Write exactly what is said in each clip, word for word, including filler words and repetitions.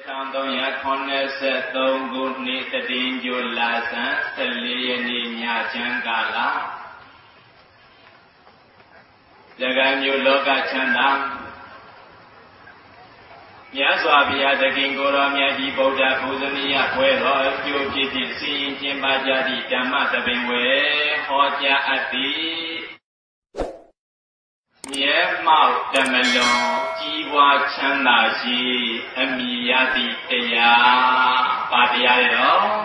tháng đông ya con nè sẽ đông gục ni tự tin vô là sáng tự lý ni nhà chẳng cả là giờ cái nhiều lúc cả chẳng đam nhớ xóa bây giờ kinh cô ra nhà đi bảo đảm phụ nữ nhà quê rồi chiều chỉ đi xin trên ba gia đi chăm mà tập bên quê họ cha ắt đi nhớ mạo đầm lòng chi qua chăn là gì em mi ya đi tây ya ba tây ya đó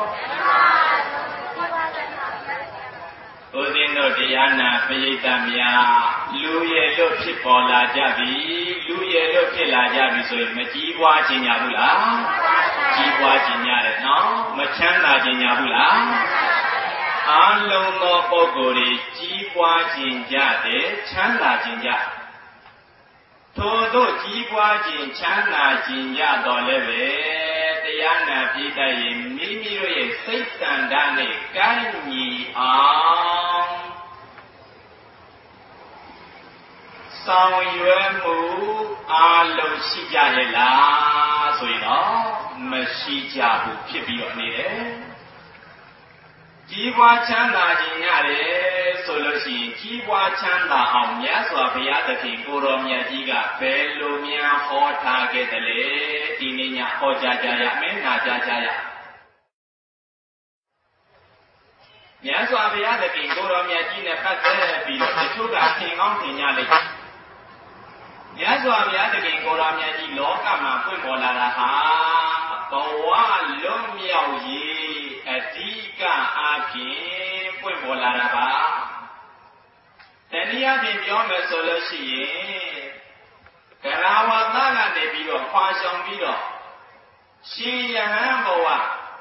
tôi tin rồi tây ya na bây giờ tam ya lưu ye lúcဖြစ်ပေါ်လာကြပြီလူရဲ့လို့ဖြစ်လာကြပြီဆိုရင်မကြီးပွားခြင်းညာဘူးလားကြီးပွားခြင်းညာတယ်နော်မချမ်းသာခြင်းညာဘူးလားအလုံးသောပုဂ္ဂိုလ်တွေကြီးပွားခြင်းကြတယ်ချမ်းသာခြင်းကြထို့သောကြီးပွားခြင်းချမ်းသာခြင်းကြတော့လည်းပဲတရားနာပြည့်တဲ့ရင်မိမိတို့ရဲ့စိတ်တန်တာနဲ့ကိုင်းညီအောင်ဆောင်ရွယ်မှုအားလုံးရှိကြရဲ့လားဆိုရင်တော့မရှိကြဘူးဖြစ်ပြီးတော့နေတယ်ကြီးပွားချမ်းသာခြင်းရတယ်ဆိုလို့ရှိရင်ကြီးပွားချမ်းသာအောင်မြတ်စွာဘုရားသခင်ကိုရောမြတ်ကြီးကဘယ်လိုများဟောထားခဲ့တယ်လဲဒီနေ့ညဟောကြားကြရမယ်နာကြားကြရမြတ်စွာဘုရားသခင်ကိုရောမြတ်ကြီးနဲ့ပတ်သက်ပြီးတော့တချို့ကသင်ကောင်းသင်ကြလိမ့်မယ်မြတ်စွာဘုရားသခင်ကိုရောမြတ်ကြီးလောကမှာပွင့်ပေါ်လာတာဟာဘဝလွတ်မြောက်ရေးအဓိကအားဖြင့်ပွင့်ပေါ်လာတာပါတနည်းအားဖြင့်ပြောမယ်ဆိုလို့ရှိရင်ကရာဝတ္တကနေပြီးတော့ခွာဆောင်ပြီးတော့ရှင်ယဟန်ဘဝ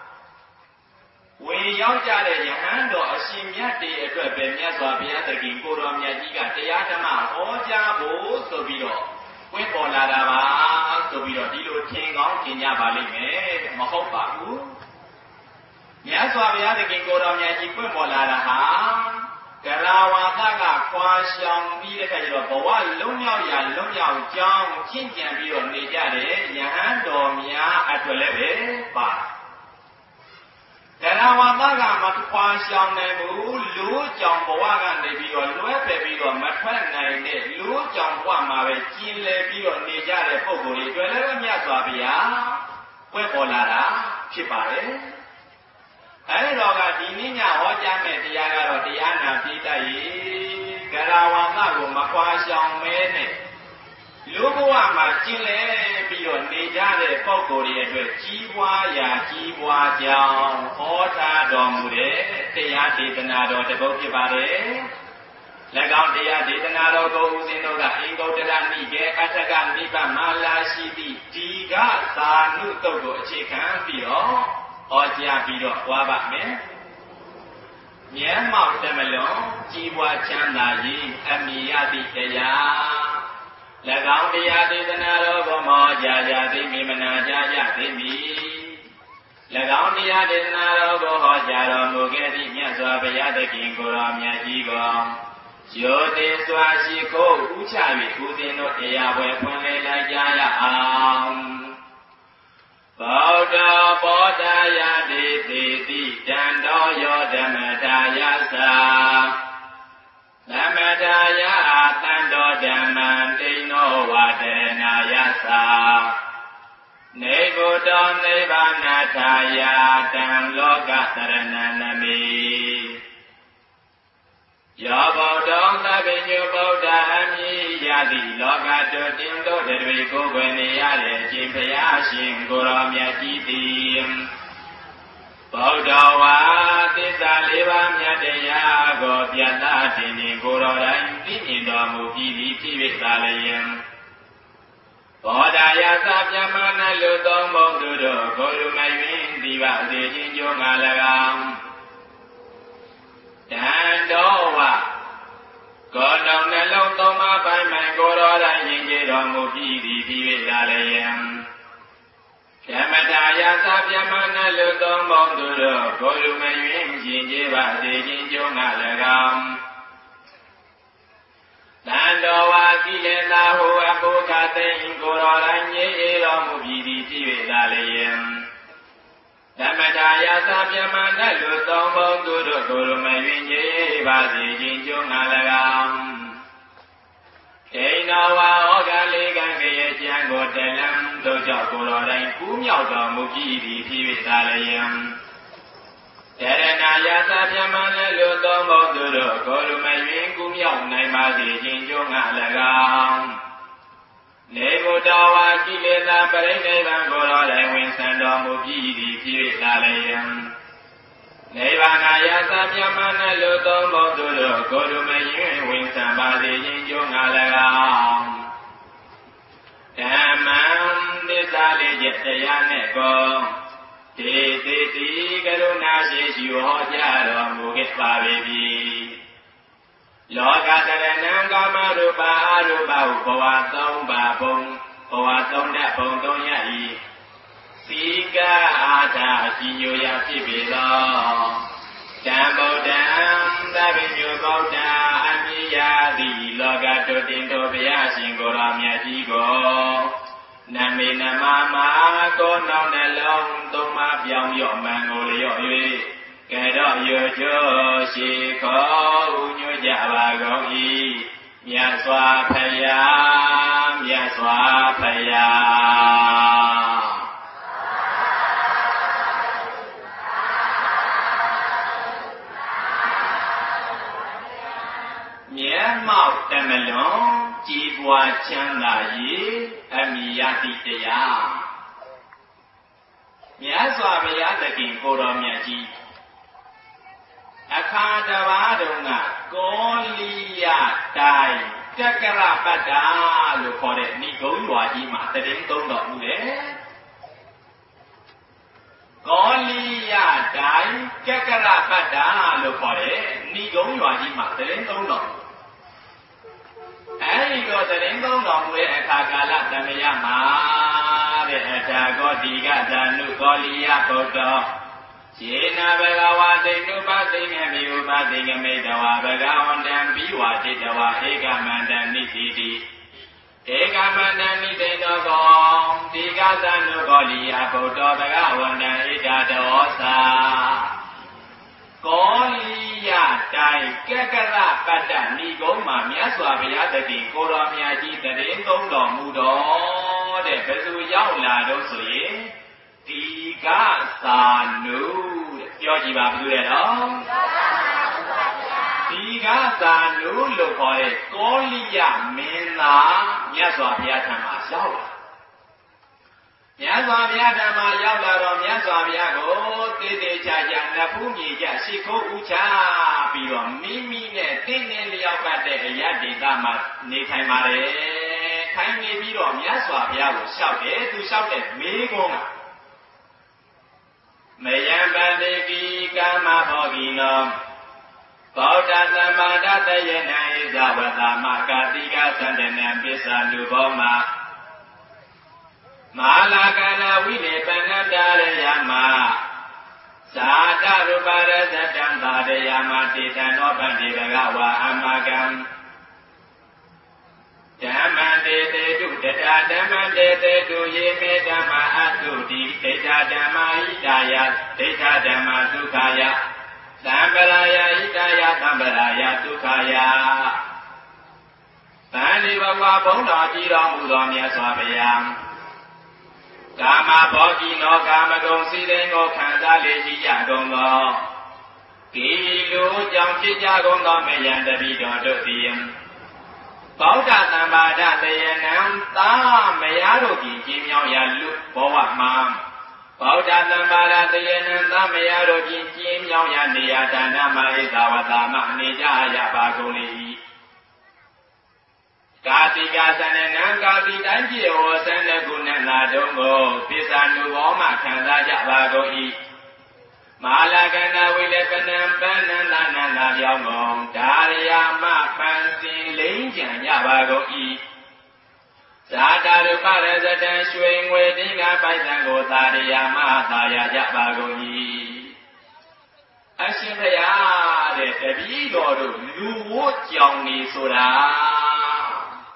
ဝင်ရောက်ကြတဲ့ယဟန်တော်အရှင်မြတ်တွေအတွက်ပဲမြတ်စွာဘုရားသခင်ကိုရောမြတ်ကြီးကတရားဓမ္မဟောကြားဖို့ဆိုပြီးတော့ပွင့်ပေါ်လာတာပါဆိုပြီးတော့ဒီလိုထင်ကောင်းထင်ကြပါလိမ့်မယ်မဟုတ်ပါဘူးမြတ်စွာဘုရားသခင်ကိုရောမြတ်ကြီးပွင့်ပေါ်လာတာဟာကရာဝါသကခွာရှောင်ပြီးတဲ့အခါကျတော့ဘဝလုံးမြောက်ရာလုံးမြောက်ကြောင်းရှင်းကြံပြီးတော့နေကြတဲ့ယဟန်တော်များအတွက်လည်းပဲပါကရာဝါသကမခွာရှောင်နိုင်ဘူးလူကြောင့်ဘဝကနေပြီးတော့လွဲပယ်ပြီးတော့မထွက်နိုင်တဲ့လူကြောင့်ဘဝမှာပဲကျင်လည်ပြီးတော့နေကြတဲ့ပုဂ္ဂိုလ်တွေတွေ့လည်းမြတ်စွာဘုရားပွင့်ပေါ်လာတာဖြစ်ပါတယ်အဲဒီတော့ကဒီနေ့ညဟောကြားမဲ့တရားကတော့တရားနာပြတတ်ရေးကရာဝါသကိုမခွာရှောင်မဲနဲ့လူဘဝမှာကျင်လည်ပြီးတော့နေကြတဲ့ပုဂ္ဂိုလ်တွေအတွက်ကြီးပွားရာကြီးပွားကြောင်းဟောထားတော်မူတဲ့တရားဒေသနာတော်တစ်ပုဒ်ဖြစ်ပါတယ်။၎င်းတရားဒေသနာတော်ကိုဦးဇင်းတို့ကအင်္ဂုတ္တရနိကေအထကနိဗ္ဗာန်မှာလာရှိသည့်ဒီကသာနုတုတ်ကိုအခြေခံပြီးတော့ဟောကြားပြီးတော့ဟောပါမယ်။ဉာဏ်မောက်တမလုံးကြီးပွားချမ်းသာရေးအမိယတိတရား၎င်းတရားဒေသနာတော်ကိုမောကြားကြသိမိမနာကြားကြသိမိ၎င်းတရားဒေသနာတော်ကိုဟောကြားတော်မူခဲ့သည့်မြတ်စွာဘုရားသခင်ကိုရောမြတ်ကြီးကိုယောတိစွာရှိခိုးဥချ၍ဦးဇင်းတို့တရားပွဲဖွင့်လှစ်လိုက်ကြရအောင်ဗုဒ္ဓဘောဓယတိတိတိတံတော်ယောဓမ္မတာယသာဓမ္မတာယတံတော်ဓမ္မံတိနောဝဒေနာယသာနေဘုဒ္ဓနိဗ္ဗာနထာယတံလောကသရဏနမိယောဗုဒ္ဓံသဗ္ဗညုဗုဒ္ဓအမည်ရသည့်လောကတုတင်တို့တွေကိုယ်ွယ်နေရတဲ့အရှင်ဘုရားရှင်ကိုရောမြတ်ကြီးသည်ဗုဒ္ဓဝါသစ္စာလေးပါးမြတ်တရားကိုပြတ်သားခြင်းနှင့်ကိုရောတိုင်းသိမြင်တော်မူပြီးပြီဖြစ်၍သာလျင်ဘောဓယသဗျမနလူသုံးဘုံသူတို့ကိုလူမယွင်ဒီပါစေခြင်းကြောင့်ငါ၎င်းတန်တော်ဝကိုယ်လုံးနှလုံးသုံးပါးပိုင်းမှန်ကိုရောတိုင်းရင်ကျေတော်မူပြီးပြီဖြစ်၍သာလျင်ဓမ္မတာယသဗျမနလူသုံးဘုံသူတို့ကိုလူမယွင်ရင်ကျေပါစေခြင်းကြောင့်ငါ၎င်း南多瓦基连那hồ阿布卡登古罗兰耶耶罗木比比基维拉雷耶。ဓမ္မတာယသပြမန္တလူသုံးဘုံသူတို့ကိုယ်မယွင်ကြီးပါစေခြင်းကျုံးငါ၎င်းဒိဏဝါဩဃလေးကံကရဲ့ကျမ်းကိုတလံတို့ကြောင့်ကိုယ်တော်တိုင်ကူးမြောက်တော်မူပြီးသည်ဖြစ်၍သာလျင်တရဏယသပြမန္တလူသုံးဘုံသူတို့ကိုယ်မယွင်ကူးမြောက်နိုင်ပါစေခြင်းကျုံးငါ၎င်းနေဘုဒ္ဓဝါကိလေသာပရိနိဗ္ဗာန်ကိုယ်တော်တိုင်ဝင်ဆံတော်မူပြီးသည်ဖြစ်၍သာလျင်နိဗ္ဗာန်ယသပြမန္တလူသုံးဘုံသူတို့ကိုယ်တော်မယွင်ဝင်ဆံပါစေခြင်းကျုံးငါ၎င်းဓမ္မံသစ္စာလေးချက်တရားနဲ့ကောတေတေတိကရုဏာရှိရှိဟောကြားတော်မူခဲ့ပါပြီလောကတရဏံကာမရူပအာရူပဟုဘဝသုံးပါဘုံဘဝသုံးတဲ့ဘုံသုံးရ၏စီကအာထာရှိညိုရာဖြစ်ပေသောတံဗုဒ္ဓံသဗ္ဗညုဗုဒ္ဓအမိယာသည်လောကတုတင်တော်ဘုရားရှင်ကိုယ်တော်မြတ်ကြီးကိုနမေနမမကိုနောင်နှလုံးသုံးပါးပြောင်းရော့မှန်ကိုလျော့၍ကဲတော့ရောကျိုးရှိခေါ်ဥညွှကြပါကုန်၏မြတ်စွာဘုရားမြတ်စွာဘုရားမျက်မှောက်တမလွန်ကြည်ပွားချမ်းသာ၏အမိယတိတရားမြတ်စွာဘုရားသခင်ကိုယ်တော်မြတ်ကြီးအခါတပါးတုန်းကကောလိယတိုင်းတက္ကရပတ္တာလို့ခေါ်တဲ့ဏိဂုံးရွာကြီးမှာတရင်သုံးတော်မူတယ်ကောလိယတိုင်းတက္ကရပတ္တာလို့ခေါ်တဲ့ဏိဂုံးရွာကြီးမှာတရင်သုံးတော်အဲဒီတော့တရင်သုံးတော်မူတဲ့အခါကာလသမယမှာတဲ့အထာဂောတိကသနုကောလိယဘုဒ္ဓယေနဘဂဝါတိနုပသိငမေဥပသိငမေတဝါဘဂဝန္တံဘိဝါတိတဝါဧကမန္တနိတိတိဧကမန္တနိတိတောကောတိကသနုကောလိယဘုဒ္ဓဘဂဝန္တံဣဒတောသာကောလိယတိုင်းကကရပတ္တဏိဂုံးမှာမြတ်စွာဘုရားသခင်ကိုယ်တော်မြတ်ကြီးတရင်သုံးတော်မူတော်တဲ့ဘယ်သူရောက်လာတော့ဆိုရင်ဒီကသာနုပြောကြည့်ပါဘူးလေနော်ဒီကသာနုလို့ခေါ်တဲ့ကောလိယမင်းသားမြတ်စွာဘုရားထံမှာရောက်လာမြတ်စွာဘုရားထံမှာရောက်လာတော့မြတ်စွာဘုရားကိုတေးသေးချာချာနဖူးမြေကြရှိခိုးဥချပြီးတော့မိမိနဲ့တင်းတင်းလျောက်ပတ်တဲ့အယတ္တိတမှာနေထိုင်ပါတယ်ထိုင်နေပြီးတော့မြတ်စွာဘုရားကိုလျှောက်တယ်သူလျှောက်တဲ့မေးခွန်းကမယံပန္တိကိကာမဘောဂိနောသောတသမ္မာဒတယေနဣဇဝတမကာတိကသန္တနံပစ္ဆာလူဘောမမာလာကနာဝိနေပဏ္ဏတာရယမဇာတရူပရဇတံသာရယမတေတံနောပန္တိဘဂဝါအမကံဓမ္မံတေတေတုတတာဓမ္မံတေတေတုယေမေဓမ္မာအတုတိဒိဋ္ဌဓမ္မာဣဒာယဒိဋ္ဌဓမ္မာဒုက္ခယသံပရာယဣဒာယသံပရာယဒုက္ခယသံဒီဘဝဘုံတော်ကြည်တော်မူသောမြတ်စွာဘုရားကာမဘောဂိနောကာမဂုဏ်စည်းစိမ်ကိုခံစားလေရှိကြကုန်သောဒီလိုကြောင့်ဖြစ်ကြကုန်သောမယံတပိတော်တို့သည်သောတာသမ္မာဒတယေနံသာမယားတို့ကြီးကြီးမြောင်ရာလူဘဝမှာသောတာသမ္မာဒတယေနံသာမယားတို့ကြီးကြီးမြောင်ရာနေရာဒါနမဣဇဝတာမနေကြရပါကုန်လေ၏ကာတိကသနနံကာတိတိုင်းပြေဝဆန္ဒကုဏနာတုံးကိုပိဿာနုဘောမှခံစားကြပါကုန်၏မာလာကနာဝိလေပနံပန္နန္တနန္တာပြောင်းကုန်ဒါရယမပန်းစင်လိမ့်ကြံကြပါကုန်၏ဇာတာရူပရဇတံရွှေငွေတင်းကပိုက်တံကိုသာရယမသာရကြပါကုန်၏အရှင်ဘုရားတဲ့တပည့်တော်တို့လူဝတ်ကြောင်နေဆိုတာ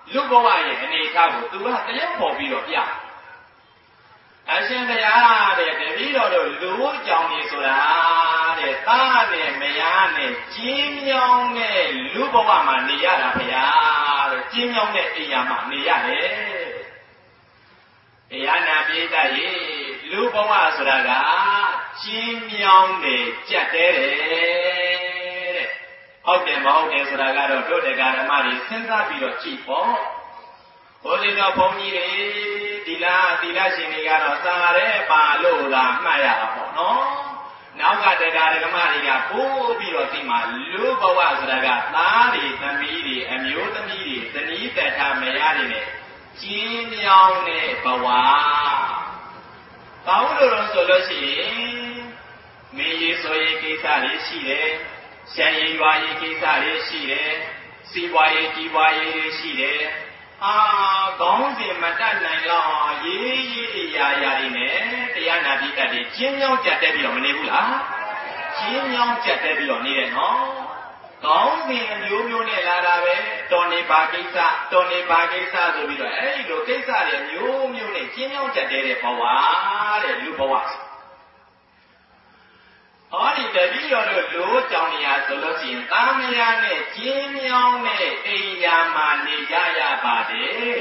လူဘဝရဲ့အနေအထားကိုသူကတရုပ်ပေါ်ပြီးတော့ပြအရှင်ဘုရားတဲ့တပည့်တော်တို့လူကြောင့်နေဆိုတာတဲ့သားနဲ့မယားနဲ့ကျင်းမြောင်းတဲ့လူဘဝမှာနေရတာဘုရားတဲ့ကျင်းမြောင်းတဲ့အိမ်ယာမှာနေရတယ်တရားနာပိဋကရေလူဘဝဆိုတာကကျင်းမြောင်းနေကြက်တဲတယ်တဲ့ဟုတ်တယ်မဟုတ်တယ်ဆိုတာကတော့တို့တရားဓမ္မတွေစဉ်းစားပြီးတော့ကြည့်ပေါ့ဘုရင်တော်ဘုန်းကြီးတွေဒီလားဒီလားရှင်တွေကတော့သာရဲပါလို့သာမှတ်ရတာပေါ့နော်နောက်ကတရားဓမ္မတွေကပို့ပြီးတော့ဒီမှာလူဘဝဆိုတာကသားတွေသမီးတွေအမျိုးသမီးတွေဇနီးတထမယားတွေနဲ့ကျင်းမြောင်းတဲ့ဘဝဘာလို့လို့ဆိုလို့ရှိရင်မင်းရေးဆိုရေးကိစ္စတွေရှိတယ်ရှမ်းရေးရွာရေးကိစ္စတွေရှိတယ်စီးပွားရေးကြီးပွားရေးတွေရှိတယ်အာကောင်းစဉ်မတတ်နိုင်တော့ရေးရေးရာရာတွေနဲ့တရားနာပိဋကတွေကျင်းမြောင်းကြက်တက်ပြီးတော့မနေဘူးလားကျင်းမြောင်းကြက်တက်ပြီးတော့နေတယ်နော်ကောင်းစဉ်အမျိုးမျိုးနဲ့လာတာပဲတော်နေပါကိစ္စတော်နေပါကိစ္စဆိုပြီးတော့အဲ့ဒီလိုကိစ္စတွေမျိုးမျိုးနဲ့ကျင်းမြောင်းကြက်တဲ့ဘဝတဲ့လူဘဝဟောဒီတပည့်တော်တို့လူကြောင့်နေရဆိုလို့ရှိရင်သာမယာနဲ့ကျင်းမြောင်းတဲ့အိမ်ယာမှာနေကြရပါတယ်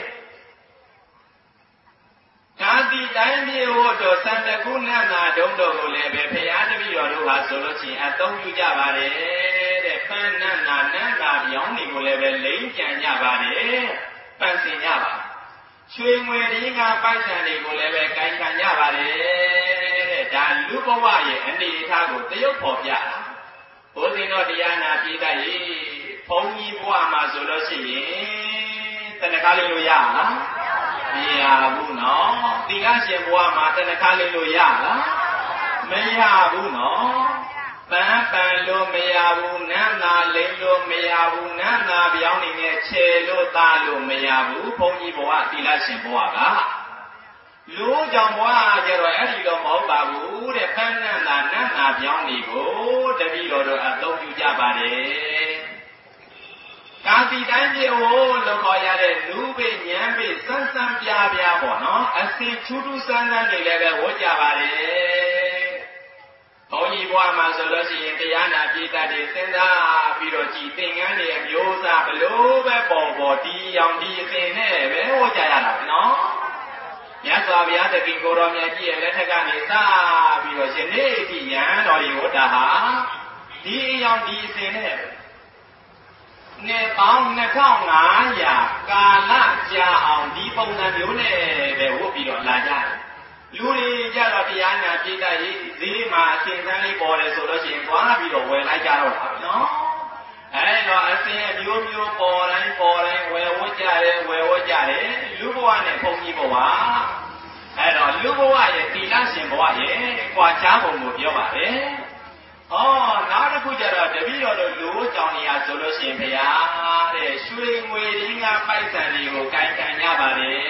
ကာတိတိုင်းပြေဝတ်တော်စံတကုဏနာဒုံတော်ကိုလည်းပဲဘုရားတပည့်တော်တို့ဟာဆိုလို့ရှိရင်အသုံးပြုကြပါတယ်တဲ့ပန်းနတ်နာနတ်နာပြောင်းတွေကိုလည်းပဲလိမ့်ကြံကြပါတယ်ပန်းစင်ကြပါရွှေငွေရင်းကပိုက်ဆံတွေကိုလည်းပဲကိုင်ခံကြပါတယ်ဒါလူဘဝရဲ့အနေအထားကိုတရုပ်ပေါ်ပြတာဘုရင်တော်တရားနာပိဋကရေဘုန်းကြီးဘဝမှာဆိုလို့ရှိရင်တဏှာလေးလို့ရလားမရဘူးနော်သီလရှင်ဘဝမှာတဏှာလေးလို့ရလားမရဘူးနော်ပန်းပန်လို့မရဘူးနန်းနာလိမ့်လို့မရဘူးနန်းနာပြောင်းနေနဲ့ခြေလို့သားလို့မရဘူးဘုန်းကြီးဘဝသီလရှင်ဘဝကလူကြောင့်ဘဝကျတော့အဲ့ဒီတော့မဟုတ်ပါဘူးတဲ့ပန်းနန်းနာနန်းနာပြောင်းနေကိုတပည့်တော်တို့အသုံးပြုကြပါတယ်ကာတိတိုင်းပြေဟိုလို့ခေါ်ရတဲ့လူပိဉဏ်ပိစမ်းစမ်းပြားပြားပေါ့နော်အစီချူးထူးဆန်းဆန်းတွေလည်းပဲဝတ်ကြပါတယ်ဘုန်းကြီးဘဝမှာဆိုလို့ရှိရင်တရားနာပိဋကတွေစဉ်းစားပြီးတော့ကြည်သင်္ကန်းတွေအမျိုးအစားဘလို့ပဲပေါ်ပေါ်တီးအောင်ဒီအစဉ်နဲ့ပဲဝတ်ကြရတာပဲနော်မြတ်စွာဘုရားတခင်ကိုတော်မြတ်ကြီးရဲ့လက်ထက်ကနေစပြီးတော့ယနေ့အထိယံတော်ရီဝတ္တာဟာဒီအယောင်ဒီအစဉ်နဲ့နှစ်ပေါင်းနှစ်ထောင်ငါးရာကာလကြာအောင်ဒီပုံစံမျိုးနဲ့ပဲဝတ်ပြီးတော့လာကြတယ်လူတွေကြတော့တရားနာပိဋကရေးဈေးမှာအစဉ်စမ်းလေးပေါ်တယ်ဆိုလို့ရှိရင်သွားပြီးတော့ဝယ်လိုက်ကြတော့တာနော်အဲတော့အစဉ်အမျိုးမျိုးပေါ်တိုင်းပေါ်တိုင်းဝယ်ဝတ်ကြတယ်ဝယ်ဝတ်ကြတယ်လူဘဝနဲ့ဘုန်းကြီးဘဝအဲတော့လူဘဝရဲ့သီလရှင်ဘဝရဲ့ကြွားချပုံကိုပြောပါတယ်ဩနောက်တစ်ခုကျတော့တပည့်တော်တို့လူကြောင့်နေရဆိုလို့ရှိရင်ဘုရားတဲ့ရွှေငွေရင်းကပိုက်ဆံတွေကိုကိုင်ခံရပါတယ်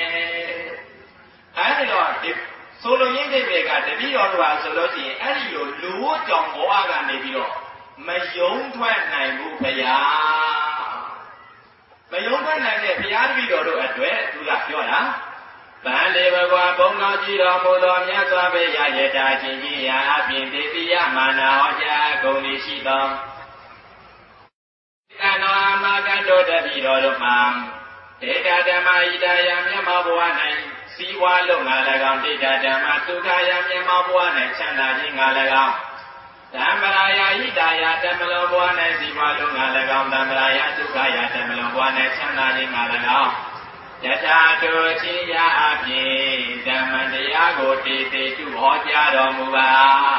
အဲဒီတော့ဆိုလိုရင်းတဲ့ဘက်ကတပည့်တော်တို့ဟာဆိုလို့ရှိရင်အဲ့ဒီလိုလူကြောင့်ဘဝကနေပြီးတော့မယုံထွက်နိုင်ဘူးဘုရားမယုံထွက်နိုင်တဲ့ဘုရားတပည့်တော်တို့အတွက်သူကပြောတာဗန္ဒေဘဂဝါဘုံတော်ကြည်တော်မူသောမြတ်စွာဘုရားယထာချင်းကြီးရာအပြင်တေတိယမာနာဟောကြားကုန်၏ရှိသောတဏ္ဍာမကတောတတိတော်တို့မှာဒေတာဓမ္မဣဒာယမြတ်မောဘဝ၌စီဝါလုံးငါ၎င်းဒေတာဓမ္မဒုက္ခယမြတ်မောဘဝ၌ချမ်းသာခြင်းငါ၎င်းဓမ္မရာယဣဒာယတမလောဘဝ၌စီဝါလုံးငါ၎င်းဓမ္မရာယဒုက္ခယတမလောဘဝ၌ချမ်းသာခြင်းငါ၎င်းယထာတောချင်းရာအပြင်ဓမ္မတရားကိုတည်တည်သူဟောကြားတော်မူပါ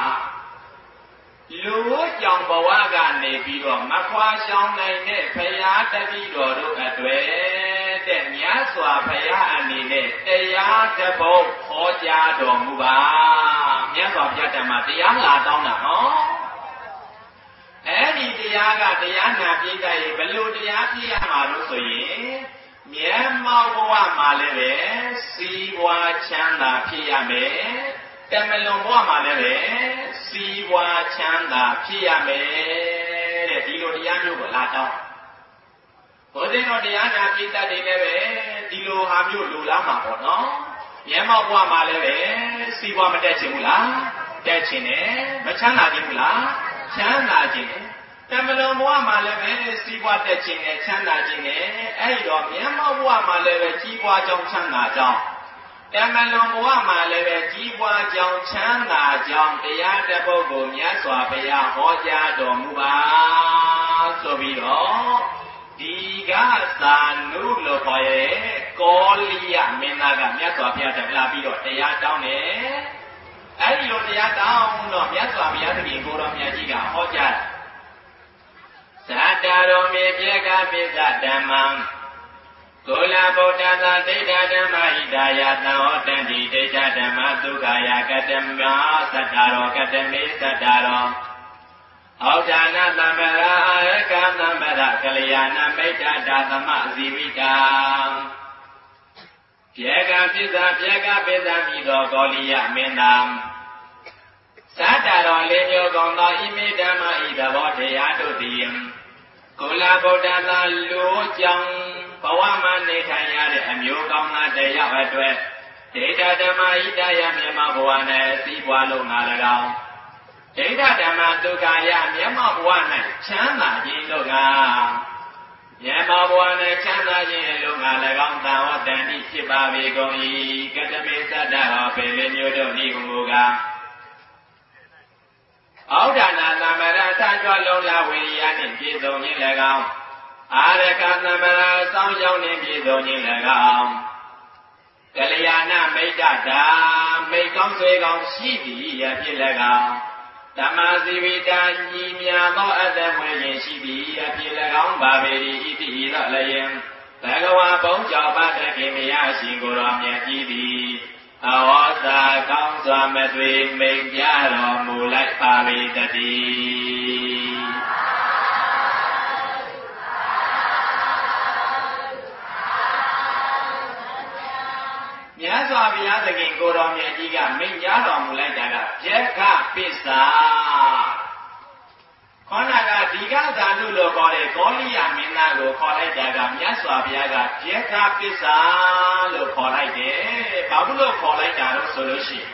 လူကြောင့်ဘဝကနေပြီးတော့မခွာရှောင်နိုင်တဲ့ဘုရားတပည့်တော်တို့အတွေ့တဲ့မြတ်စွာဘုရားအနေနဲ့တရားတစ်ပုဒ်ဟောကြားတော်မူပါမြတ်စွာဘုရားဓမ္မတရားလာတောင်းတာနော်အဲ့ဒီတရားကတရားနာပြိတ္တရေဘလို့တရားပြရမှာလို့ဆိုရင်မြတ်မောဘဝမှာလည်းပဲစီးပွားချမ်းသာဖြစ်ရမယ်တမလွန်ဘဝမှာလည်းပဲစီးပွားချမ်းသာဖြစ်ရမယ်တဲ့ဒီလိုတရားမျိုးကိုလာတော့ဘဘုရင်တော်တရားနာပိဋကတွေလည်းပဲဒီလိုဟာမျိုးလူလားမှာပေါ့နော်မျက်မှောက်ဘဝမှာလည်းပဲစီးပွားမတက်ချင်ဘူးလားတက်ချင်တယ်မချမ်းသာခြင်းဘူးလားချမ်းသာခြင်းတမလွန်ဘဝမှာလည်းပဲစီးပွားတက်ခြင်းနဲ့ချမ်းသာခြင်းနဲ့အဲ့ဒီတော့မျက်မှောက်ဘဝမှာလည်းပဲကြီးပွားကြောင်းချမ်းသာကြောင်းတမလွန်ဘဝမှာလည်းပဲကြီးပွားကြောင်းချမ်းသာကြောင်းတရားတစ်ပုဒ်ကိုမြတ်စွာဘုရားဟောကြားတော်မူပါဆိုပြီးတော့ဒီကသာနုလို့ခေါ်ရဲ့ကောလိယမင်းသားကမြတ်စွာဘုရားတက်လာပြီးတော့တရားတောင်းတယ်အဲ့ဒီလိုတရားတောင်းတော့မြတ်စွာဘုရားသခင်ကိုတော်မြတ်ကြီးကဟောကြားတယ်သတ္တရောမေပြေကပိသဓမ္မံကိုလဗုဒ္ဓသာဒိဋ္ဌဓမ္မဣဒာယသံဟောတံတိဒိဋ္ဌဓမ္မသုခာယကတမ္မာသတ္တရောကတမေသတ္တရောဩဒာနသမ္ပရာအာရကသမ္ပရကလျာဏမိတ်တာသမဇီဝိတံပြေကပိသပြေကပိသမိသောကောလိယမင်းသားသတ္တရောလေးမျိုးကောင်းသောဣမိဓမ္မဤသဘောတရားတို့သည်ကိုလဗုဒ္ဓသာလူကြောင့်ဘဝမှာနေထိုင်ရတဲ့အမျိုးကောင်းသားတရားအတွက်ဒိဋ္ဌဓမ္မဣဒယမြမဘဝနဲ့စီးပွားလုံးငါ၎င်းဒိဋ္ဌဓမ္မဒုက္ခယမြမဘဝ၌ချမ်းသာခြင်းတို့ကမြမဘဝ၌ချမ်းသာခြင်းတို့က၎င်းသံဟောတန်တိဖြစ်ပါပေကုန်၏ကတမေသတ္တရောပေလေးမျိုးတို့ဤဟုမူကားဩဒနာသမ္ပရာသကြွလုံးလာဝိရိယနှင့်ပြည့်စုံခြင်း၎င်းအာရကသမ္ပရာစောင်းကြောင်းနှင့်ပြည့်စုံခြင်း၎င်းကလျာဏမိတ်တာမိတ်ကောင်းဆွေကောင်းရှိသည်ရဖြစ်၎င်းဓမ္မဇီဝိတာညီမြသောအတ္တဝေရင်ရှိသည်ရဖြစ်၎င်းပါပေ၏ဣတိဤသောလည်းယံဘဂဝါဘုံကြောင့်ပါတခေမယရှိကိုယ်တော်မြတ်ကြီးသည်အဝါစာကောင်းစွာမသွေမိန်ကြတော်မူလိုက်ပါပေတည်းမြတ်စွာဘုရားသခင်ကိုယ်တော်မြတ်ကြီးကမိန်ကြားတော်မူလိုက်တာကပြေခပစ္စာခေါဏကဒီကသာနုလို့ခေါ်တဲ့ကောလိယမင်းသားကိုခေါ်လိုက်တာကမြတ်စွာဘုရားကပြေခပစ္စာလို့ခေါ်လိုက်တယ်။ဘာလို့ခေါ်လိုက်တာလို့ဆိုလို့ရှိရင်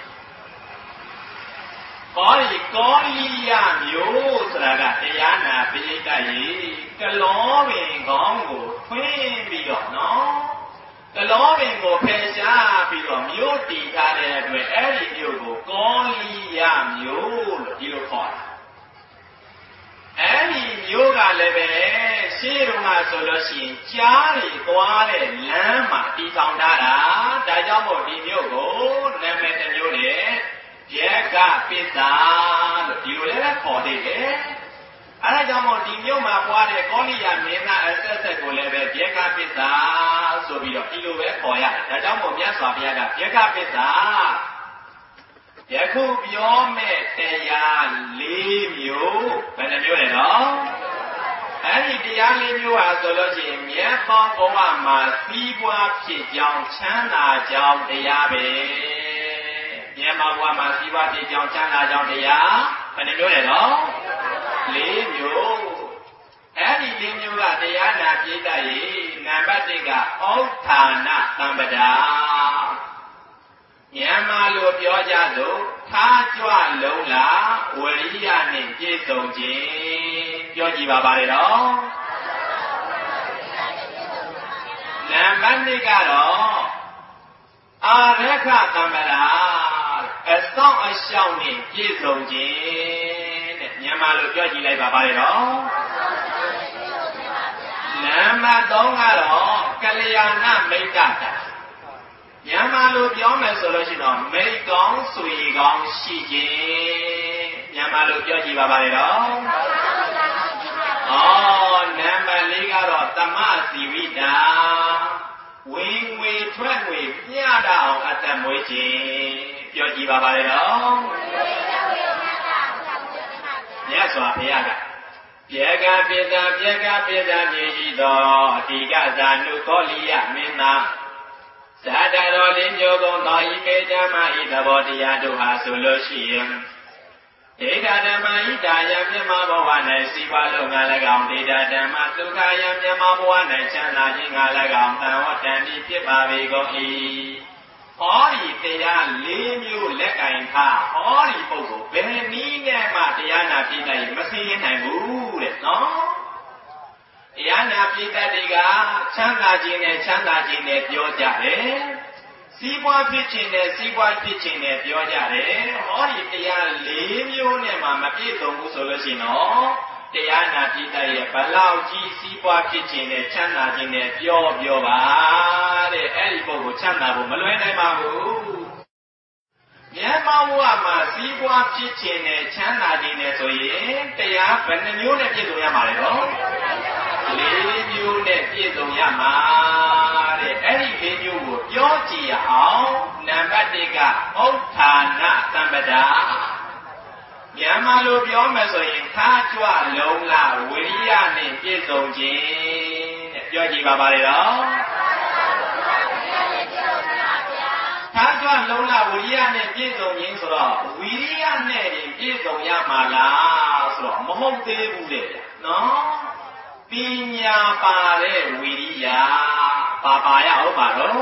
ဟောဒီကောလိယမျိုးဆိုတာကတရားနာပိဋကရေကလောပင်ကောင်းကိုဖွင့်ပြီးတော့နော်ကလောပင်ကိုဖယ်ရှားပြီးတော့မြို့တည်ထားတဲ့အတွက်အဲ့ဒီမြို့ကိုကောလိယမျိုးလို့ဒီလိုခေါ်တာအဲ့ဒီမျိုးကလည်းပဲရှေးတုန်းကဆိုလို့ရှိရင်ကြားတွေသွားတဲ့လမ်းမှာတည်ထောင်ထားတာဒါကြောင့်မို့ဒီမျိုးကိုနာမည်တစ်မျိုးနဲ့ယေကပစ္စာလို့ဒီလိုလည်းခေါ်သေးတယ်အဲဒါကြောင့်မို့ဒီမျိုးမှာပွားတဲ့ကောလိယမင်းသားအဆက်ဆက်ကိုလည်းပဲယေကပစ္စာဆိုပြီးတော့ဒီလိုပဲခေါ်ရတယ်ဒါကြောင့်မို့မြတ်စွာဘုရားကယေကပစ္စာယခုပြောမဲ့တရားလေးမျိုးဘယ်နှမျိုးလဲနော်အဲ့ဒီတရားလေးမျိုးဟာဆိုလို့ရှိရင်မြတ်သောဘဝမှာစီးပွားဖြစ်ကြောင်းချမ်းသာကြောင်းတရားပဲမြတ်သောဘဝမှာစီးပွားဖြစ်ကြောင်းချမ်းသာကြောင်းတရားဘယ်နှမျိုးလဲနော်လေးမျိုးအဲ့ဒီလေးမျိုးကတရားနာပြည့်တဲ့ရေနံပါတ်တစ်ကဩဌာနသံပဒါမြန်မာလိုပြောကြစို့ထားကြွလုံးလာဝရိယနဲ့ပြည့်စုံခြင်းပြောကြည့်ပါပါလေတော့နံပါတ်နှစ်ကတော့အာရခသံပရာအဆောင်အရှောင်းနဲ့ပြည့်စုံခြင်းတဲ့မြန်မာလိုပြောကြည့်လိုက်ပါပါလေတော့နံပါတ်သုံးကတော့ကလျာဏမိတ်တာမြန်မာလိုပြောမယ်ဆိုလို့ရှိရင်မိတ်ကောင်းဆွေကောင်းရှိခြင်းမြန်မာလိုပြောကြည့်ပါပါလေတော့ဩနံပါတ်လေးကတော့သမဇီဝိတာဝင်ငွေထွက်ငွေမျှတအောင်အတ္တမွေးခြင်းပြောကြည့်ပါပါလေတော့မြတ်စွာဘုရားကပြေကပိသပြေကပိသမြေရှိသောအဓိကဇာနုကောလိယမင်းသားသတ္တရောလေးမျိုးကုန်သောဤမေဓမ္မဤသဘောတရားတို့ဟာဆိုလို့ရှိရင်เอตาธรรมอิตายะမြတ်ဘဝ၌စီးပွားလို့ငါ၎င်းဒေတာဓမ္မဒုက္ခယမြတ်ဘဝ၌ချမ်းသာခြင်းငါ၎င်းတန်ဟောတန်ပြီးဖြစ်ပါပေကုန်၏ဟောဒီတရားလေးမျိုးလက်ကင်ထားဟောဒီပုဂ္ဂိုလ်ဘယ်နည်းနဲ့မှတရားနာပြည့်နိုင်မသိနိုင်ဘူးတဲ့နော်တရားနာပြည့်တဲ့တွေကချမ်းသာခြင်းနဲ့ချမ်းသာခြင်းနဲ့ပြောကြတယ်စီးပွားဖြစ်ခြင်းနဲ့စီးပွားဖြစ်ခြင်းနဲ့ပြောကြတယ်ဟောဒီတရားလေးမျိုးနဲ့မှမပြည့်စုံဘူးဆိုလို့ရှိရင်တော့တရားနာပြည့်တဲ့ရဲ့ဘလောက်ကြီးစီးပွားဖြစ်ခြင်းနဲ့ချမ်းသာခြင်းနဲ့ပြောပြောပါတဲ့အဲ့ဒီပုဂ္ဂိုလ်ချမ်းသာဖို့မလွယ်နိုင်ပါဘူးမြတ်ဘဝမှာစီးပွားဖြစ်ခြင်းနဲ့ချမ်းသာခြင်းနဲ့ဆိုရင်တရားဘယ်နှမျိုးနဲ့ပြည့်စုံရမှာလဲတော့လေးမျိုးနဲ့ပြည့်စုံရမှာတဲ့အဲ့ဒီလေးမျိုးကိုပြောကြည့်အောင်နံပါတ်တစ်ကဥဋ္ဌာဏသမ္ပဒါမြန်မာလိုပြောမယ်ဆိုရင်ထားကြွလုံးလာဝိရိယနဲ့ပြည့်စုံခြင်းတဲ့ပြောကြည့်ပါပါလေတော့ထားကြွလုံးလာဝိရိယနဲ့ပြည့်စုံခြင်းဆိုတော့ဝိရိယနဲ့ပြည့်စုံရမှာလားဆိုတော့မဟုတ်သေးဘူးလေနော်ပညာပါတဲ့ဝိရိယပါပါရဟုတ်ပါတော့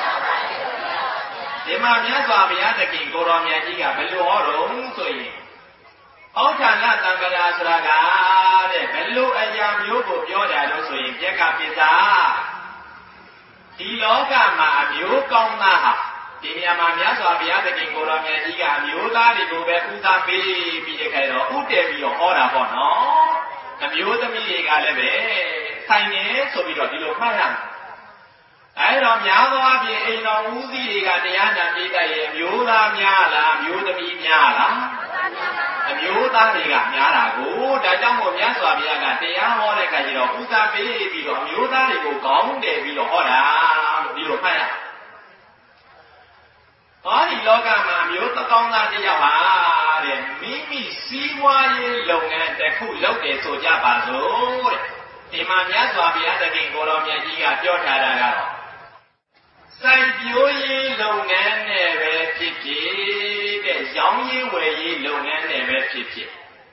ဒီမှာမြတ်စွာဘုရားသခင်ကိုရောင်မြတ်ကြီးကဘယ်လိုဟောတော့ဆိုရင်ဩဌာဏတံ္ပဒါဆိုတာကတဲ့ဘယ်လိုအရာမျိုးကိုပြောတာလို့ဆိုရင်ပြက်ကပစ္စာဒီလောကမှာအမျိုးကောင်းသားဟာဒီနေရာမှာမြတ်စွာဘုရားသခင်ကိုရောင်မြတ်ကြီးကအမျိုးသားတွေကိုပဲဥသာပေးပြီးတဲ့ခိုင်တော့ဥတည်ပြီးတော့ဟောတာပေါ့နော်အမျိုးသမီးတွေကလည်းပဲဆိုင်နေဆိုပြီးတော့ဒီလိုမှတ်ရမယ်အဲဒါများသောအားဖြင့်အိမ်တော်ဦးစီးတွေကတရားနာပြတဲ့ရဲ့အမျိုးသားများလားအမျိုးသမီးများလားအမျိုးသားတွေကများတာကိုဒါကြောင့်မို့မြတ်စွာဘုရားကတရားဟောတဲ့အခါကျတော့ဥသာပေးပြီးတော့အမျိုးသားတွေကိုကောင်းတယ်ပြီးတော့ဟောတာလို့ဒီလိုမှတ်ရဟောဒီလောကမှာအမျိုးကောင်းသားတစ်ယောက်ဟာတဲ့မိမိစီးပွားရေးလုပ်ငန်းတစ်ခုလုပ်တယ်ဆိုကြပါစို့တဲ့ဒီမှာမြတ်စွာဘုရားသခင်ကိုတော်မြတ်ကြီးကပြောထားတာကတော့စိုက်ပျိုးရေးလုပ်ငန်းနဲ့ပဲဖြစ်ဖြစ်တဲ့ရောင်းရေးဝယ်ရေးလုပ်ငန်းနဲ့ပဲဖြစ်ဖြစ်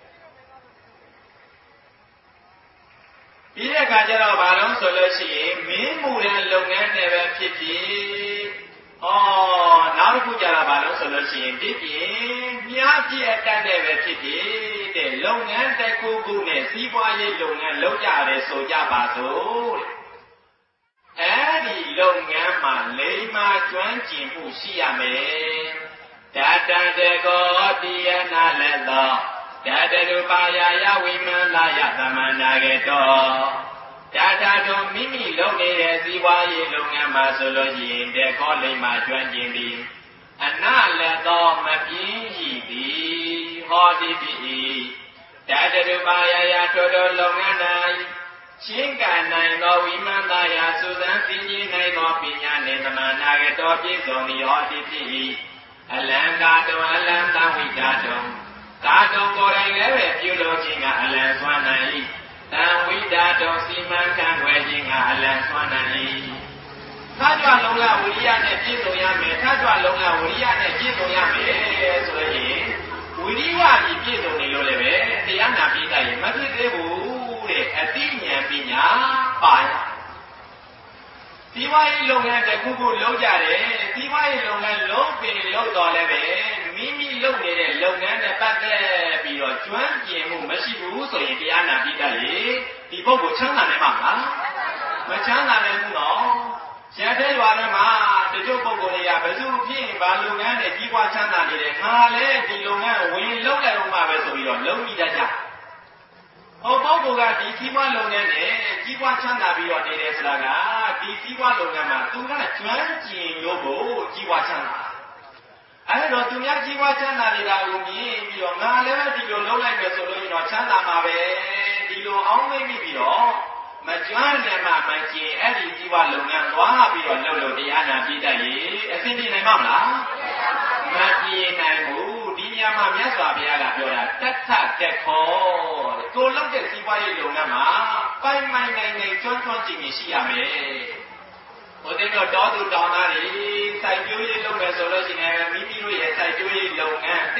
ပြီးတဲ့အခါကျတော့ဘာလို့ဆိုလို့ရှိရင်မင်းမှုတဲ့လုပ်ငန်းနဲ့ပဲဖြစ်ဖြစ်ဩနောက်တစ်ခုကြတာဘာလို့ဆိုလို့ရှိရင်ဒီပြင်မြားပြည့်အတတ်နဲ့ပဲဖြစ်ဖြစ်တဲ့လုပ်ငန်းတစ်ခုခုနဲ့စီးပွားရေးလုပ်ငန်းလုပ်ကြတယ်ဆိုကြပါစို့အဲ့ဒီလုပ်ငန်းမှာလိမ္မာကျွမ်းကျင်မှုရှိရမယ်ဓာတံတကောတိယနာလည်းသောဓာတရူပါယယဝိမန္တယသမန္နာကေတောဓာတတော်မိမိလုပ်နေတဲ့စီးပွားရေးလုပ်ငန်းမှာဆိုလို့ရှိရင်တကောလိမ္မာကျွမ်းကျင်သည်အနလည်းသောမပြင်းရှိသည်ဟောတိတိဓာတရူပါယယထိုတော်လုပ်ငန်း၌ရှင်းကနိုင်သောဝိမန္တရာသုသံသိဉ္ဇနိုင်သောပညာနှင့်သမန္နာကတော်ပြည့်စုံသည်ဟောတိဖြစ်၏အလံကာတောအလံသဝိတာတောကာတောကိုယ်တိုင်လည်းပဲပြုလို့ခြင်းကအလံဆွမ်းနိုင်၏သံဝိတာတောစီမံခန့်ခွဲခြင်းကအလံဆွမ်းနိုင်၏သာကြွလုံးလဝိရိယနဲ့ပြည့်စုံရမယ်သာကြွလုံးလဝိရိယနဲ့ပြည့်စုံရမယ်ဆိုရင်ဝိရိယကြီးပြည့်စုံနေလို့လည်းပဲတရားနာပြည့်တဲ့ရင်မဖြစ်သေးဘူးအတိဉာဏ်ပညာပါရဒီဝါရီလုပ်ငန်းတစ်ခုခုလုပ်ကြတယ်ဒီဝါရီလုပ်ငန်းလုံးပင်လုပ်တော်လည်းပဲမိမိလုပ်နေတဲ့လုပ်ငန်းနဲ့ပတ်သက်ပြီးတော့ကျွမ်းကျင်မှုမရှိဘူးဆိုရင်တရားနာပြီးတတ်လေဒီပုဂ္ဂိုလ်ချမ်းသာနိုင်မှာလားမချမ်းသာနိုင်ဘူးနော်ရတဲ့ရွာထဲမှာတချို့ပုဂ္ဂိုလ်တွေကဘယ်သူဖြစ်ဘာလုပ်ငန်းနဲ့ကြီးပွားချမ်းသာနေတယ်ငါလည်းဒီလုပ်ငန်းဝင်လုပ်လိုက်အောင်ပါပဲဆိုပြီးတော့လုံးမိတတ်ကြဟောပုဂ္ဂိုလ်ကဒီကြီးပွားလုပ်ငန်းနဲ့ကြီးပွားချမ်းသာပြီးတော့နေတယ်ဆိုတာကဒီကြီးပွားလုပ်ငန်းမှာသူကကျွမ်းကျင်လို့ကိုကြီးပွားချမ်းသာအဲ့တော့သူများကြီးပွားချမ်းသာနေတာကိုမြင်ပြီးတော့ငါလည်းပဲဒီလိုလုပ်လိုက်မယ်ဆိုလို့ရင်တော့ချမ်းသာမှာပဲဒီလိုအောင်းမိတ်ပြီးတော့မကျွမ်းတယ်မှမကျင်အဲ့ဒီကြီးပွားလုပ်ငန်းသွားပြီးတော့လုပ်လို့တရားနာပြည့်တတ်ရေအဆင်ပြေနိုင်မှာမလားမပြေနိုင်ဘူးဒီနေရာမှာမြတ်စွာဘုရားကပြောတာတထတက်ခောကိုလုပ်တဲ့စီးပွားရေးလုပ်ငန်းမှာပိုင်ပိုင်နိုင်နိုင်ကျွမ်းကျွမ်းကျင်ကျင်ရှိရမယ်ဟိုတဲ့တော့တောသူတောင်းသားတွေစိုက်ပျိုးရေးလုပ်မယ်ဆိုလို့ရှိရင်မိမိတို့ရဲ့စိုက်ပျိုးရေးလုပ်ငန်းသိ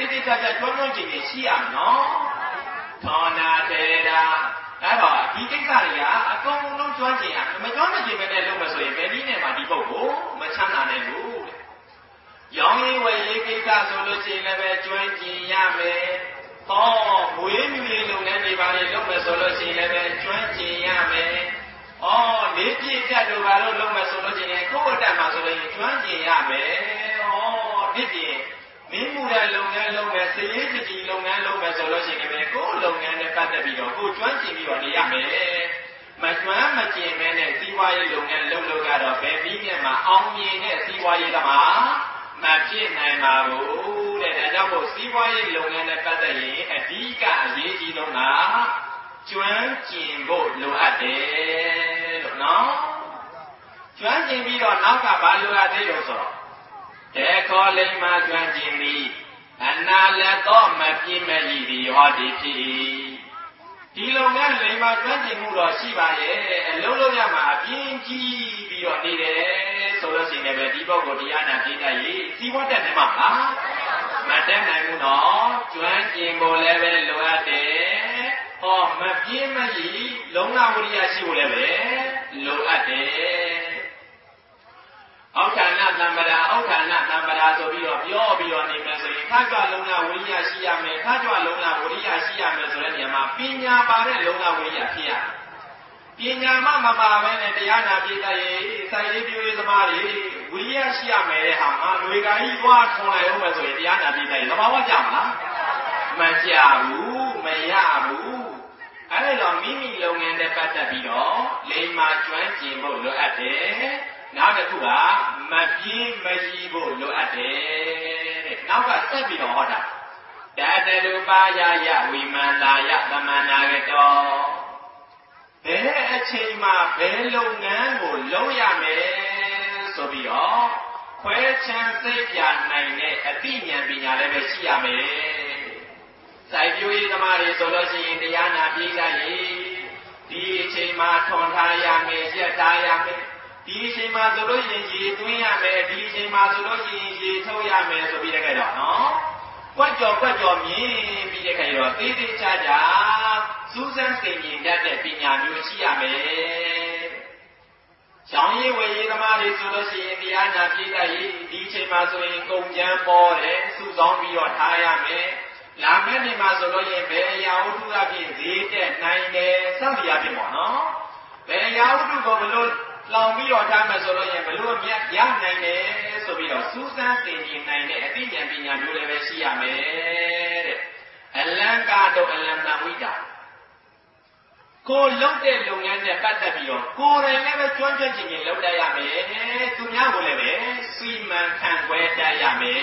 တိကျကျကျွမ်းကျွမ်းကျင်ကျင်ရှိရမယ်နော်ထောနာတေရာအဲ့တော့ဒီကိစ္စတွေကအကုန်လုံးကျွမ်းကျင်ရမကျွမ်းမကျင်ပဲနဲ့လုပ်မယ်ဆိုရင်ဘယ်နည်းနဲ့မှဒီပုဂ္ဂိုလ်မချမ်းသာနိုင်ဘူးတဲ့ရောင်းရည်ဝယ်ရေးကိစ္စဆိုလို့ရှိရင်လည်းပဲကျွမ်းကျင်ရမယ်ဟောငွေမြူလေးလုပ်ငန်းတွေပါလေလုပ်မယ်ဆိုလို့ရှိရင်လည်းပဲကျွမ်းကျင်ရမယ်ဩလေးပြည့်တက်တို့ပါလို့လုပ်မယ်ဆိုလို့ရှိရင်ကိုယ့်အတက်မှာဆိုလို့ကျွမ်းကျင်ရမယ်ဩဒီပြင်မင်းမူတဲ့လုပ်ငန်းလုပ်မယ်စည်ရေးတည်လုပ်ငန်းလုပ်မယ်ဆိုလို့ရှိရင်လည်းကိုယ့်လုပ်ငန်းနဲ့ပတ်သက်ပြီးတော့ကိုယ်ကျွမ်းကျင်ပြီးတော့နေရမယ်မကျွမ်းမကျင်မဲနဲ့စီးပွားရေးလုပ်ငန်းလုပ်လို့ကတော့ဘယ်နည်းနဲ့မှအောင်မြင်တဲ့စီးပွားရေးသမားမဖြစ်နိုင်ပါဘူးတဲ့ဒါကြောင့်မို့စီးပွားရေးလုပ်ငန်းနဲ့ပတ်သက်ရင်အဓိကအရေးကြီးဆုံးကကျွမ်းကျင်ဖို့လိုအပ်တယ်လို့နော်ကျွမ်းကျင်ပြီးတော့နောက်ကဘာလိုအပ်သေးလို့ဆိုတော့တေခောလိမ္မာကျွမ်းကျင်ပြီးအနာလက်တော့မပြင်းမရည်ဒီဟောဒီဖြစ်ဒီလုပ်ငန်းလိမ္မာကျွမ်းကျင်မှုတော့ရှိပါရဲ့အလုံးလုံးရမှာအပြင်းကြီးပြီးတော့နေတယ်ဆိုလို့ရှိရင်လည်းဒီပုဂ္ဂိုလ်တရားနာပြည့်တတ်ရေးစီးပွားတက်နိုင်မှာလားမတက်နိုင်ဘူးနော်ကျွမ်းကျင်ဖို့လည်းပဲလိုအပ်တယ်ဟောမပြင်းမရည်လုံလဝရိယရှိဖို့လည်းပဲလိုအပ်တယ်အောက်ဌာနသမ္ပဒါအောက်ဌာနသမ္ပဒါဆိုပြီးတော့ပြောပြီးတော့နေမယ်ဆိုရင်ခါကြွလုံလဝရိယရှိရမယ်ခါကြွလုံလဝရိယရှိရမယ်ဆိုတဲ့နေရာမှာပညာပါတဲ့လုံလဝရိယဖြစ်ရပညာမှမပါဘဲနဲ့တရားနာပြည့်တဲ့စိုက်လေးပြိုးရေးသမားတွေဝိရိယရှိရမယ်တဲ့ဟာငါလွေကကြီးသွားထွန်လိုက်အောင်မယ်ဆိုရင်တရားနာပြည့်တဲ့သဘာဝကြမလားမကြဘူးမရဘူးအဲ့တော့မိမိလုပ်ငန်းနဲ့ပတ်သက်ပြီးတော့လိမ္မာကျွမ်းကျင်ဖို့လိုအပ်တယ်နောက်တစ်ခုကမပြင်းမကြီးဖို့လိုအပ်တယ်တဲ့နောက်ကဆက်ပြီးတော့ဟောတာတတရူပါယယဝိမန္တာယသမန္နာကတောဘယ်အချိန်မှဘယ်လုပ်ငန်းကိုလုပ်ရမယ်ဆိုပြီးတော့ခွဲခြမ်းစိတ်ပြနိုင်တဲ့အသိဉာဏ်ပညာလည်းပဲရှိရမယ်စိုက်ပျိုးရေးသမားတွေဆိုလို့ရှိရင်တရားနာပြေးကြရေးဒီအချိန်မှထွန်ထားရမယ်ရက်ထားရမယ်ဒီအချိန်မှဆိုလို့ရှိရင်ရေသွင်းရမယ်ဒီအချိန်မှဆိုလို့ရှိရင်ရေထုတ်ရမယ်ဆိုပြီးတဲ့ကြတော့နော်ကွက်ကြော်ကွက်ကြော်မြင်ပြီးတဲ့ခါကျတော့သေးသေးချာချာစူးစမ်းသိမြင်တတ်တဲ့ပညာမျိုးရှိရမယ်။ရောင်းရည်ဝယ်ရေးသမားတွေဆိုလို့ရှိရင်တရားနာပြည့်တတ်ရေးဒီအချိန်မှဆိုရင်ကုန်ကျန်းပေါ်တယ်စုဆောင်းပြီးတော့ထားရမယ်။လာမယ့်နေ့မှာဆိုလို့ရင်ဘယ်ရာဝတ္ထုအဖြစ်ဈေးတက်နိုင်တယ်စသဖြင့်ဖြစ်ပေါ့နော်။ဘယ်ရာဝတ္ထုကိုဘလို့လောင်ပြီးတော့ထားမယ်ဆိုလို့ရင်ဘလို့မြတ်ရနိုင်တယ်ဆိုပြီးတော့စူးစမ်းသိမြင်နိုင်တဲ့အသိဉာဏ်ပညာမျိုးလည်းပဲရှိရမယ်တဲ့အလံကားတော့အလံတန်ဝိတာကိုလုပ်တဲ့လုပ်ငန်းနဲ့ပတ်သက်ပြီးတော့ကိုယ်တိုင်လည်းပဲကျွမ်းကျွမ်းကျင်ကျင်လုပ်တတ်ရမယ်သူများကိုလည်းပဲစီမံခန့်ခွဲတတ်ရမယ်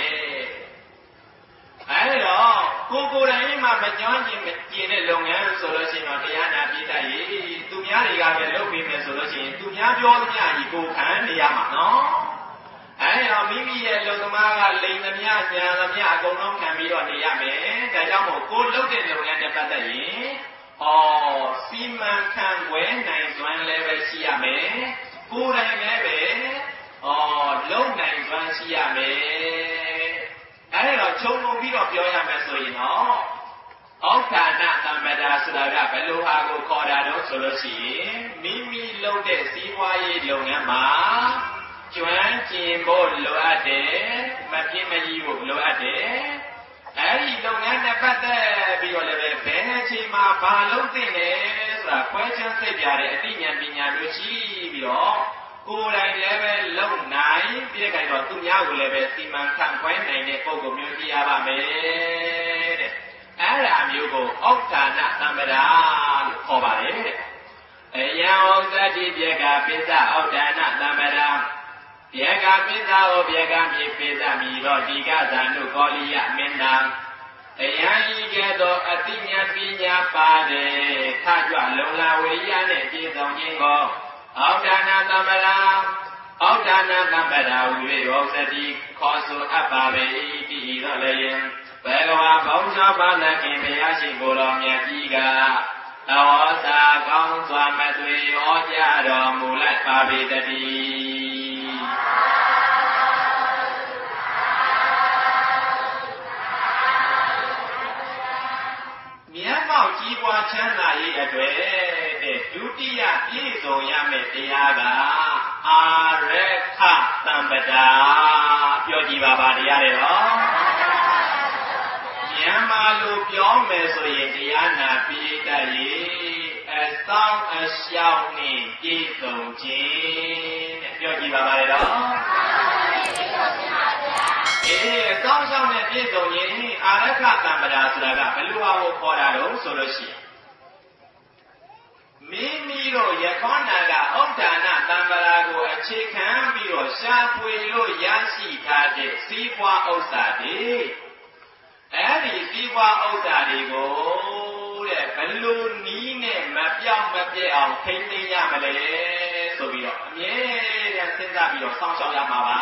အဲဒါကိုကိုယ်တိုင်မှမကျွမ်းကျင်ကျင်တဲ့လုပ်ငန်းဆိုလို့ရှိရင်တော့တရားနာပြည့်တတ်ရေးသူများတွေကပဲလုပ်ပြီးမယ်ဆိုလို့ရှိရင်သူများပြောသမျှကြီးကိုခံနေရမှာနော်အဲဒါမိမိရဲ့လူသမားကလိန်သမျှညာသမျှအကုန်လုံးခံပြီးတော့နေရမယ်ဒါကြောင့်မို့ကိုလုပ်တဲ့လုပ်ငန်းနဲ့ပတ်သက်ရင်အော်စီမံခန့်ခွဲနိုင်စွမ်းလည်းပဲရှိရမယ်ကိုယ်တိုင်လည်းပဲအော်လုံနိုင်စွမ်းရှိရမယ်အဲဒါခြုံငုံပြီးတော့ပြောရမယ်ဆိုရင်တော့အောက်ဌာနသမ္ပဒါဆိုတာကဘယ်လိုဟာကိုခေါ်တာတော့ဆိုလို့ရှိရင်မိမိလုပ်တဲ့စီးပွားရေးလုပ်ငန်းမှာကျွမ်းကျင်ဖို့လိုအပ်တယ်မပြင်းမကြီးဖို့လိုအပ်တယ်အဲဒီလုပ်ငန်းနဲ့ပတ်သက်ပြီးတော့လည်းပဲဘယ်အချိန်မှာဘာလုပ်သင့်လဲဆိုတာခွဲခြမ်းစိတ်ပြတဲ့အသိဉာဏ်ပညာမျိုးရှိပြီးတော့ကိုယ်တိုင်လည်းပဲလုံနိုင်ပြီးတဲ့အခါကျတော့သူများကိုလည်းပဲစီမံခန့်ခွဲနိုင်တဲ့ပုံကိုမျိုးကြည့်ရပါမယ်တဲ့အဲ့ဒါမျိုးကိုအောက်ဌာနသမ္ပဒါလို့ခေါ်ပါတယ်တဲ့အယံဩဇတိပြေကပိစ္ဆအောက်ဌာနသမ္ပဒါပြေကပိစ္ဆဟောပြေကမြေပိစ္ဆမြည်တော့ဒီကဇာနုကောလိယမင်းနာအယံဤကဲ့သို့အတိညာပညာပါတယ်ထကြွလုံလာဝိရိယနဲ့ပြည့်စုံခြင်းကိုအောက်ဌာနသမ္ပဒါအောက်ဌာနသမ္ပဒါဝိရိယောသတိခေါ်ဆိုအပ်ပါပေ၏ဒီတော့လည်းဘဂဝါဘုံသောဘာသာခင်ဘုရားရှိခိုးတော်မြတ်ကြီးကသဝောစာကောင်းစွာမသွေဟောကြားတော်မူလိုက်ပါပေတည်းาชั้นไหนด้วยดุติยพิโสยามิเตียกาอาเรขะสัมปดาเปียวจีบาบาเดียเลยเหรอยังมาลูเปียวเมสุยิเตียนาปีได้อสองอเชียวนี่พิโสจีเปียวจีบาบาเลยเหรอเออสองสองเนี่ยพิโสยิอาเรขะสัมปดาဆိုတာကဘယ်လိုအောင်ခေါ်တာလို့ဆိုလို့ရှိရင်မိမိတို့ယခေါနာကဥဒ္ဒါနတံပရာကိုအခြေခံပြီးတော့ရှားပွေလို့ရရှိထားတဲ့စီးပွားဥစ္စာတွေအဲ့ဒီစီးပွားဥစ္စာတွေကိုတဲ့ဘယ်လိုနည်းနဲ့မပြောင်းမပြဲအောင်ထိန်းသိမ်းရမလဲဆိုပြီးတော့အမြဲတမ်းစဉ်းစားပြီးတော့စောင့်ရှောက်ရမှာပါ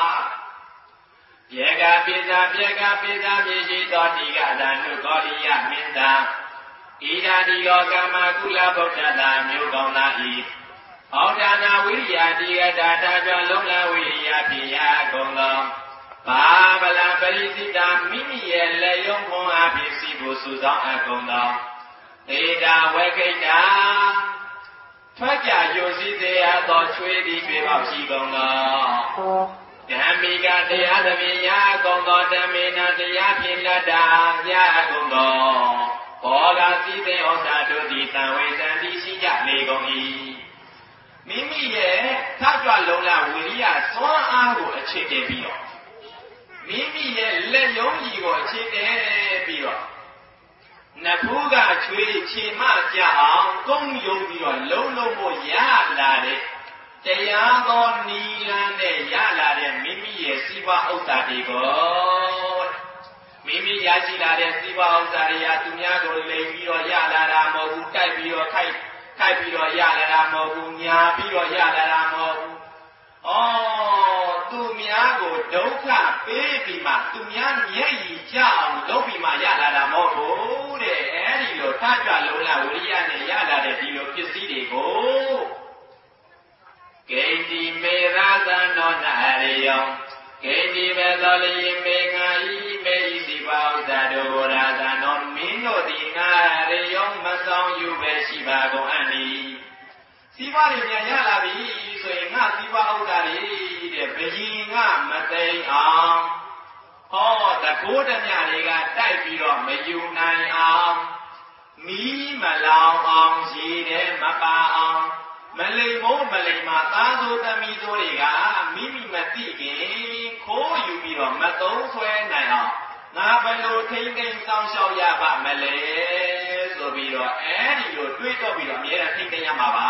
ယေကပိဇာပြေကပိဇာမြေရှိသောတိကသံနုကောရိယမင်းသာဣဒာတိလောကမကုလဗုဒ္ဓတာမျိုးကောင်းသားဤဩဒါနာဝိရိယတိကတာတာကြလုံးလဝိရိယဖြစ်ရကုန်သောဘာဗလပရိစိတာမိမိရဲ့လက်ယုံခွန်အားဖြင့်စီဖို့စုဆောင်အပ်ကုန်သောသေတာဝေခိတာထွက်ကြယုံစည်းစေရသောချွေးသည်ပြေပေါရှိကုန်သောဓမ္မိကတရားသဖြင့်ရကုန်သောဓမ္မေနတရားဖြင့်လတ္တာရကုန်သောဘောဂစီသေဩဇာတို့သည်တံဝေတံတိရှိကြလေကုန်၏မိမိရဲ့ထကြွလုံးလာဝိရိယစွမ်းအားကိုအခြေတည်ပြီးတော့မိမိရဲ့လက်ယုံကြီးကိုအခြေတည်ပြီးတော့နဖူးကချွေးချေမကြအောင်ကုန်းယုံပြီးတော့လုံးလုံးဖို့ရလာတဲ့တရားသောနီလန်းနဲ့ရလာတဲ့မိမိရဲ့စီးပွားဥစ္စာတွေကိုမိမိရရှိလာတဲ့စီးပွားဥစ္စာတွေကသူများကိုလိမ်ပြီးတော့ရလာတာမဟုတ်ဘူးတိုက်ပြီးတော့ခိုက်ခိုက်ပြီးတော့ရလာတာမဟုတ်ဘူးညာပြီးတော့ရလာတာမဟုတ်ဘူးဩသူများကိုဒုက္ခပေးပြီးမှသူများမျက်ရည်ကျအောင်လုပ်ပြီးမှရလာတာမဟုတ်ဘူးတဲ့အဲဒီလိုထကြလုံးလာဝိရိယနဲ့ရလာတဲ့ဒီလိုပစ္စည်းတွေကိုဂိန္ဒီမေရာသံတော်နာရိယောဂိန္ဒီမေသောလျင်မေငါဤမေဤစီပါဥဒ္ဒတောဘောရာသံတော်မင်းတို့သည်ငါရိယောမဆောင်ယူပဲရှိပါကုန်အံ့ဤစီပါတွေပြန်ရလာပြီဆိုရင်ငါစီပါဥဒ္ဒတွေတဲ့ဘယင်ကမသိအောင်ဟောတကိုးတမြတွေကတိုက်ပြီးတော့မယူနိုင်အောင်မီးမလောင်အောင်ရေထဲမပါအောင်မလိမ်မိုးမလိမ်မာသားဆိုသမီးတို့တွေကမိမိမသိခင်ခိုးယူပြီးတော့မသုံးဆွဲနိုင်အောင်ငါဘယ်လိုထိမ့်သိမ့်စောင့်ရှောက်ရပါမလဲဆိုပြီးတော့အဲဒီလိုတွေးတော့ပြီးတော့အများအားထိမ့်သိမ့်ရမှာပါ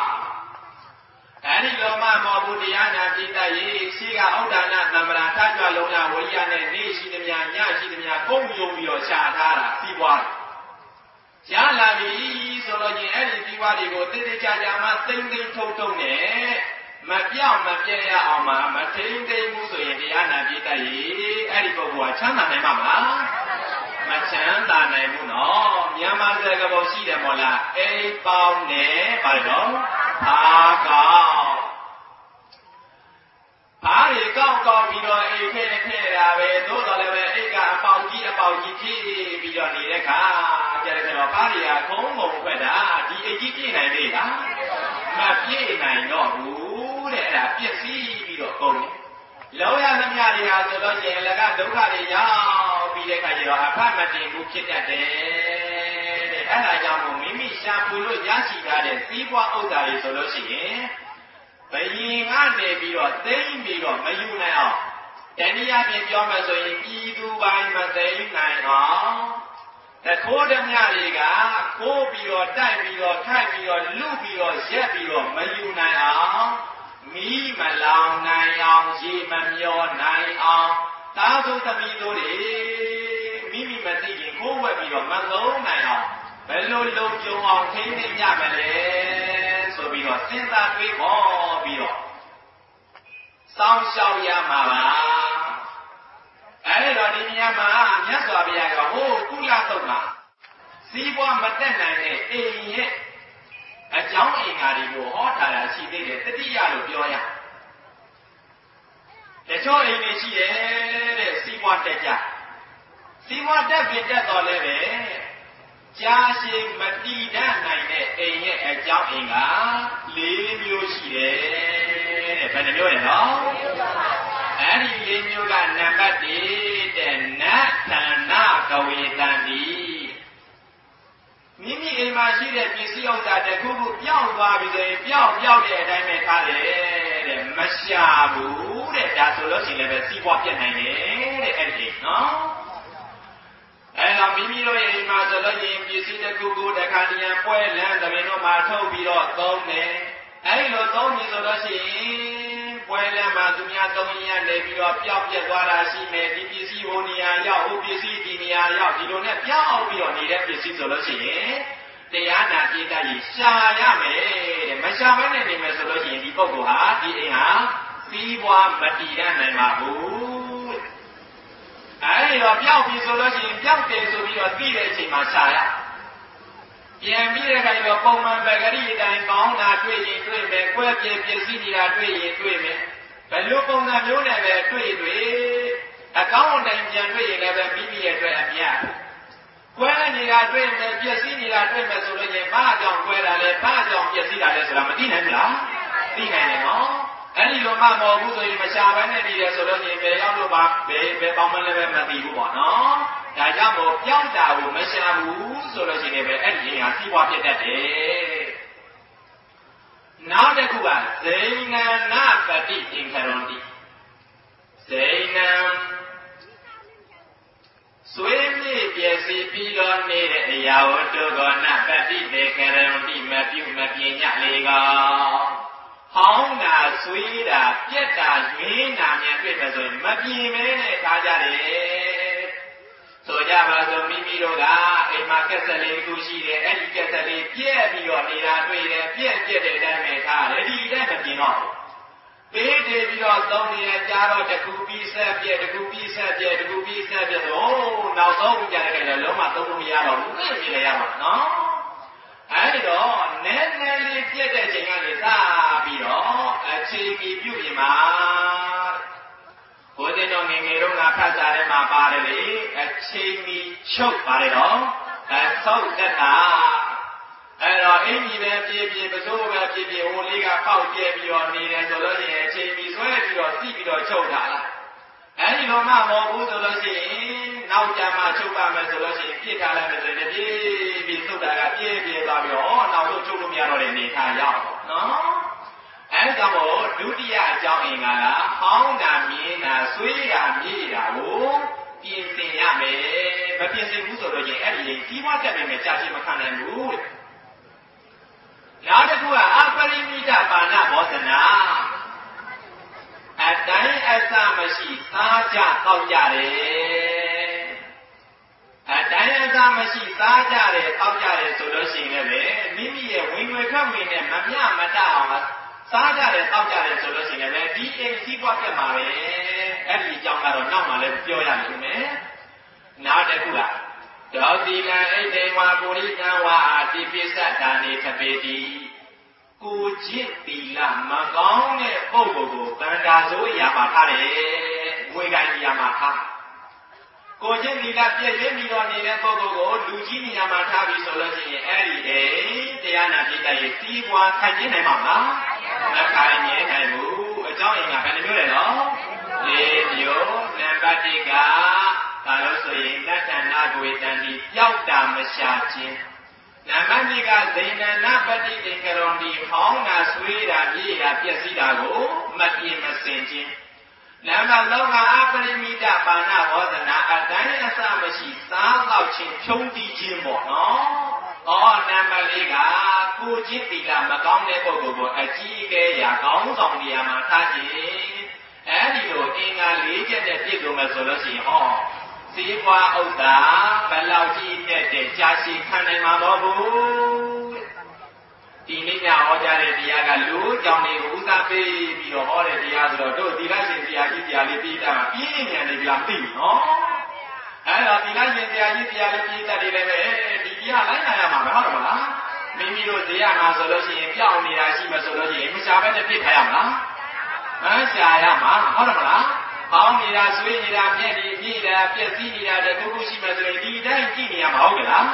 အဲဒီလိုမှမောဘူးတရားနာကြည်တတ်ရေးရှိကဩဒါနသံဗရာထကြွလုံးလာဝိရိယနဲ့နေရှိသမျှညရှိသမျှကုန်ယုံပြီးတော့ရှာထားတာပြီးပွားရလာပြီဆိုတော့ညအဲ့ဒီဒီဝါတွေကိုတိတိကျကျမှသိမ့်သိမ့်ထုတ်ထုတ်နဲ့မပြောင်းမပြဲရအောင်မှမထိမ့်သိမ့်မှုဆိုရင်တရားနာပြည့်တတ်ရေးအဲ့ဒီပုဂ္ဂိုလ်ကချမ်းသာနိုင်မှာမလားမချမ်းသာနိုင်ဘူးနော်မြန်မာစကားပေါ်ရှိတယ်မို့လားအိမ်ပေါင်းနဲ့ပါတော့အားကောင်းအားရီကောက်ကောက်ပြီးတော့အိမ်ထဲထဲတာပဲသို့တော်လည်းပဲအိတ်ကအပေါက်ကြီးအပေါက်ကြီးဖြည့်ပြီးတော့နေတဲ့ခါကျတဲ့တော့ပါရီယာခုံးငုံခွက်တာဒီအိတ်ကြီးပြည့်နိုင်သေးလားမပြည့်နိုင်တော့ဘူးတဲ့အဲ့ဒါပြည့်စည်ပြီးတော့ကုန်တယ်လောရသမျှတွေဟာဆိုတော့ရှင်လကဒုက္ခတွေရောက်ပြီးတဲ့ခါကျတော့အဖတ်မတင်ဘူးဖြစ်တတ်တယ်တဲ့အဲ့ဒါကြောင့်မို့မိမိရှာဖွေလို့ရရှိထားတဲ့သီးပွားဥစ္စာတွေဆိုလို့ရှိရင်ဘယင်ကနေပြီးတော့သိမ့်ပြီးတော့မယူနိုင်အောင်တဏှာပြင်ပြောမှဆိုရင်ပြည်သူပိုင်းမသိမ့်နိုင်အောင်တခိုးဓမြတွေကခိုးပြီးတော့တိုက်ပြီးတော့ထိုက်ပြီးတော့လူပြီးတော့ရက်ပြီးတော့မယူနိုင်အောင်မီးမလောင်နိုင်အောင်ရေမမျောနိုင်အောင်သားစုသမီးတို့တွေမိမိမသိရင်ခိုးဝက်ပြီးတော့မလုံးနိုင်အောင်ဘယ်လိုလုံခြုံအောင်ထိန်းသိမ်းရမလဲဆိုပြီးတော့စဉ်းစားတွေးခေါ်ပြီးတော့စောင့်ရှောက်ရမှာပါအဲ့တော့ဒီနေရာမှာမြတ်စွာဘုရားကဟိုကုလသုတ်မှာစီးပွားမတက်နိုင်တဲ့အိမ်ရဲ့အကြောင်းအင်္ဂါတွေကိုဟောထားတာရှိသေးတယ်တတိယလို့ပြောရတချို့အိမ်တွေရှိတယ်တဲ့စီးပွားတက်ကြစီးပွားတက်ပြီးတက်တော်လည်းပဲကြာရှည်မတည်တတ်နိုင်တဲ့အိမ်ရဲ့အကြောင်းအင်္ဂါလေးမျိုးရှိတယ်တဲ့ဘယ်နှမျိုးလဲနော်အဲ့ဒီလေးမျိုးကနံပါတ်တစ်တဲ့နတ်ဌာနကဝေတံတိမိမိအိမ်မှာရှိတဲ့ပစ္စည်းဥစ္စာတစ်ခုခုပြောင်းသွားပြီဆိုရင်ပြောင်းပြောင်းတဲ့အတိုင်းပဲထားတယ်တဲ့မရှာဘူးတဲ့ဒါဆိုလို့ရှိရင်လည်းပဲစီးပွားပြတ်နိုင်တယ်တဲ့အဲ့ဒီနော်အဲ့တော့မိမိတို့ရဲ့အိမ်မှာဆိုလို့ရှိရင်ပစ္စည်းတစ်ခုခုတစ်ခါတည်းပွဲလန်းသမင်တို့မှာထုတ်ပြီးတော့သုံးတယ်အဲ့လိုသုံးပြီဆိုလို့ရှိရင်ပွဲလန်းမှာသူများသုံးရင်နေပြီးတော့ပျောက်ပြက်သွားတာရှိမယ်ဒီပစ္စည်းဟိုနေရာရောက်ဟိုပစ္စည်းဒီနေရာရောက်ဒီလိုနဲ့ပြောင်းပြီးတော့နေတဲ့ပစ္စည်းဆိုလို့ရှိရင်တရားနာပြည့်တတ်ရင်ရှာရမယ်တဲ့မရှာဘဲနဲ့နေမယ်ဆိုလို့ရှိရင်ဒီပုဂ္ဂိုလ်ဟာဒီအိမ်ဟာစီးပွားမတည်ရနိုင်ပါဘူးအဲ့တော့ပြောက်ပြီဆိုလို့ရှိရင်ပြောက်တယ်ဆိုပြီးတော့သိတဲ့အချိန်မှာရှာရပြန်ပြီးတဲ့အခါကျတော့ပုံမှန်ပဲဂရိအတိုင်းကောင်းတာတွေ့ရင်တွေ့မယ်၊ကွဲပြဲပြည့်စည်နေတာတွေ့ရင်တွေ့မယ်ဘယ်လိုပုံစံမျိုးနဲ့ပဲတွေ့တွေ့အကောင်းအတိုင်းပြန်တွေ့ရင်လည်းပဲမိမိရဲ့အတွက်အမြတ်ကွဲနေတာတွေ့မယ်ပြည့်စည်နေတာတွေ့မယ်ဆိုလို့ရင်ဘာကြောင့်ကွဲတာလဲဘာကြောင့်ပြည့်စည်တာလဲဆိုတာမသိနိုင်ဘူးလားသိနိုင်တယ်နော်အဲ့ဒီလိုမှမဟုတ်ဘူးဆိုရင်မရှာဘဲနဲ့နေတယ်ဆိုလို့ရင်ဘယ်ရောက်လို့ပါဘယ်ဘယ်ပေါင်းမလဲပဲမသိဘူးပေါ့နော်ဒါကြောင့်မို့ပြောင်းတာကိုမရှာဘူးဆိုလို့ရှိရင်ပဲအဲ့ဒီဟာစီးပွားပြတ်တတ်တယ်နောက်တစ်ခုကဇိဏနာပတိသင်္ခရန္တိဇိဏံဆွေးမြေ့ပြည့်စည်ပြီးတော့နေတဲ့အရာဝတ္ထုကောနပတိသင်္ခရန္တိမပြုမပြင်းညလေကောဟောင်းတာဆွေးတာပြက်တာရင်းတာများတွေ့မယ်ဆိုရင်မပြင်းမဲနဲ့ထားကြတယ်ဆိုကြပါစို့မိမိတို့ကအိမ်မှာကက်ဆက်လေးခုရှိတယ်အဲ့ဒီကက်ဆက်လေးပြက်ပြီးတော့နေတာတွေ့တယ်ပြက်ပြက်တဲ့အတိုင်းပဲထားတယ်ဒီတိုင်းမပြင်းတော့ပေးတည်ပြီးတော့သုံးနေရကြတော့တကူပြီးဆက်ပြက်တကူပြီးဆက်ပြက်တကူပြီးဆက်ပြက်ဆိုနောက်ဆုံးကြတဲ့ကလည်းလုံးဝသုံးလို့မရတော့ဘူးပြင်ပြလိုက်ရမှာနော်အဲ့ဒီတော့နည်းနည်းလေးပြက်တဲ့ချိန်ကနေစပြီးတော့အခြေကြီးပြုပြင်မှာဘုရားတော်ငယ်ငယ်တော့ငါဖတ်စားထဲမှာပါတယ်လေအခြေကြီးချုပ်ပါတယ်တော့အဆောက်တက်တာအဲ့တော့အင်းကြီးပဲပြေးပြေးပစိုးပဲပြေးပြေးဟိုလေးကပေါက်ကျဲပြီးတော့နေတယ်ဆိုလို့ရှိရင်အခြေကြီးဆွဲပြီးတော့စီးပြီးတော့ချုပ်တာလားအဲ့ဒီတော့မှမဟုတ်ဘူးဆိုလို့ရှိရင်နောက်ကြမှာချုပ်ပါမယ်ဆိုလို့ရှိရင်ပြစ်ထားလိုက်မယ်ဆိုရင်ပြေးပြေးသုတ်တာကပြေးပြေးသွားပြီးတော့နောက်တော့ချုပ်လို့မရတော့တဲ့အနေထားရောက်နော်အဲဒါမို့ဒုတိယအကြောင်းအင်္ဂါကဟောင်းတာမြင်တာဆွေးတာမြေ့တာကိုပြင်ဆင်ရမယ်မပြင်ဆင်ဘူးဆိုတော့ရင်အဲ့ဒီရင်ကြီးပွားတက်နေမယ်ကြာရှည်မခံနိုင်ဘူးနောက်တစ်ခုကအပရိမိတပါဏဘောဇနာအတိုင်းအစမရှိစားကြတောက်ကြတယ်အတိုင်းအစမရှိစားကြတယ်တောက်ကြတယ်ဆိုလို့ရှိရင်လည်းမိမိရဲ့ဝင်ငွေခက်ဝင်နဲ့မမျှမတအောင်စားကြတယ်တောက်ကြတယ်ဆိုလို့ရှိရင်လည်းဒီအိမ်စီးပွားပြတ်မှာပဲအဲ့ဒီအကြောင်းကတော့နောက်မှလည်းပြောရလိမ့်မယ်နောက်တစ်ခုကဒေါတိလံအိတေဝါပုရိသံဝါအာတိပိစ္ဆတာနေသပေတိကိုကျင့်သီလမကောင်းတဲ့ပုဂ္ဂိုလ်ကိုတန်တာဆိုအရာမှာထားတယ်ဝေကိုင်းနေရာမှာထားကိုကျင့်သီလပြည့်ရင်းပြီးတော့နေတဲ့ပုဂ္ဂိုလ်ကိုလူကြီးနေရာမှာထားပြီးဆိုလို့ရှိရင်အဲ့ဒီအိမ်တရားနာပြည့်တဲ့ရေးစီးပွားခိုင်ကျင်းနိုင်မှာမလားမခိုင်ကျင်းနိုင်ဘူးအကြောင်းအင်္ဂါဘယ်နှမျိုးလဲနော်လေးမျိုးနံပါတ်တစ်ကဒါလို့ဆိုရင်တဏ္ဍာကိုတန်ဒီပျောက်တာမရှာခြင်းနံပါတ်နှစ်ကဇိဏနာပတိသင်္ကရောဒီဟောင်းတာဆွေးတာပြေးတာပြည့်စည်တာကိုမပြေမစင်ခြင်းနံပါတ်သုံးကအပရိမိတပါဏဘောဇနာအတိုင်းအစမရှိစားတော့ခြင်းဖြုံးတီးခြင်းပေါ့နော်။ဩနံပါတ်လေးကကိုချင်းသီလမကောင်းတဲ့ပုဂ္ဂိုလ်ကိုအကြီးအကဲရာကောင်းဆောင်နေရာမှာထားခြင်းအဲဒီလိုအင်္ဂါ၄ချက်နဲ့ပြည့်စုံမယ်ဆိုလို့ရှိရင်ဟောစီးပွားဥစ္စာဘယ်လောက်ကြီးနဲ့တဲ့ကြာရှည်ခံနိုင်မှာမဟုတ်ဘူးဒီနေ့ညဟောကြားတဲ့တရားကလူကြောင့်တွေကိုဥစားပေးပြီးတော့ဟောတဲ့တရားဆိုတော့တို့သီလရှင်တရားကြီးတရားလေးပြီးတာပြင်းနေတယ်ဗျာမသိဘူးနော်အဲ့တော့သီလရှင်တရားကြီးတရားလေးပြီးတတ်တယ်လည်းပဲဒီတရားလိုက်နိုင်ရမှာမဟုတ်ဘူးလားမိမိတို့ဇေယမှာဆိုလို့ရှိရင်ပြောင်းနေတာရှိမှဆိုလို့ရှိရင်မရှားဘဲနဲ့ပြစ်ထားရမလားမရှားရမှာဟုတ်တယ်မလားဟောင်းနေတာဆွေးနေတာပြက်နေပြေးတာပြက်စီးနေတာတခုခုရှိမှဆိုရင်ဒီတိုင်းကြည့်နေရမှာဟုတ်ကလားမ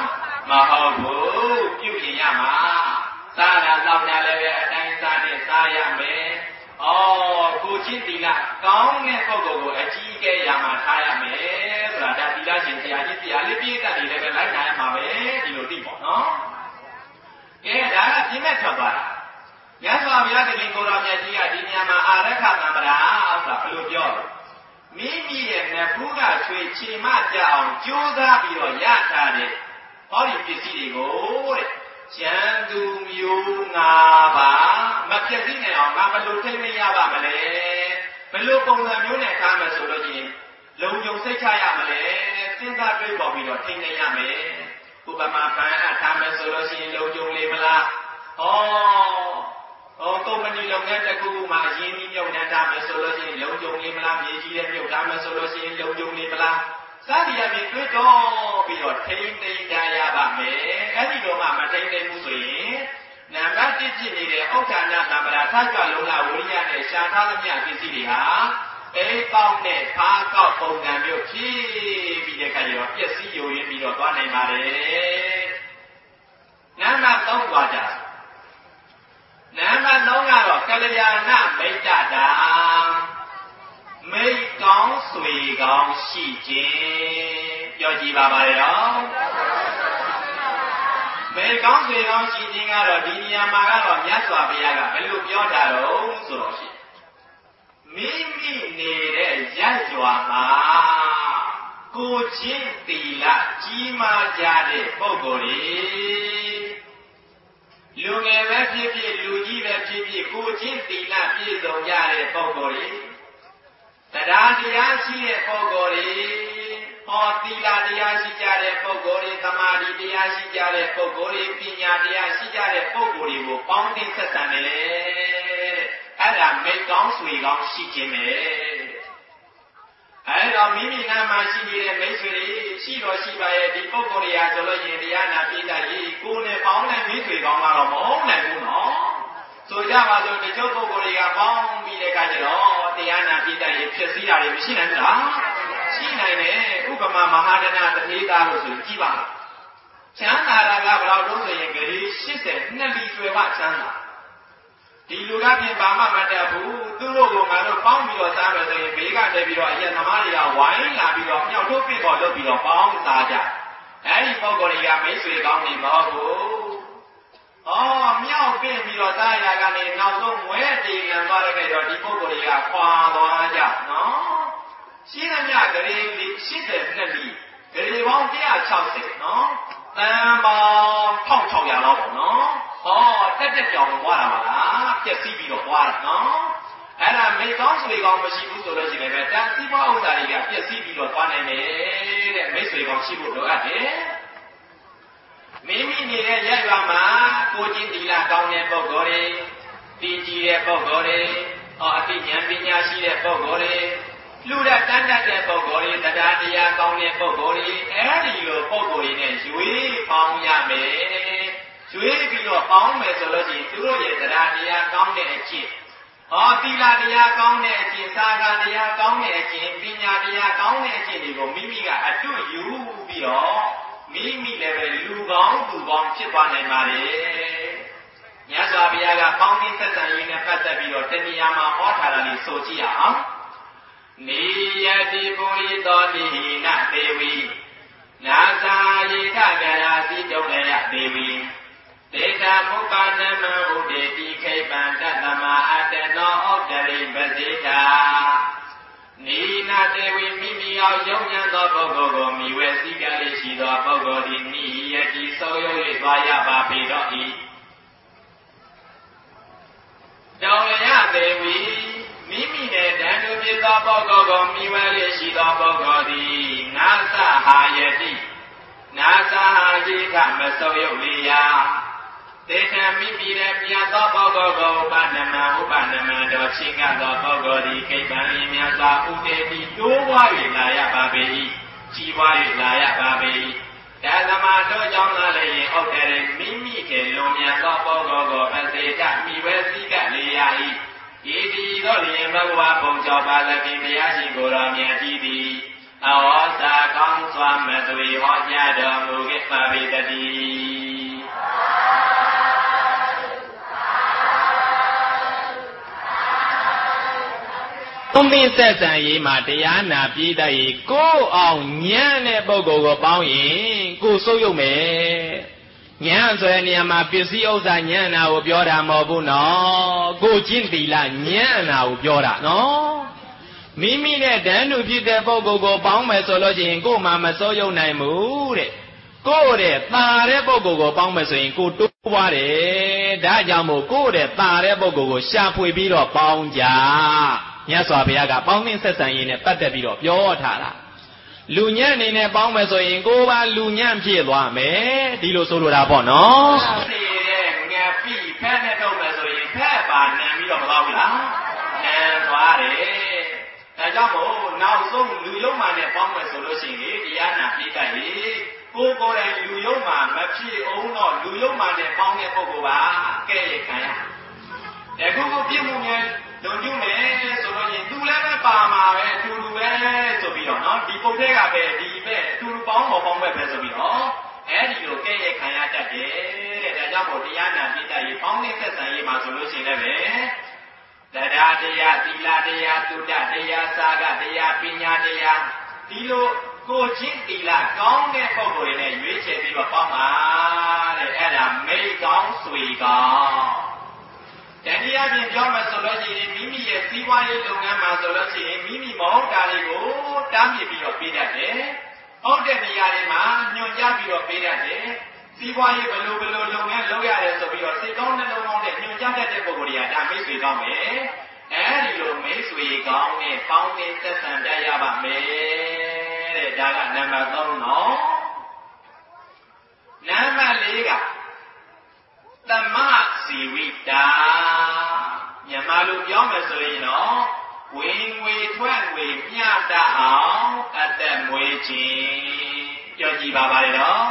mà họ bố biểu hiện nhà mà ta là lòng nhà lệ về đánh ta để ta ya mẹ ồ cô chín thì là có nghe cô cô cô ấy chỉ cái nhà mà ta ya mẹ rồi đã đi ra chuyện gì à chỉ à lấy biết ta đi lên lại nhà mà mẹ đi lối đi bỏ nó cái đó là chỉ mẹ thằng bà nhớ sao bây giờ thì cô làm nhà gì à đi nhà mà à đấy khác mà đã ông là phải lo mỹ mỹ này phụ cả chơi chơi mà cháu chú ra bị rồi ya ta đấy có đi cái gì cô đấy chẳng đủ nhiều ngà bà mà cái gì này mà mà lúc thấy mấy bà mà lẽ mà lúc công làm nhiều này tham mà số đó gì lâu dùng xây khai à mà lẽ xin ra cái bảo bị rồi thấy này à mẹ cô bà mà phải tham mà số đó gì lâu dùng lên mà là oh oh cô mình đi lâu nghe ta cô mà gì đi nhiều này tham mà số đó gì lâu dùng lên mà làm gì gì nhiều tham mà số đó gì lâu dùng lên mà là sao thì là mình cứ cho bị rồi thấy đây ra ya bà mẹ cái gì đó mà mà thấy đây mua sủi nằm bác chỉ chỉ này để ông cha nhà làm bà thay cho lâu là uống nhà này cha thao làm nhà cái gì đấy hả ấy con này phá cọ công làm việc khi bị để cái gì đó biết gì nhiều yên bị rồi qua này mà đấy nằm mà tông qua chả nằm mà nấu ngà rồi cái này là nằm mấy chả đã mấy con suy con xì chế do gì bà bà đó mấy con suy con xì chế ngà rồi đi nhà mà ngà rồi nhát xóa bây giờ cả mấy lúc gió trả rồi số đó xí mỹ mỹ nề để giá xóa mà cô chín tỷ là chỉ mà giá để bao gồm đi lưu nghe về phía phía lưu gì về phía phía cô chín tỷ là phía dòng giá để bao gồm đi Tara dia si le pogori, ho tila dia si jare pogori, tamari dia si jare pogori, pinya dia si jare pogori wo pong tin sat san ne. Ai da mai kaung sui kaung si chin ne. Ai da mi mi na ma si ni le mai sui ni si ro si ba ye di pogori ya so lo yin dia na pi da yi ko ne pong nai mi sui kaung ma lo mo nai bu no. ဆိုကြပါစို့တချို့ပုဂ္ဂိုလ်တွေကပေါင်းပြီးတဲ့အခါကျတော့တရားနာပိဋကရဲ့ဖြစ်စည်းတာတွေမရှိနိုင်ဘူးလားရှိနိုင်တယ်ဥပမာမဟာဒနာတတိသားလို့ဆိုကြည့်ပါချမ်းသာတာကဘယ်လောက်လို့ဆိုရင်ဂရီ၈၀နှစ်လီကျွယ်ဝချမ်းသာဒီလူကပြင်ဘာမှမတတ်ဘူးသူတို့ကငါတို့ပေါင်းပြီးတော့စားမယ်ဆိုရင်ဘေးကနေပြီးတော့အရင်သမားတွေကဝိုင်းလာပြီးတော့မြောက်ထုတ်ပြစ်ပေါ်လုပ်ပြီးတော့ပေါင်းစားကြအဲဒီပုဂ္ဂိုလ်တွေကမိတ်ဆွေကောင်းနေမဟုတ်ဘူး哦，妙变比较大呀，个呢，脑中我也这样做了个叫地婆婆的呀，夸多家，喏，现在呀，个里里现在那里，个里往底下敲死，喏，那么泡炒呀老婆，喏，哦，这这叫我了嘛啦，这水比较花了，喏，哎啦，没讲水讲没洗不做了起来呗，但地方欧大里个这水比较花呢没，没水讲洗不做啊的。မိမိနေတဲ့ရက်ရွာမှာကိုချင်းသီလကောင်းတဲ့ပုဂ္ဂိုလ်တွေတည်ကြည်တဲ့ပုဂ္ဂိုလ်တွေအော်အသိဉာဏ်ပညာရှိတဲ့ပုဂ္ဂိုလ်တွေလူရတန်းတတ်တဲ့ပုဂ္ဂိုလ်တွေတရားတရားကောင်းတဲ့ပုဂ္ဂိုလ်တွေအဲဒီလိုပုဂ္ဂိုလ်တွေနဲ့ရွေးပေါင်းရမယ်ရွေးပြီးတော့ပေါင်းမယ်ဆိုလို့ရှိရင်သူတို့ရဲ့တရားတရားကောင်းတဲ့အကျင့်ဟောသီလတရားကောင်းတဲ့အကျင့်သာဂတရားကောင်းတဲ့အကျင့်ပညာတရားကောင်းတဲ့အကျင့်တွေကိုမိမိကအကျွတ်ယူပြီးတော့မိမိလည်းပဲလူကောင်းသူကောင်းဖြစ်သွားနိုင်ပါလေ။မြတ်စွာဘုရားကပေါင်းပြီးသက်တမ်းရင်းနဲ့ပတ်သက်ပြီးတော့တဏှာမှာဟောထားတာလေးဆိုကြည့်အောင်။နေယတိပုရိသောတိဟိနဒေဝီနာသာယေထကရာတိတုတ်ရဒေဝီဒေတာမုပ္ပါနမဥဒေတိခိပံတတမအတ္တနောဩတရိပစေတာနိနာတေဝိမိမိအောင်ယုံဉာဏ်သောပုဂ္ဂိုလ်ကိုမိဝဲစည်းကမ်းလေးရှိသောပုဂ္ဂိုလ်သည်နိယတိဆုံးယုံ၍သွားရပါပေတော့၏တောင်ရတေဝီမိမိနဲ့တန်တူဖြစ်သောပုဂ္ဂိုလ်ကိုမိဝဲလေးရှိသောပုဂ္ဂိုလ်သည်နာသဟာယတိနာသဟာယိကမဆုံးယုံလျာတေထံမိမိရဲ့မြတ်သောပုဂ္ဂိုလ်ကိုဥပနမဥပနမတော်ချင်းကသောပုဂ္ဂိုလ်သည်ကိဗ္ဗံမြတ်စွာဥဒေတိတိုးပွား၍လာရပါပေ၏ကြီးပွား၍လာရပါပေ၏ဒါသမတို့ကြောင့်လာလျင်ဥဒ္ဒရေမိမိကလွန်မြတ်သောပုဂ္ဂိုလ်ကိုပစေတမိဝဲစည်းကပ်လေရ၏ဤသည်တို့လျင်ဘဂဝါဘုံကျော်ပါသခင်တရားရှိကိုယ်တော်မြတ်ကြီးသည်အဝေါစာကောင်းစွာမသွေဟောကြားတော်မူခဲ့ပါပေတည်းသုံးသိဆက်ဆံရေးမှာတရားနာပြည်တတ်ရေးကိုအောင်ညံ့တဲ့ပုဂ္ဂိုလ်ကိုပေါင်းရင်ကိုစုပ်ယုတ်မယ်ညံ့ဆိုတဲ့နေရာမှာပစ္စည်းဥစ္စာညံ့တာကိုပြောတာမဟုတ်ဘူးနော်ကိုချင်းတီလာညံ့တာကိုပြောတာနော်မိမိနဲ့တန်းတူဖြစ်တဲ့ပုဂ္ဂိုလ်ကိုပေါင်းမယ်ဆိုလို့ရှိရင်ကိုမှမစုပ်ယုတ်နိုင်ဘူးတဲ့ကိုတဲ့ตาတဲ့ပုဂ္ဂိုလ်ကိုပေါင်းမယ်ဆိုရင်ကိုတိုးပွားတယ်ဒါကြောင့်မို့ကိုတဲ့ตาတဲ့ပုဂ္ဂိုလ်ကိုရှာဖွေပြီးတော့ပေါင်းကြမြတ်စွာဘုရားကပေါင်းသင်းဆက်ဆံရေးနဲ့ပတ်သက်ပြီးတော့ပြောထားတာလူညံ့အနေနဲ့ပေါင်းမယ်ဆိုရင်ကိုယ်ပါလူညံ့ဖြစ်သွားမယ်ဒီလိုဆိုလိုတာပေါ့နော်သိတဲ့ငါပြီဖက်နဲ့တော့မယ်ဆိုရင်ဖက်ပါနံပြီးတော့မသွားဘူးလားနံသွားတယ်ဒါကြောင့်မို့နောက်ဆုံးလူယုံမှနဲ့ပေါင်းမယ်ဆိုလို့ရှိရင်တရားနာပြိတ္တရေးကိုယ်ကိုယ်တိုင်လူယုံမှမဖြစ်အောင်တော့လူယုံမှနဲ့ပေါင်းတဲ့ပုဂ္ဂိုလ်ပါကဲ့ရဲ့ခံရအခုကိုပြည့်မှုငယ်လုံကျုံမယ်ဆိုလို့ရင်သူလည်းပဲပါမှာပဲအတူတူပဲဆိုပြီးတော့နော်ဒီပုံထဲကပဲဒီပဲအတူတူပေါင်းပေါ်ပေါင်းပဲပဲဆိုပြီးတော့အဲဒီလိုကဲ့ရဲ့ခံရတတ်တယ်တဲ့ဒါကြောင့်မို့တရားနာပြိတ္တရေးပေါင်းတဲ့ဆက်ဆံရေးမှာဆိုလို့ရှိရင်လည်းတရားတရားသီလတရားသုဒ္ဓတရားစာကတရားပညာတရားဒီလိုကိုချင်းသီလကောင်းတဲ့ပုဂ္ဂိုလ်တွေနဲ့ရွေးချယ်ပြီးတော့ပေါင်းပါတဲ့အဲ့ဒါမိတ်ကောင်းဆွေကောင်းတရားပြင်ပြောမှဆိုလို့ရှိရင်မိမိရဲ့စီးပွားရေးလုပ်ငန်းမှာဆိုလို့ရှိရင်မိမိမဟုတ်တာတွေကိုတားမြစ်ပြီးတော့ပေးတတ်တယ်။ဟုတ်တဲ့နေရာတွေမှာညွှန်ကြားပြီးတော့ပေးတတ်တယ်။စီးပွားရေးဘယ်လိုဘယ်လိုလုပ်ငန်းလုပ်ရတယ်ဆိုပြီးတော့စိတ်ကောင်းနှလုံးကောင်းတဲ့ညွှန်ကြားတတ်တဲ့ပုဂ္ဂိုလ်တွေကဒါမိတ်ဆွေကောင်းမယ်။အဲဒီလိုမိတ်ဆွေကောင်းနဲ့ပေါင်းသင်းဆက်ဆံတတ်ရပါမယ်တဲ့ဒါကနံပါတ်သုံးနော်။နံပါတ်လေးကသမစီဝိတာမြန်မာလိုပြောမယ်ဆိုရင်တော့ဝင်ငွေထွက်ငွေမျှတအောင်အသက်မွေးခြင်းပြောကြည့်ပါပါလေနော်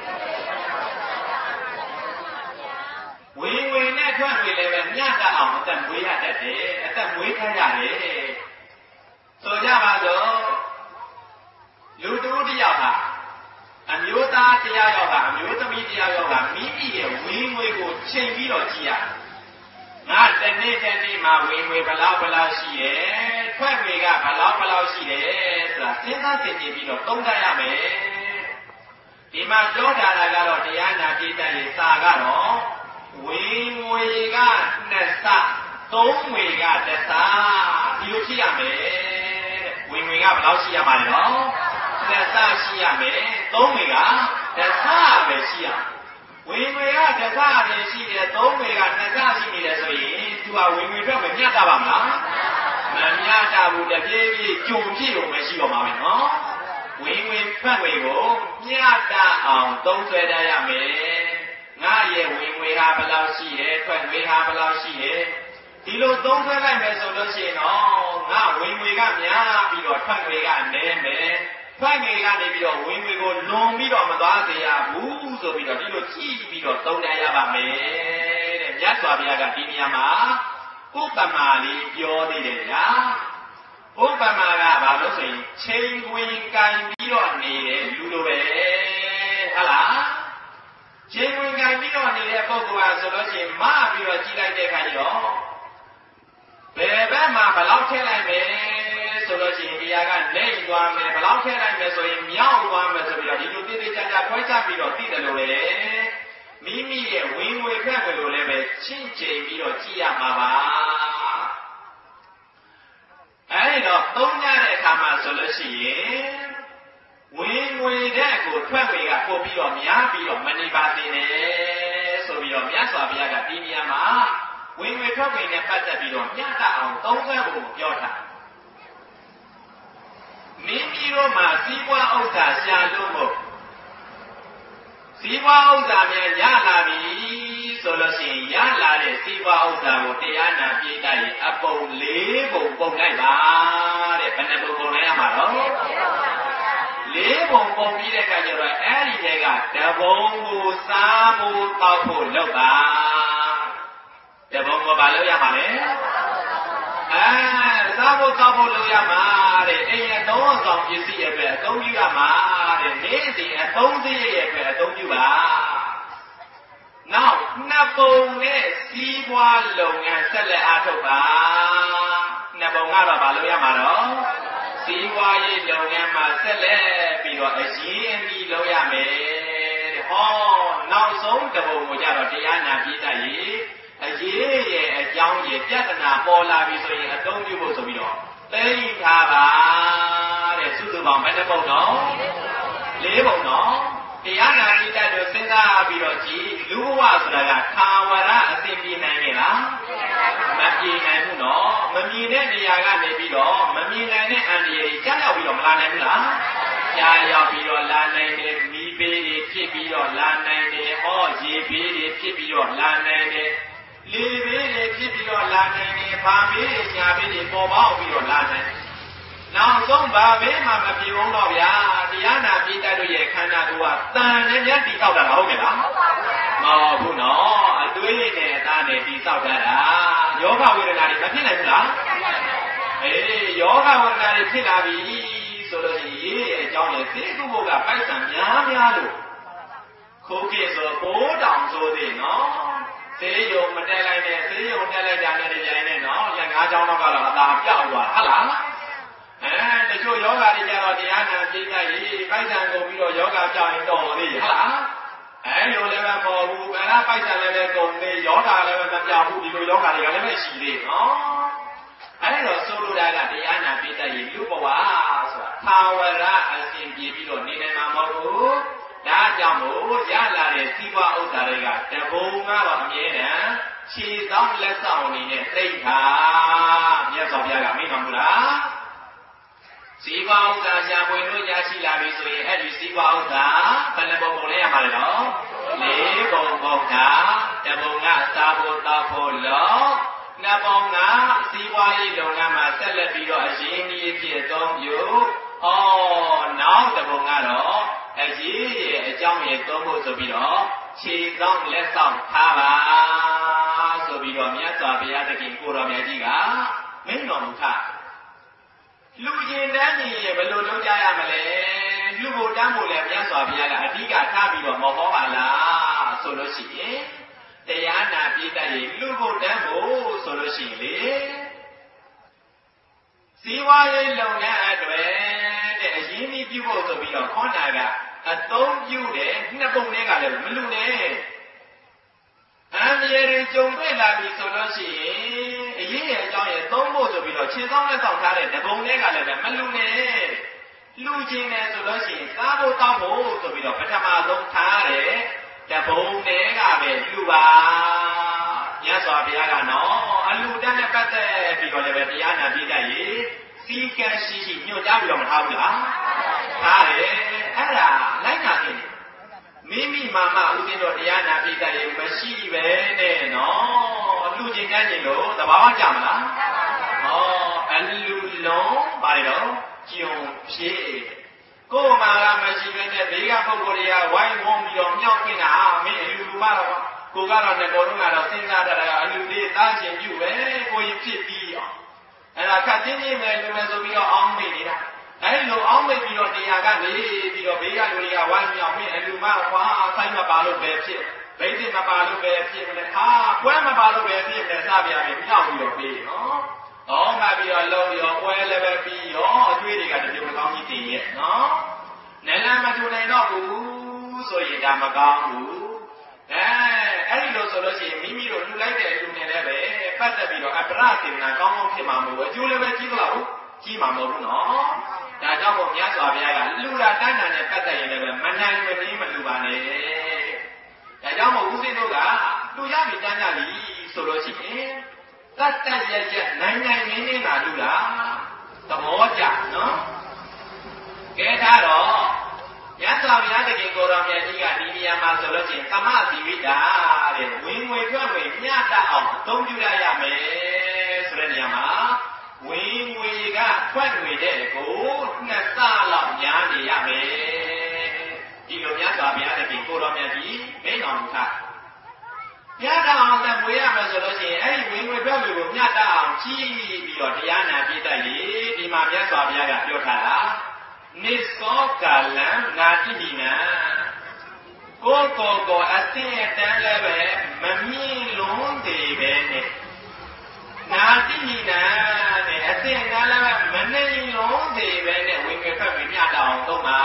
ဝင်ငွေနဲ့ထွက်ငွေလည်းပဲမျှတအောင်အသက်မွေးရတတ်တယ်အသက်မွေးခိုင်းရတယ်ဆိုကြပါစို့လူတူတယောက်ဟာအမျိုးသားတရားယောဂအမျိုးသမီးတရားယောဂမိမိရဲ့ဝင်ငွေကိုချိန်ပြီးတော့ကြည့်ရငါတနေ့တနေ့မှာဝင်ငွေဘလောက်ဘလောက်ရှိရဲ့ထွက်ငွေကဘလောက်ဘလောက်ရှိတယ်ဆိုတာစဉ်းစားသိကြပြီးတော့သုံးသပ်ရမယ်ဒီမှာပြောထားတာကတော့တရားနာတိတ္တရဲ့စာကတော့ဝင်ငွေကနှစ်ဆသုံးငွေကတစ်ဆဒီလိုရှိရမယ်ဝင်ငွေကဘလောက်ရှိရမှာလဲနော်နှစ်ဆရှိရမယ်သုံးငွေကတစ်ဆပဲရှိရဝင်ငွေကတစ်ဆပဲရှိတယ်သုံးငွေကနှစ်ဆရှိနေတယ်ဆိုရင်သူကဝင်ငွေတော့မမျှတပါမလားမမျှတဘူးတပြေးပြေးကြုံဖြစ်လို့မရှိတော့မှာပဲနော်ဝင်ငွေထွက်ငွေကိုမျှတအောင်သုံးစွဲတတ်ရမယ်ငါရဲ့ဝင်ငွေဟာဘယ်လောက်ရှိတယ်ထွက်ငွေဟာဘယ်လောက်ရှိတယ်ဒီလိုသုံးစွဲလိုက်မယ်ဆိုလို့ရှိရင်တော့ငါဝင်ငွေကများပြီးတော့ထွက်ငွေကနည်းမယ်ထွက်ငွေကနေပြီးတော့ဝင်ငွေကိုလွန်ပြီးတော့မသွားစေရဘူးဆိုပြီးတော့ဒီလိုကြည့်ပြီးတော့သုံးတတ်ရပါမယ်တဲ့မြတ်စွာဘုရားကဒီနေရာမှာဥပမာလေးပြောသေးတယ်ဗျာဥပမာကဘာလို့ဆိုရင်ချိန်ဝင်ကန်ပြီးတော့နေတဲ့လူလိုပဲဟုတ်လားချိန်ဝင်ကန်ပြီးတော့နေတဲ့ပုဂ္ဂိုလ်ဟာဆိုလို့ရှိရင်မပြီးတော့ကြည့်လိုက်တဲ့အခါကျတော့ဘယ်ဘက်မှာဘယ်လောက်ထည့်လိုက်မယ်ဆိုလို့ရှိရင်တရားကနေသွားမယ်ဘယ်လောက်ထည့်လိုက်မယ်ဆိုရင်မြောက်သွားမယ်ဆိုပြီးတော့ဒီလိုတိတိကျကျခွဲခြားပြီးတော့သိတယ်လို့လေမိမိရဲ့ဝင်ငွေဖက်ငွေကိုလည်းပဲချင့်ချိန်ပြီးတော့ကြည့်ရမှာပါအဲဒီတော့သုံးရတဲ့အခါမှာဆိုလို့ရှိရင်ဝင်ငွေတဲ့ကိုထွက်ငွေကပို့ပြီးတော့များပြီးတော့မနေပါသေးနဲ့ဆိုပြီးတော့မြတ်စွာဘုရားကဒီနေရာမှာဝင်ငွေထွက်ငွေနဲ့ပတ်သက်ပြီးတော့ညှတအောင်သုံးစွဲဖို့ပြောထားမိမိတို့မှာစီးပွားဥစ္စာရှာလို့မို့စီးပွားဥစ္စာများရလာပြီဆိုလို့ရှိရင်ရလာတဲ့စီးပွားဥစ္စာကိုတရားနာပြိတ္တရဲ့အပုံလေးပုံပုံလိုက်ပါတဲ့ဘယ်နှပုံပုံလိုက်ရမှာတော့လေးပုံပုံပြီးတဲ့အခါကျတော့အဲ့ဒီထဲကတပုံကိုစားဖို့တောက်ဖို့လုပ်ပါတပုံကိုဘာလုပ်ရမှာလဲအဲစားဖို့တောက်ဖို့လုပ်ရမှာတဲ့အိမ်ရသုံးဆောင်ပစ္စည်းရဲ့ပဲအသုံးပြုရမှာတဲ့နေ့စဉ်အသုံးစရိတ်ရဲ့အတွက်အသုံးပြုပါနောက်နှစ်ပုံနဲ့စီးပွားလုပ်ငန်းဆက်လက်အားထုတ်ပါနှစ်ပုံကတော့မလုပ်ရမှာတော့စီးပွားရေးလုပ်ငန်းမှာဆက်လက်ပြီးတော့အရင်အပြီးလုပ်ရမယ်ဟောနောက်ဆုံးတစ်ပုံကိုကြတော့တရားနာပြတတ်ရေးအရေးရဲ့အကြောင်းရဲ့ပြဿနာပေါ်လာပြီဆိုရင်အသုံးပြုဖို့ဆိုပြီးတော့သိထားပါတဲ့စုစုပေါင်းဘယ်နှပုံတော့လေးပုံတော့တရားနာပြတတ်လို့စဉ်းစားပြီးတော့ကြည်လူဘဝဆိုတာကသာဝရအစဉ်ပြေနိုင်ကြလားမပြေနိုင်ဘူးနော်မမြင်တဲ့နေရာကနေပြီးတော့မမြင်နိုင်တဲ့အန္တရာယ်ကြားရောက်ပြီးတော့မလာနိုင်ဘူးလားကြားရောက်ပြီးတော့လာနိုင်တယ်မီးပေးတွေဖြစ်ပြီးတော့လာနိုင်တယ်ဟောရေပေးတွေဖြစ်ပြီးတော့လာနိုင်တယ်လေပေးတွေဖြစ်ပြီးတော့လာနိုင်တယ်ဗာပေးတွေညာပေးတွေပေါ်ပေါက်ပြီးတော့လာနိုင်တယ်နောက်ဆုံးဗာပေးမှမပြေဘူးတော့ဗျာတရားနာပြတတ်လို့ရဲ့ခန္ဓာကိုယ်ကတန်နဲ့ညတိတောက်တာဟုတ်ကဲ့လားမဟုတ်ဘူးနော်အတွေးနဲ့အသားနဲ့တိတောက်တာယောဂဝေဒနာတွေမဖြစ်နိုင်ဘူးလားအေးယောဂဝေဒနာတွေဖြစ်လာပြီဆိုလို့ရှိရင်အကြောင်းရဲ့သိကုဘုကပိုက်ဆံများများလို့ခိုးကေဆိုပိုးတောင်ဆိုသေးနော်သေယုံမတက်လိုက်နဲ့သေယုံတက်လိုက်ကြတဲ့ကြိုင်နဲ့နော်ရငါးချောင်းတော့ကတော့အသာပြောက်သွားဟုတ်လားအဲတချို့ယောဂတွေကြတော့တရားနာပြိတ္တရေးပိုက်ဆံကုန်ပြီးတော့ယောဂကြောက်ရင်တော်သေးဟုတ်လားအဲလိုလည်းမပေါ်ဘူးဗလားပိုက်ဆံလည်းပဲကုန်သေးယောဂလည်းပဲမပြောက်ဘူးဒီလိုယောဂတွေကလည်းပဲရှိသေးနော်အဲ့တော့ဆိုလိုတာကတရားနာပြိတ္တရေးလူဘဝဆိုတာသာဝရအစဉ်ပြေပြီးတော့နေနိုင်မှာမဟုတ်ဘူးဒါကြောင့်မို့ရလာတဲ့စီးပွားဥစ္စာတွေကတဘုံကတော့အမြဲတမ်းခြေဆောင်လက်ဆောင်အနေနဲ့သိထားမြတ်စွာဘုရားကမိန့်တော်မူလားစီးပွားဥစ္စာရှာဖွေလို့ရရှိလာပြီဆိုရင်အဲ့ဒီစီးပွားဥစ္စာဘယ်နှပုံပုံလဲရမှာလဲနော်လေးပုံပုံတာတဘုံကစားဖို့တောက်ဖို့လို့နှစ်ပုံကစီးပွားရေးလုပ်ငန်းမှာဆက်လက်ပြီးတော့အရင်ကြီးဖြစ်သုံးပြုဩနောက်တပုံကတော့အရေးရဲ့အကြောင်းရဲ့သုံးဖို့ဆိုပြီးတော့ခြေဆောင်လက်ဆောင်ထားပါဆိုပြီးတော့မြတ်စွာဘုရားသခင်ကိုတော်မြတ်ကြီးကမိန့်တော်မူထားလူချင်းတန်းကြီးရဲ့ဘယ်လိုလုပ်ကြရမလဲလူကိုတန်းဖို့လည်းမြတ်စွာဘုရားကအဓိကထားပြီးတော့မဟောပါလားဆိုလို့ရှိရင်တရားနာပြိတ္တရဲ့လူကိုတန်းဖို့ဆိုလို့ရှိရင်လေစီဝါရေးလုပ်ငန်းအတွက်တဲ့အရင်ကြီးပြုဖို့ဆိုပြီးတော့ခေါနာကအသုံးပြုတဲ့နှစ်ပုံတွေကလည်းမလူနဲ့အန္တရာယ်တွေကြုံတွေ့လာပြီဆိုလို့ရှိရင်အရေးရဲ့အကြောင်းရဲ့သုံးဖို့ဆိုပြီးတော့ခြေဆောင်လက်ဆောင်ထားတဲ့တပုံတွေကလည်းမလူနဲ့လူချင်းတယ်ဆိုလို့ရှိရင်စားဖို့တောက်ဖို့ဆိုပြီးတော့ပထမဆုံးထားတဲ့တပုံတွေကပဲလူပါမြတ်စွာဘုရားကနော်အလူတန်းနဲ့ပတ်သက်ပြီးတော့လည်းပဲတရားနာပြတတ်ရေးစီကံရှိရှိညွှန်ကြားပြီးတော့မထားဘူးလားထားတယ်အဲ့ဒါလိုက်နာနေတယ်မိမိမာမဥစဉ်တော့တရားနာပြတတ်ရေးမရှိပဲနဲ့နော်လူချင်းတန်းချင်းလို့သဘာဝကြမလားဟောအလူလုံးပါလေတော့ကျုံဖြည့်ကိုယ်မှာကမရှိပဲနဲ့ဘေးကပုဂ္ဂိုလ်တွေကဝိုင်းဝန်းပြီးတော့မြောက်ခင်းတာမင်းအလူလူမတော့ကိုကတော့ငကိုတော့ကတော့စဉ်းစားတာကအလူလေးသားချင်းပြုပဲကိုရင်ဖြစ်ပြီးအောင်အဲ့ဒါခက်ချင်းချင်းပဲလူမယ်ဆိုပြီးတော့အောင်းမိနေတာအဲ့လိုအောင်းမိပြီးတော့တရားကနေပြီးတော့ဘေးကလူတွေကဝိုင်းမြောက်မင်းအလူမကွာဆိုင်မပါလို့ပဲဖြစ်ဘိသိမပါလို့ပဲဖြစ်မယ်ဟာကွဲမပါလို့ပဲဖြစ်မယ်စပြရမယ်မြောက်ပြီးတော့ပြီးနော်ဟောမှပြီးတော့လုံးရောကွဲလည်းပဲပြီးရောအကျွေးတွေကတပြုံကောင်းကြီးတည်ရဲ့နော်နယ်လမ်းမထူနိုင်တော့ဘူးဆိုရင်ဒါမကောင်းဘူးအဲအဲ့ဒီလိုဆိုလို့ရှိရင်မိမိတို့လှူလိုက်တဲ့အလူနဲ့လည်းပဲပတ်သက်ပြီးတော့အပ္ပရစေနာကောင်းကောင်းဖြစ်မှာမဟုတ်ဘူးအကျိုးလည်းပဲကြီးသလားဟုတ်ကြီးမှာမဟုတ်ဘူးနော်ဒါကြောင့်မို့မြတ်စွာဘုရားကလှူတာတန်းတာနဲ့ပတ်သက်ရင်လည်းပဲမနိုင်မနေမလှူပါနဲ့ဒါကြောင့်မို့ဦးဇင်းတို့ကလှူရပြီတန်းကြပြီဆိုလို့ရှိရင်တတ်တတ်ရရနိုင်နိုင်နေနေတာလှူတာသဘောကျနော်ကဲဒါတော့မြတ်စွာဘုရားတခင်ကိုယ်တော်မြတ်ကြီးကဒီနေရာမှာဆိုလို့ရှိရင်သမသီဝိတာတဲ့ဝင်ငွေထွက်ငွေမျှတအောင်အသုံးပြုရရမယ်ဆိုတဲ့နေရာမှာဝင်ငွေကထွက်ငွေတဲ့ကိုနှစ်ဆလောက်များနေရမယ်ဒီလိုမြတ်စွာဘုရားတခင်ကိုယ်တော်မြတ်ကြီးမိန့်တော်မူတာမျှတအောင်သက်မွေးရမယ်ဆိုလို့ရှိရင်အဲ့ဒီဝင်ငွေထွက်ငွေကိုမျှတအောင်ကြီးပြီးတော့တရားနာပြည့်တတ်လေဒီမှာမြတ်စွာဘုရားကပြောထားတာနိသောကာလံငါတိဟိနံကိုယ်ကိုယ်ကိုအသိအတန်းလည်းပဲမမြင်လုံးသေးပဲနဲ့နာတိဟိနံနဲ့အသိအတန်းလည်းပဲမနေလုံးသေးပဲနဲ့ဝင်ငယ်ဖက်ပြီးမြတ်တော်သုံးပါ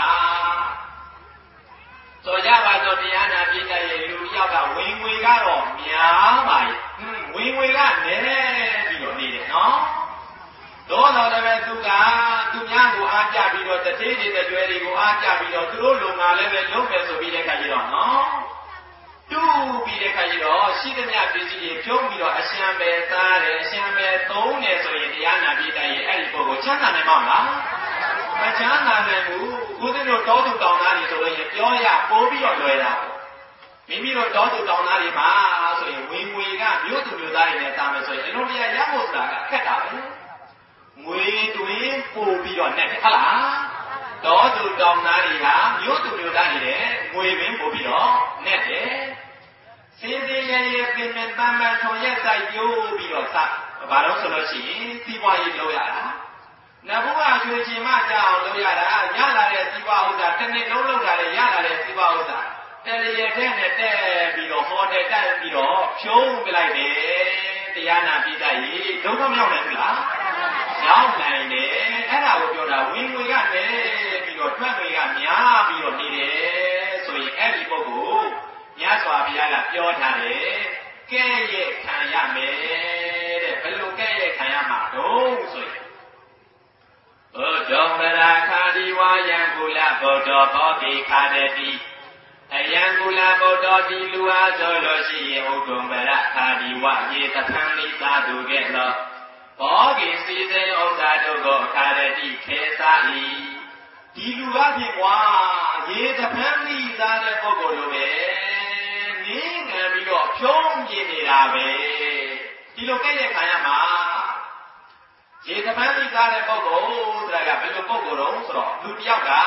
ဆိုကြပါစို့တရားနာပြည့်တဲ့လူယောက်ကဝင်ငွေကတော့များပါရဲ့ဝင်ငွေကနည်းပြီးတော့နေတယ်နော်တော့တော့လည်းပဲသူကသူများကိုအားကြပြီးတော့တတိတွေတကြွယ်တွေကိုအားကြပြီးတော့သူတို့လုံငါလည်းပဲလုံးမယ်ဆိုပြီးတဲ့ခါကျတော့နော်တူပြီးတဲ့ခါကျတော့ရှိသမျှပစ္စည်းတွေဖြုံးပြီးတော့အရှံပဲစားတယ်အရှံပဲသုံးတယ်ဆိုရင်တရားနာပြည့်တဲ့အဲ့ဒီပုဂ္ဂိုလ်ချမ်းသာနိုင်မှာမလားမချမ်းသာနိုင်ဘူးဦးဇင်းတို့တောသူတောင်သားတွေဆိုလို့ရင်ပြောရပိုးပြီးတော့လွယ်တာမိမိတို့တောသူတောင်သားတွေမှာဆိုရင်ဝင်ငွေကမြို့သူမြို့သားတွေနဲ့သားမယ်ဆိုရင်အလုံးတရားရဖို့ဆိုတာကခက်တာပဲငွေတွင်ပို့ပြီးတော့နဲ့ဟုတ်လားတောသူတောင်သားတွေဟာမြို့သူမြို့သားတွေနဲ့ငွေပင်ပို့ပြီးတော့နဲ့တယ်စင်စင်ရရပင်ပင်ပန်းပန်းထုံရက်ဆိုင်ပြိုးပြီးတော့စဘာလို့ဆိုလို့ရှိရင်စီးပွားရေးလုပ်ရတာနဘုရားရွှေချင်မှကြအောင်လုပ်ရတာရလာတဲ့စီးပွားဥစ္စာတစ်နှစ်လုံးလုပ်တာလေရလာတဲ့စီးပွားဥစ္စာတရရတဲ့နဲ့တက်ပြီးတော့ဟောတဲ့တက်ပြီးတော့ဖြုံးပြလိုက်တယ်တရားနာပြတဲ့ရေဒုက္ခမရောက်နိုင်ဘူးလားရောက်နိုင်တယ်အဲ့ဒါကိုပြောတာဝင်ငွေကလည်းပြီးတော့ထွက်ငွေကများပြီးတော့နေတယ်ဆိုရင်အဲ့ဒီပုဂ္ဂိုလ်မြတ်စွာဘုရားကပြောထားတယ်ကဲ့ရဲ့ခံရမယ်တဲ့ဘယ်လိုကဲ့ရဲ့ခံရမှာတော့ဆိုရင်ဘုဒ္ဓံပရာခာဒီဝါယံကုလဗုဒ္ဓဘောတိခာတတိအယံကုလဗုဒ္ဓတိလူအားဆိုလို့ရှိရင်ဥဒ္ဓံပရာခာဒီဝရေတဖန်လိသာတုကဲ့သောဘောဂိစီစေဥစ္စာတို့ကိုခာတတိခေသာဤဒီလူအားဖြင့်ကွာရေတဖန်လိသာတဲ့ပုဂ္ဂိုလ်လိုပဲနင်းငံပြီးတော့ဖြုံးပြနေတာပဲဒီလိုကဲ့ရဲ့ခံရမှာရေတပန်းလိစားတဲ့ပုဂ္ဂိုလ်ဆိုတာကဘယ်လိုပုဂ္ဂိုလ်တော့ဆိုတော့လူတစ်ယောက်က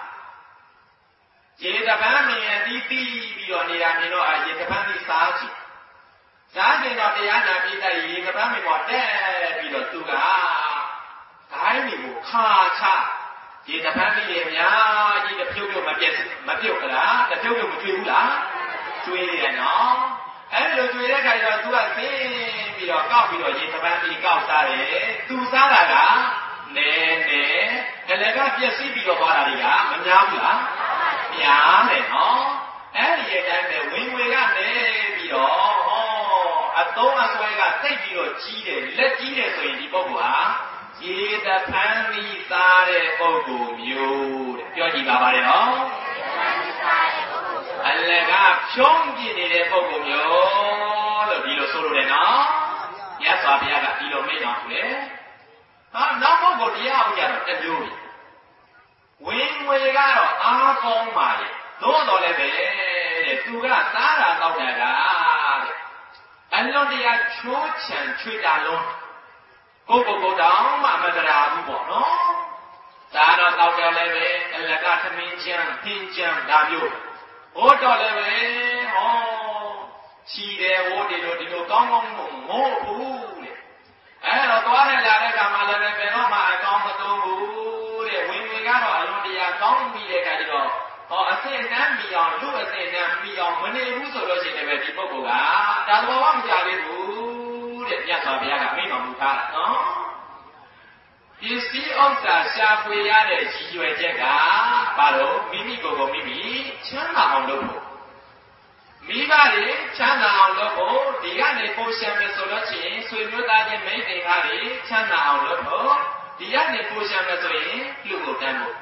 ရေတပန်းမြင်အတီးတီးပြီးတော့နေတာမြင်တော့အရေတပန်းလိစားချင်စားချင်တော့တရားနာပြီးတဲ့ရေတပန်းမြင်ပေါ်တက်ပြီးတော့သူကဒိုင်းတွေကိုခါချရေတပန်းလိရဲ့အများကြီးတဖြုတ်ဖြုတ်မပြတ်မပြုတ်ကလားတဖြုတ်ဖြုတ်မကျွေးဘူးလားကျွေးရတယ်နော်အဲ့လိုကျွေးတဲ့ခါကျတော့သူကသိပြီးတော့ကောက်ပြီးတော့ရေတပန်းပြီးကောက်စားတယ်သူစားတာကနဲနဲအလကပြည့်စည်ပြီးတော့သွားတာတွေကမများဘူးလားများတယ်နော်အဲ့ဒီရဲ့တိုင်းပဲဝင်ငွေကနဲပြီးတော့ဟောအသုံးအဆွဲကသိပ်ပြီးတော့ကြီးတယ်လက်ကြီးတယ်ဆိုရင်ဒီပုဂ္ဂိုလ်ဟာရေတပန်းပြီးစားတဲ့ပုဂ္ဂိုလ်မျိုးတဲ့ပြောကြည့်ပါပါတယ်နော်အလကဖြုံးပြနေတဲ့ပုဂ္ဂိုလ်မျိုးလို့ဒီလိုဆိုလို့တယ်နော်မြတ်စွာဘုရားကဒီလိုမိန့်တော်မူတယ်ဟာနောက်ပုဂ္ဂိုလ်တရားဟုတ်ကြတော့တမျိုးဝင်ငွေကတော့အားကောင်းပါလေသို့တော်လည်းပဲတဲ့သူကစားတာတောက်တာကတဲ့အလွန်တရာချိုးချံချွေတာလုံးကိုယ့်ကိုယ်ကိုယ်တောင်မှမကြရာဘူးပေါ့နော်ဒါတော့တောက်တယ်လည်းပဲအလကသမင်းချမ်းဟင်းချမ်းဒါမျိုးဟောတော်လည်းပဲဟောချီတယ်ဟိုဒီလိုဒီလိုကောင်းကောင်းမို့မို့ဘူးတဲ့အဲ့တော့သွားရလာတဲ့ကံမှာလည်းပဲဘယ်တော့မှအကောင်းမသုံးဘူးတဲ့ဝင်ဝင်ကတော့အလွန်တရာကောင်းပြီးတဲ့အခါကျတော့ဟောအစင်တန်းမိအောင်လူအစင်တန်းမိအောင်မနေဘူးဆိုလို့ရှိရင်လည်းဒီပုဂ္ဂိုလ်ကဒါသဘောမကြသေးဘူးတဲ့မြတ်စွာဘုရားကမိန့်တော်မူထားတာနော်ပစ္စည်းဥစ္စာရှာဖွေရတဲ့ရည်ရွယ်ချက်ကဘာလို့မိမိကိုယ်ကိုမိမိချမ်းသာအောင်လုပ်ဖို့မိဘတွေချမ်းသာအောင်လုပ်ဖို့ဒီကနေပို့ရှမ်းမယ်ဆိုလို့ရှိရင်ဆွေမျိုးသားချင်းမိတ်တွေဟာတွေချမ်းသာအောင်လုပ်ဖို့ဒီကနေပို့ရှမ်းမယ်ဆိုရင်လူကိုတန်းဖို့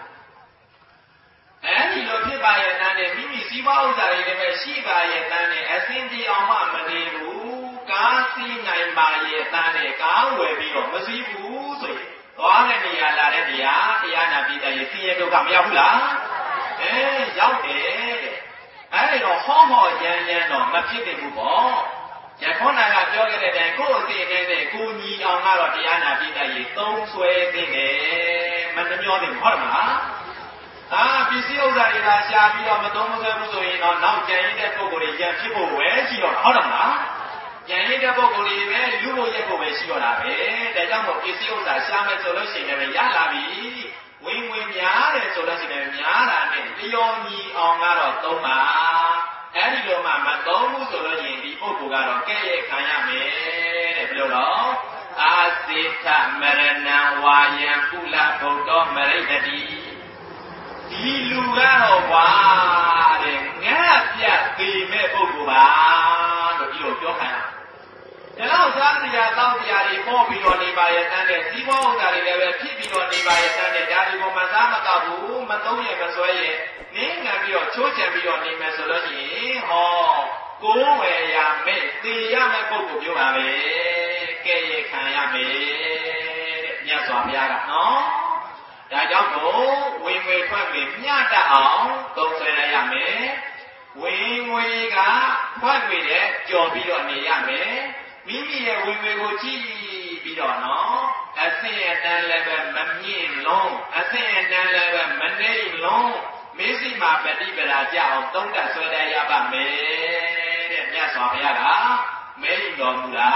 အဲဒီလိုဖြစ်ပါရဲ့တန်းနဲ့မိမိစီးပွားဥစ္စာတွေလည်းပဲရှိပါရဲ့တန်းနဲ့အစင်းကြီးအောင်မှမနေဘူးကားစီးနိုင်ပါရဲ့တန်းနဲ့ကားဝယ်ပြီးတော့မစီးဘူးဆိုရင်သွားတဲ့နေရာလာတဲ့နေရာတရားနာပြီးတဲ့ဆင်းရဲဒုက္ခမရောက်ဘူးလားအဲရောက်တယ်တဲ့အဲဒီတော့ဟောဟောရမ်းရမ်းတော့မဖြစ်နိုင်ဘူးပေါ့ယခုနကပြောခဲ့တဲ့အတိုင်းကိုယ်အသိနဲ့နဲ့ကိုညီအောင်ကတော့တရားနာပြီးတဲ့သုံးဆွဲသိနေမနှမျောနေဟုတ်မလားအာပစ္စည်းဥစ္စာတွေကရှားပြီးတော့မသုံးမဆွဲဘူးဆိုရင်တော့နောက်ကြံရည်တဲ့ပုဂ္ဂိုလ်တွေရံဖြစ်ဖို့ပဲရှိတော့ဟုတ်တယ်မလားကြံရည်တဲ့ပုဂ္ဂိုလ်တွေပဲလူလို့ရက်ဖို့ပဲရှိတော့တာပဲဒါကြောင့်မို့ပစ္စည်းဥစ္စာရှားမယ်ဆိုလို့ရှိရင်လည်းရလာပြီဝင်ဝင်များတယ်ဆိုလို့ရှိရင်များတာနဲ့တယောညီအောင်ကတော့သုံးပါအဲ့ဒီလိုမှမသုံးဘူးဆိုလို့ရှိရင်ဒီပုဂ္ဂိုလ်ကတော့ကဲ့ရဲ့ခံရမယ်တဲ့ဘယ်လိုတော့အာစေထမရဏံဝါယံကုလဘုဒ္ဓမရိတတိဒီလူကတော့ကွာတဲ့ငါပြတ်သေးမဲ့ပုဂ္ဂိုလ်ပါလို့ဒီလိုပြောခံရဒါတော့သာတရားတောင်းတရားတွေပေါ်ပြီးတော့နေပါရဲ့တန်းတဲ့ဒီဘောဥစ္စာတွေလည်းပဲဖြစ်ပြီးတော့နေပါရဲ့တန်းတဲ့ဒါတွေကိုမစားမကောက်ဘူးမသုံးရမဆွဲရဲ့နင်းငံပြီးတော့ချိုးချံပြီးတော့နေမယ်ဆိုလို့ရှိရင်ဟောကိုယ်ဝယ်ရမယ်သိရမယ်ပုဂ္ဂိုလ်ပြောပါပဲကဲ့ရဲ့ခံရမယ်တဲ့မြတ်စွာဘုရားကနော်ဒါကြောင့်ကိုဝင်ငွေထွက်ငွေမျှတအောင်သုံးဆွဲရမယ်ဝင်ငွေကထွက်ငွေနဲ့ကြော်ပြီးတော့နေရမယ်မိမိရဲ့ဝင်ငွေကိုကြည့်ပြီးတော့နော်အဆင့်အတန်းလည်းပဲမမြင့်လုံးအဆင့်အတန်းလည်းပဲမနှိမ့်လုံးမေးစိမှာပฏิပဒါကြအောင်သုံးတတ်ဆွဲတတ်ရပါမယ်တဲ့မြတ်စွာဘုရားကမဲတော်မူတာ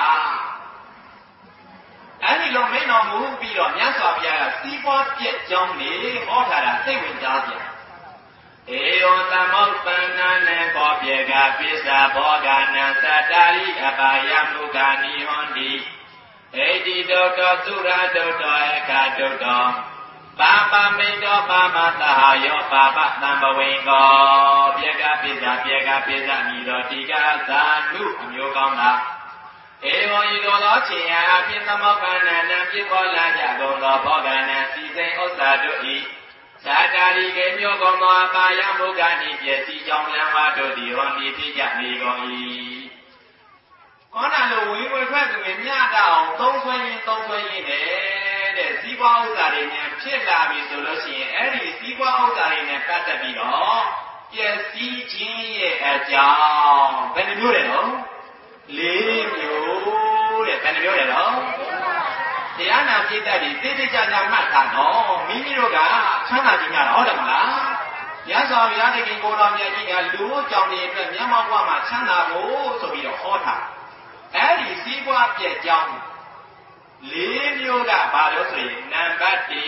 အဲ့ဒီလိုမိန်တော်မူပြီးတော့မြတ်စွာဘုရားကစီးပွားပြည့်ကြောင်းနေဟောထားတာသိဝင်ကြားပြန်ဧယောသမုပ္ပန္နနေဘောပြေကပိစ္ဆာဘောဂနံသတ္တာရိအပါယမုဂာနိဟောတိဣတိတုတ္တောသုရတုတ္တောဧကတုတ္တောပါပမိတ္တောပါမတဟယောပါပသံဘဝိင်္ကောပြေကပိစ္ဆာပြေကပိစ္ဆာမိသောတိကသာနုအမျိုးကောင်းတာဧဝံဤသောသောခြင်းအပြင်သမုပ္ပန္နနံပြည့်ပေါ်လာကြကုန်သောဘောဂနံစီစိန်ဥစ္စာတို့၏သတ္တာရိကေမျိုးကုန်သောအပါယမုဂ္ဂာနိပျက်စီးကြောင်းလမ်းဝါတို့သည်ဟောဒီဖြစ်ကြနေကုန်၏ဟောတာလိုဝင်ဝင်ထွက်သူမြတ်တအောင်သုံးဆွဲရင်သုံးဆွဲရင်တဲ့စီးပွားဥစ္စာတွေနဲ့ဖြစ်လာပြီဆိုလို့ရှိရင်အဲ့ဒီစီးပွားဥစ္စာတွေနဲ့ပတ်သက်ပြီးတော့ပျက်စီးခြင်းရဲ့အကြောင်းဘယ်နှမျိုးလဲနော်လေးမျိုးတဲ့ဘယ်နှမျိုးလဲနော်တရားနာပြည့်တတ်ပြီးသိသိကြကြမှတ်တာနော်မိမိတို့ကချမ်းသာခြင်းများတော့ဟုတ်တယ်မလားရသော်ဘုရားတခင်ကိုတော်မြတ်ကြီးကလူတို့ကြောင့်ဒီအတွက်မျက်မှောက်ဘဝမှာချမ်းသာဖို့ဆိုပြီးတော့ဟောထားအဲ့ဒီစည်းပွားပြည့်ကြောင်းလေးမျိုးကဘာလို့ဆိုရင်နံပါတ်တစ်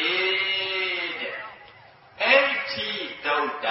တဲ့အဋ္ဌိဒုဒ္ဒ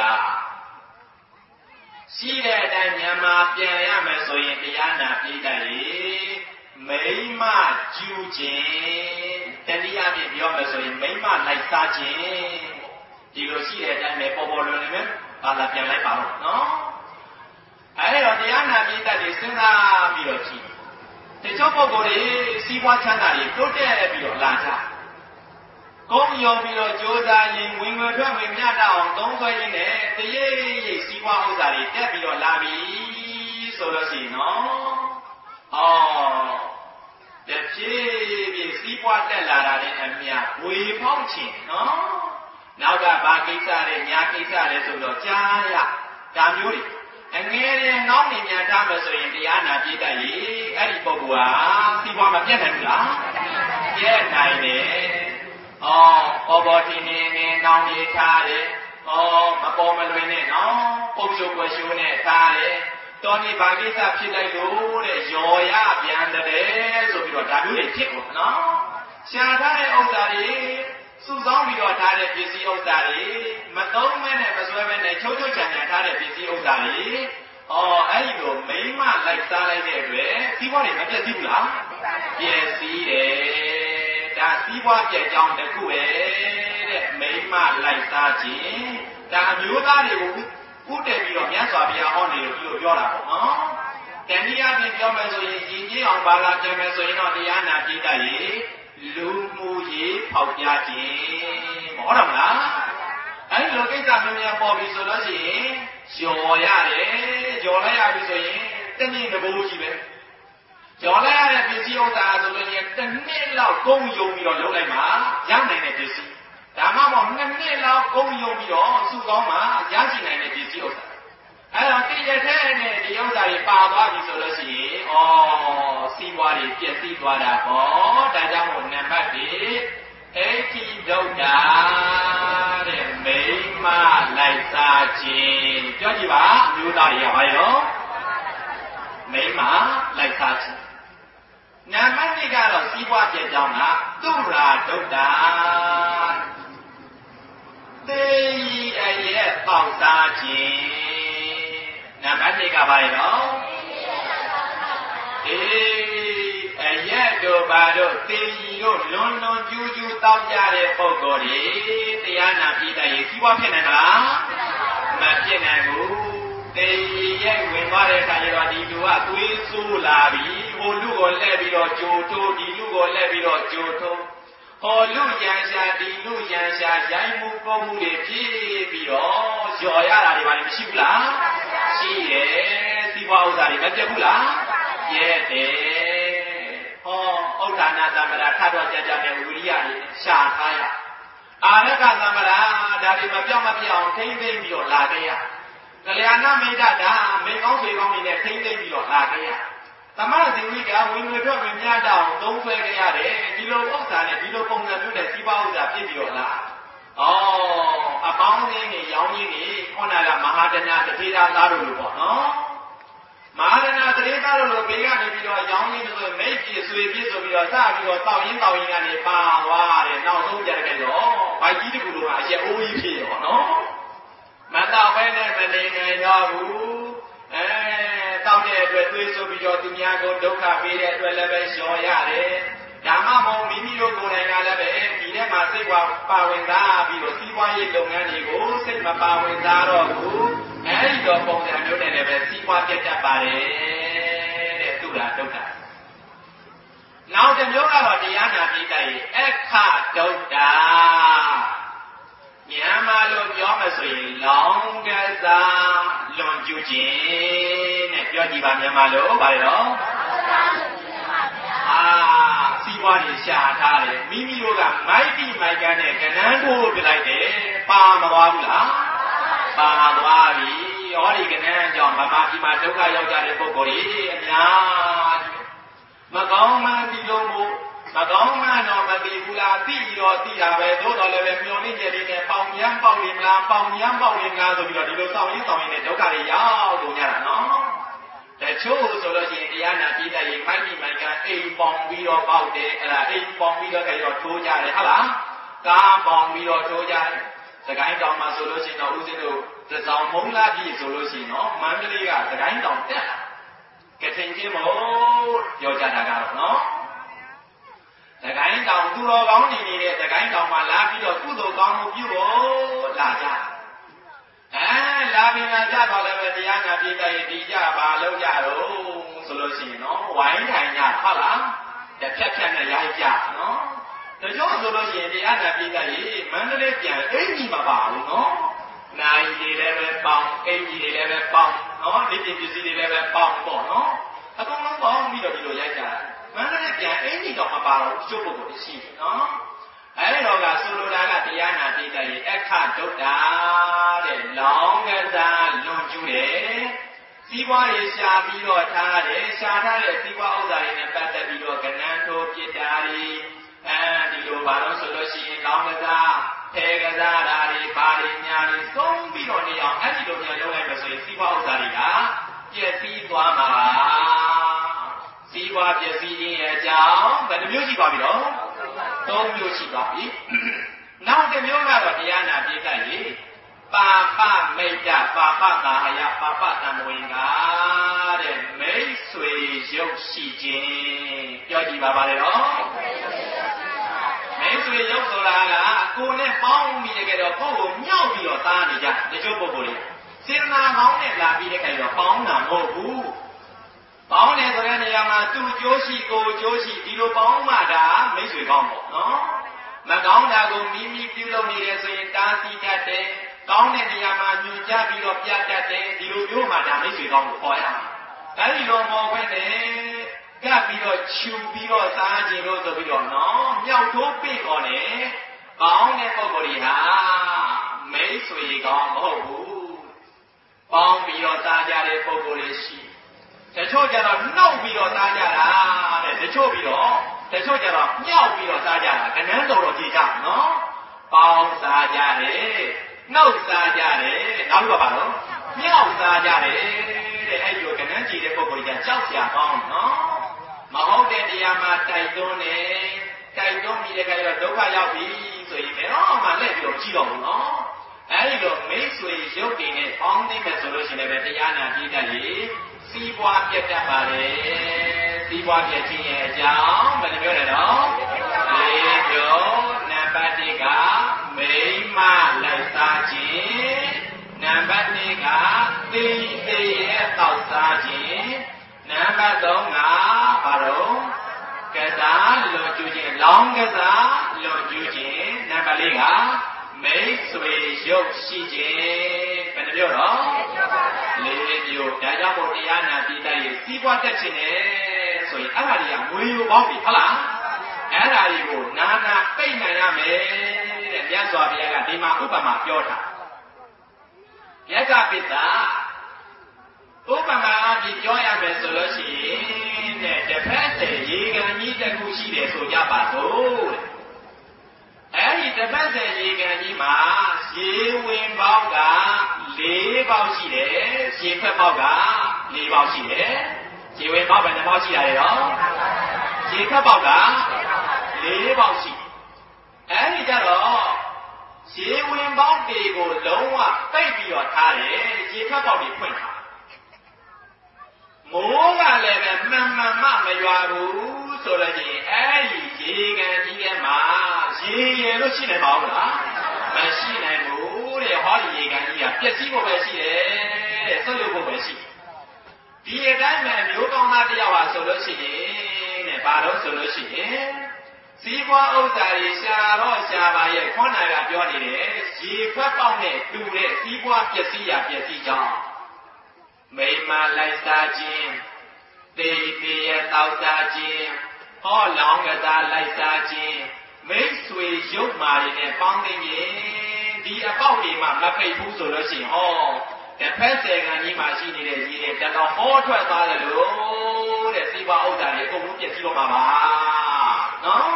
ရှိတဲ့အတိုင်းမြန်မာပြန်ရမယ်ဆိုရင်တရားနာပြည့်တတ်ရင်မိမကျူးခြင်းတနည်းအားဖြင့်ပြောမယ်ဆိုရင်မိမလိုက်စားခြင်းဒီလိုရှိတဲ့အတိုင်းပဲပေါ်ပေါ်လွင်လွင်ပဲဘာသာပြန်လိုက်ပါတော့နော်အဲဒီတော့တရားနာပြည့်တတ်ပြီးစဉ်းစားပြီးတော့ကြည့်တချို့ပုဂ္ဂိုလ်တွေစီးပွားချမ်းသာတွေတိုးတက်ပြီးတော့လာကြကုန်းယုံပြီးတော့ကြိုးစားရင်ဝင်ဝင်ထွက်ဝင်မြတ်အောင်သုံးဆွဲရင်းနဲ့တရိပ်ရိပ်စီးပွားဥစ္စာတွေတက်ပြီးတော့လာပြီဆိုလို့ရှိရင်နော်အော်တဖြည်းဖြည်းစီးပွားတက်လာတာနဲ့အမြဝေဖောက်ခြင်းနော်နောက်ကဘာကိစ္စတွေညာကိစ္စတွေဆိုတော့ကြားရဒါမျိုးတွေအငယ်တွေနှောင်းနေများထားမယ်ဆိုရင်တရားနာပြည့်တတ်ရေအဲ့ဒီပုဂ္ဂိုလ်ဟာစီးပွားမပြတ်နိုင်ဘူးလားပြတ်နိုင်တယ်အော်ပေါ်ပေါ်တင်နေနေနှောင်းနေထားတယ်အော်မပေါ်မလွင်နဲ့နော်ပုပ်ချုပ်ွယ်ရှိုးနဲ့ထားတယ်တော်နေဘာကိစ္စဖြစ်လိုက်လို့တဲ့ရော်ရပြန်တယ်ဆိုပြီးတော့ဒါမျိုးတွေဖြစ်ကုန်နော်ရှားထားတဲ့ဥစ္စာတွေစုဆောင်းပြီးတော့ထားတဲ့ပစ္စည်းဥစ္စာတွေမသုံးမဲနဲ့မစွဲမဲနဲ့ချိုးချိုးချံချံထားတဲ့ပစ္စည်းဥစ္စာတွေအော်အဲ့ဒီလိုမိမလိုက်စားလိုက်တဲ့အတွက်စီးပွားတွေမပြည့်စည်ဘူးလားပြည့်စည်တယ်ဒါစီးပွားပြည့်ကြောင်းတစ်ခုပဲတဲ့မိမလိုက်စားခြင်းဒါအမျိုးသားတွေကိုဥတည်ပြီးတော့မြတ်စွာဘုရားဟောနေလို့ဒီလိုပြောတာပေါ့နော်တဏှိအပြင်ပြောမယ်ဆိုရင်ရည်ကြီးအောင်ဘာလာပြန်မယ်ဆိုရင်တော့တရားနာပြည့်တတ်ရေလူမှုရေးဖောက်ပြခြင်းမဟုတ်တော့မလားအဲဒီလိုကိစ္စများများပေါ်ပြီဆိုလို့ရှိရင်ကျော်ရတယ်ကျော်လိုက်ရပြီဆိုရင်တနည်းတစ်ဘိုးကြီးပဲကျော်လိုက်ရတဲ့ပစ္စည်းဥစ္စာဆိုလို့ရှိရင်တစ်နှစ်လောက်ကုန်းယုံပြီးတော့လုပ်လိုက်မှရနိုင်တဲ့ပစ္စည်းဒါမှမဟုတ်နှစ်နှစ်လောက်ကုန်းယုံပြီးတော့စုကောင်းမှရရှိနိုင်တဲ့ပစ္စည်းဥစ္စာအဲတော့တည့်ရတဲ့နဲ့ဒီဥစ္စာတွေပါသွားပြီဆိုလို့ရှိရင်ဩစီးပွားတွေပြည့်စည်သွားတာပေါ့ဒါကြောင့်မို့နံပါတ်တစ် အဋ္ဌိဒုဒ္ဒတဲ့မိမလိုက်စားခြင်းပြောကြည့်ပါအမျိုးသားတွေကဘာရောမိမလိုက်စားခြင်းနံပါတ်နှစ်ကတော့စီးပွားပြည့်ကြောင်းကသုရာဒုဒ္ဒ Tây ai ye bảo ta chi Nam bát đi cả bài đó Ê ai ye đồ bà đồ Tây đồ lon lon chú chú tao ra để bầu gò đi Tây an nam đi đây khi qua phiên này hả Mà phiên này ngủ Tây ye nguyên qua đây khai rồi đi đùa Tuy su là bí Hồ lưu gò lẹ bí rồi chú thô Đi lưu gò lẹ bí rồi chú thô Hồ lưu giang xa đi lưu giang xa Giai mù có mù để phía bí rồi Rồi á là đi bà đi xíu là Xí ye Xí qua ưu ra đi mẹ bù là Ye thế Hồ ưu ta nà ta mà đã thắt vào chà chà mẹ ưu lý à Xà thai à À nè cả ta mà đã Đã đi mà biểu mà biểu Thênh thênh bí rồi là cái à Cái lẽ nà mê đã đã Mê ngóng xuôi góng đi nè Thênh thênh bí rồi là cái à Ta mà là sinh lý cả Nguyên người trước mình nha đào Đông xuôi cái à đấy Đi lô ốc xa nè Đi lô công dân nè Xí bao giả phía bí rồi là Ồ À bóng nè nè Giáo nè nè Con này là Mahadana Thật thi ra ra đồ lụ bỏ nó Mahadana thật thi ra đồ lụ Bế gà nè bí rồi Giáo nè rồi Mấy kì xuôi phía rồi bí rồi Xa bí rồi Tao yên tao yên gà nè Bà hoa nè Nào sống ra cái đó Bài chí đi cụ đồ hả Sẽ ô y phía rồi nó Mà tao phải nè Mà nè nè đó hú Tao nè Rồi tôi số bí rồi Tụi nhà con đốc khả bế nè Rồi là bế xó ya nè Đã mà mong mì mì đồ cô này ngà là bế Bí nè mà xích qua Bà nguyên ra Bí rồi xí qua yên lông ngà nì gỗ Xích mà bà nguyên ra đó hú Ấy đó bông ra nếu này nè bế xí qua kết chạp bà nè Để tụ là đốc khả Nào chẳng nhớ ra hỏi đi á nà bí đầy Ếch khả đốc đà Nhà mà luôn gió mà suy lòng cái ra Lòng chú chín Nè cho gì bà nhà mà lỗ bà đó À Xí qua đi xa thà đấy Mì mì đồ gà máy đi máy gà nè Cái nán đồ bị lại đấy Bà mà bà bù là Bà bà bì Ở đi cái nán cho bà bà bì mà chống khai dâu cha để bố bố đi Anh nhá Mà có mà đi lô bố Mà có mà nó mà đi bù là tí rồi tí là về Đố đó là về miêu lên chế đi nè Bông nhắm bông liềm là Bông nhắm bông liềm là Rồi bây giờ đi lô sau những sau này chống khai đi giáo Đồ nhà là nó Để chú số đó chị đi ăn là chị đây Mấy đi mấy cái ê bông bì rồi bao tế Là ê bông bì rồi cái rồi chú cha đấy hả là Cá bông bì rồi chú cha đấy Sẽ cái đồng mà số đó chị nó ưu xin đồ Sẽ dòng mông là đi số đó chị nó Mà cái đi cả sẽ cái đồng thế Cái thình chứ mô Vô cha đã cả nó Sẽ cái đồng tu lô góng đi đi Sẽ cái đồng mà là khi rồi tu đồ con một chú bố Là cha À là vì là cha gọi là về đi ăn là đi đây đi cha bà lâu cha rồi Số đó chị nó Quái thành nhà phát lắm Để phép phép này dài cha nó Thế cho số đó chị đi ăn là đi đây Mà nó lấy chẳng ấy gì mà bảo nó Này gì để về bóng Cái gì để về bóng Nó đi tìm gì để về bóng bỏ nó Ta không nói bóng đi rồi đi rồi dài cha Mà nó lấy chẳng ấy gì mà bảo Chỗ bộ bộ đi xì nó Ấy rồi là số đó là đi ăn là đi đây Ếch khả chốt đá Để lóng cái ra luôn chú để Xí qua để xa bí rồi tha để Xa tha để xí qua ấu giả để Bát ta bí rồi cần ăn thô chết đá đi À đi đồ bà đó số đó xí lóng cái ra Thế cái ra đá đi bà đi nhà đi Sống bí rồi đi ông Ấy đi đồ nhà lâu này mà xí qua ấu giả đi đã Chết xí qua mà Xí qua chết xí đi ở cháu Vậy nó miêu xí qua bí đó Tông miêu xí qua bí Nào cái miêu ra rồi đi ăn là đi cái gì Bà bà mê chà bà bà ta ya bà bà ta mùi ngá Để mấy xuôi dốc xì chê Cho gì bà bà đấy đó Mấy xuôi dốc rồi là là Cô nè bóng bì cái đó Cô gồm nhau bì ở ta này chà Để cho bố bố đi Xin na bóng nè là bì cái đó bóng nà mô bú Bóng nè rồi nè mà tu chố xì cô chố xì Đi lô bóng mà đã mấy xuôi con bộ nó Mà con đã gồm mì mì tiêu lâu đi để xuôi ta xì chà tê Con này thì mà nhung cha bị lọt cha cha tê Thì lúc yếu mà đã mấy sự con của khỏi à Cái gì đó mô quen nè Các bị lọt chiêu bị lọt xa chê lọt rồi bị lọt nó Nhau thốt bê con nè Con này có có đi hả Mấy sự con mô hú Con bị lọt xa cha để có có đi xì Thế cho cha là nâu bị lọt xa cha là Thế cho bị lọt Thế cho cha là nhau bị lọt xa cha là Cái nén đồ lọt chì chạm nó Con xa cha để Nâu xa cha để Nói lúc bà đó Nhau xa cha để Để ai dù cái nén chì để có có đi cháu xa con nó Mà hốt đen đi mà chạy tôn nè Chạy tôn bị để cái là đấu khá giao phí Rồi mẹ nó mà lấy biểu chi đồ nó အဲ့ဒီတော့မိတ်ဆွေရုပ်တည်နဲ့ပေါင်းသိမဲ့ဆိုလို့ရှိရင်လည်းတရားနာပြီးတတ်ရင်စီးပွားပြတ်တတ်ပါလေစီးပွားပြတ်ခြင်းရဲ့အကြောင်းဘယ်လိုပြောလဲတော့လေးပြောနံပါတ်တစ်ကမိမလိုက်စားခြင်းနံပါတ်နှစ်ကသိသိရဲ့တောက်စားခြင်းနံပါတ်သုံးကဘာလို့ကစားလွန်ကျူးခြင်းလောင်းကစားလွန်ကျူးခြင်းနံပါတ်လေးကမိတ်ဆွေရုပ်ရှိခြင်းဘယ်နှမျိုးတော့လေးမျိုးဒါကြောင့်မို့တရားနာပြီးတတ်ရင်စီးပွားတတ်ခြင်းနဲ့ဆိုရင်အဲ့ဒါတွေကငွေယူပေါင်းပြီဟုတ်လားအဲ့ဒါတွေကိုနာနာပိတ်နိုင်ရမယ်တဲ့မြတ်စွာဘုရားကဒီမှာဥပမာပြောတာယက္ခပိတ္တဥပမာအဖြစ်ပြောရမယ်ဆိုလို့ရှိရင်တဲ့တစ်ဖက်တည်းရေကန်ကြီးတစ်ခုရှိတယ်ဆိုကြပါစို့အဲ့ဒီတစ်ပတ်ဆက်ရေကန်ကြီးမှာရေဝင်ပေါက်က၄ပေါက်ရှိတယ်ရေဖက်ပေါက်က၄ပေါက်ရှိတယ်ရေဝင်ပေါက်ပဲ၂ပေါက်ရှိရတယ်ရောရေဖက်ပေါက်က၄ပေါက်ရှိအဲ့ဒီကြတော့ရေဝင်ပေါက်တွေကိုလုံးဝပိတ်ပြီးတော့ထားတယ်ရေဖက်ပေါက်တွေဖွင့်ထားမိုးကလည်းပဲမှန်မှန်မှမရွာဘူးဆိုလို့ရှိရင်အဲ့ဒီရေကန်ကြီးထဲမှာရေရလို့ရှိနေပါဦးလားမရှိနိုင်ဘူးတဲ့ဟောဒီရေကန်ကြီးကပျက်စီးဖို့ပဲရှိတယ်တဲ့ဆွတ်ရုပ်ဖို့ပဲရှိဒီအတိုင်းပဲမျိုးကောင်းသားတယောက်ဟာဆိုလို့ရှိရင်တဲ့ဘာလို့ဆိုလို့ရှိရင်စီးပွားဥစ္စာတွေရှာတော့ရှာပါရဲ့ခေါနာကပြောနေတယ်ရေခွက်ပေါက်နဲ့တူတဲ့စီးပွားပျက်စီးရပျက်စီးကြောင်းမိမလိုက်စားခြင်းတေးတေးရတောက်စားခြင်းဟောလောင်းကစားလိုက်စားခြင်းမိတ်ဆွေရုပ်မာတွေနဲ့ပေါင်းသိရင်ဒီအပေါက်တွေမှာမဖိတ်ဘူးဆိုလို့ရှိရင်ဟောတစ်ဖက်ဆယ်ကန်ကြီးမှာရှိနေတဲ့ကြီးတွေတတော်ဟောထွက်သွားတယ်လို့တဲ့စီးပွားဥစ္စာတွေအကုန်လုံးပြည့်စည်တော့မှာပါနော်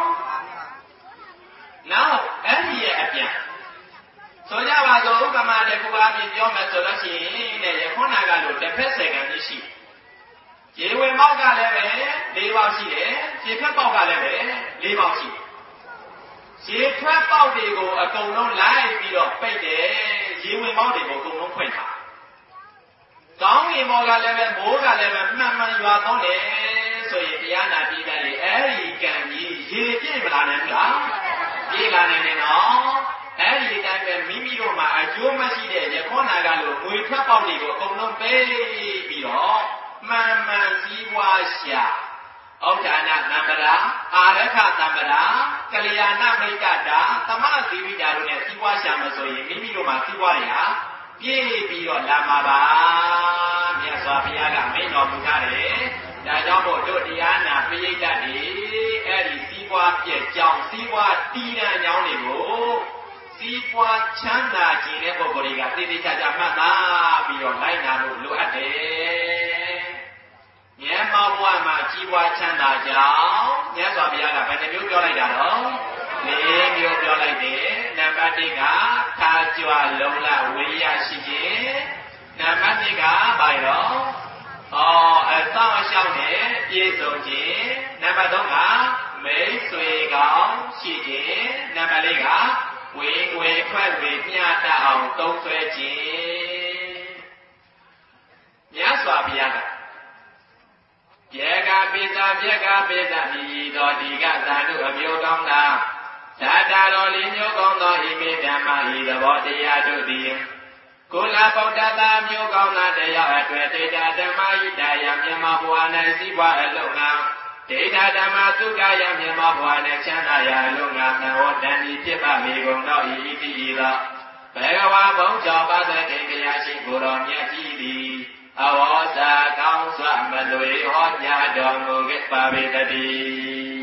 နောက်အဲ့ဒီရဲ့အပြန်ဆိုကြပါစို့ဥပမာတစ်ခုအပြင်ပြောမယ်ဆိုလို့ရှိရင်တဲ့ရခုနကလို့တစ်ဖက်ဆယ်ကန်ကြီးရှိရေဝင်ပေါက်ကလည်းပဲ၄ပေါက်ရှိတယ်ရေဖက်ပေါက်ကလည်းပဲ၄ပေါက်ရှိတယ်ရေထွက်ပေါက်တွေကိုအကုန်လုံးလိုက်ပြီးတော့ပိတ်တယ်ရေဝင်ပေါက်တွေကိုအကုန်လုံးဖွင့်ထားကောင်းကင်ဘောကလည်းပဲမိုးကလည်းပဲမှန်မှန်ရွာသွန်းတယ်ဆိုရင်တရားနာပြီးတယ်လေအဲ့ဒီကံကြီးရေပြည့်မလာနိုင်ဘူးလားပြည့်လာနိုင်တယ်နော်အဲ့ဒီတိုင်းပဲမိမိတို့မှာအကျိုးမရှိတဲ့ရခောနာကလို့ငွေထွက်ပေါက်တွေကိုအကုန်လုံးပေးပြီးတော့မှန်မှန်စည်းဝါးရှာဩဌာဏသံပရာအာရခသံပရာကလျာဏမိတ်တတာသမသီဝိတာတို့နဲ့စည်းဝါးရှာမဆိုရင်မိမိတို့မှာစည်းဝါးတွေဟာပြည့်ပြီးတော့လာမှာပါမြတ်စွာဘုရားကမိန့်တော်မူထားတယ်ဒါကြောင့်မို့တို့တရားနာပိဋကတ်တွေအဲ့ဒီစည်းဝါးပြည့်ကြောင်းစည်းဝါးတီးတန်းကြောင်းတွေကိုစီးပွားချမ်းသာခြင်းတဲ့ပုဂ္ဂိုလ်တွေကသိသိချာချာမှတ်သားပြီးတော့လိုက်နာလို့လိုအပ်တယ်။ဉာဏ်မောဘဝမှာကြီးပွားချမ်းသာကြောင်းမြတ်စွာဘုရားကဘယ်နှမျိုးပြောလိုက်တာတော့လေးမျိုးပြောလိုက်တယ်။နံပါတ်တစ်ကခါကြွလုံလဝိရိယရှိခြင်းနံပါတ်နှစ်ကဘာရောအော်အသောအရှောင်းနဲ့ပြည့်စုံခြင်းနံပါတ်သုံးကမိတ်ဆွေကောင်းရှိခြင်းနံပါတ်လေးကဝေဝေထွက်ဝေမျှတအောင်သုံးဆွဲခြင်းမြတ်စွာဘုရားကပြေကပိသပြေကပိသမိတော်ဒီကသာဓုအမျိုးကောင်းသာဓာတာတော်လေးမျိုးကောင်းသောဣမေဓမ္မဤသဘောတရားတို့သည်ကုလဗုဒ္ဓသာမျိုးကောင်းသာတရားအတွေ့တေတာဓမ္မဤတရားမြမဘဝ၌စီးပွားအလုံးငါဒေတာဓမ္မသုခယမြမဘဝ၌ချမ်းသာရာအလုံးငါသံဝတ္တန်ဤဖြစ်ပါမေကုန်သောဤဤတိဤသောဘေကဝါဘုံကြောပါသတေကရာရှိကိုယ်တော်မြတ်ကြီးသည်အဝေါစာကောင်းစွာမလွေဟောကြားတော်မူခဲ့ပါပေတည်း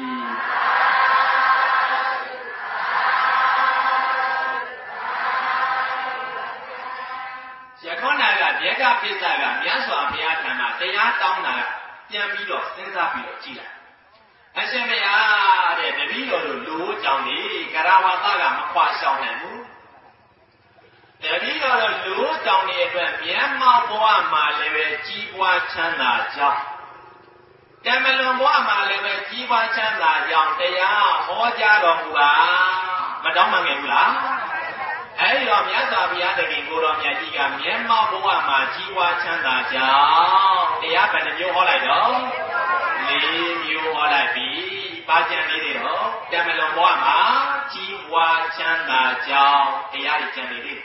ယခုနကဘေကပိဿကမြတ်စွာဘုရားထံမှာတရားတောင်းတာပြန်ပြီးတော့စဉ်းစားပြီးတော့ကြည့်လိုက်အရှင်ဘုရားတဲ့တပည့်တော်တို့လူကြောင့်ဒီကရဝတကမခွာရှောင်နိုင်ဘူးတပည့်တော်တို့လူကြောင့်ဒီအတွက်မြတ်မောဘဝမှာလည်းပဲကြီးပွားချမ်းသာကြောင်းတမလွန်ဘဝမှာလည်းပဲကြီးပွားချမ်းသာကြောင်းတရားဟောကြားတော်မူပါမတောင်းမှငယ်ဘူးလားအဲ့တော့မြတ်စွာဘုရားသခင်ကိုတော်မြတ်ကြီးကမျက်မှောက်ဘဝမှာကြီးပွားချမ်းသာကြောင်းတရားဘယ်နှမျိုးဟောလိုက်တော့လေးမျိုးဟောလိုက်ပြီပါကြံလေးတွေတော့တမလွန်ဘဝမှာကြီးပွားချမ်းသာကြောင်းတရားတွေကြံနေသေး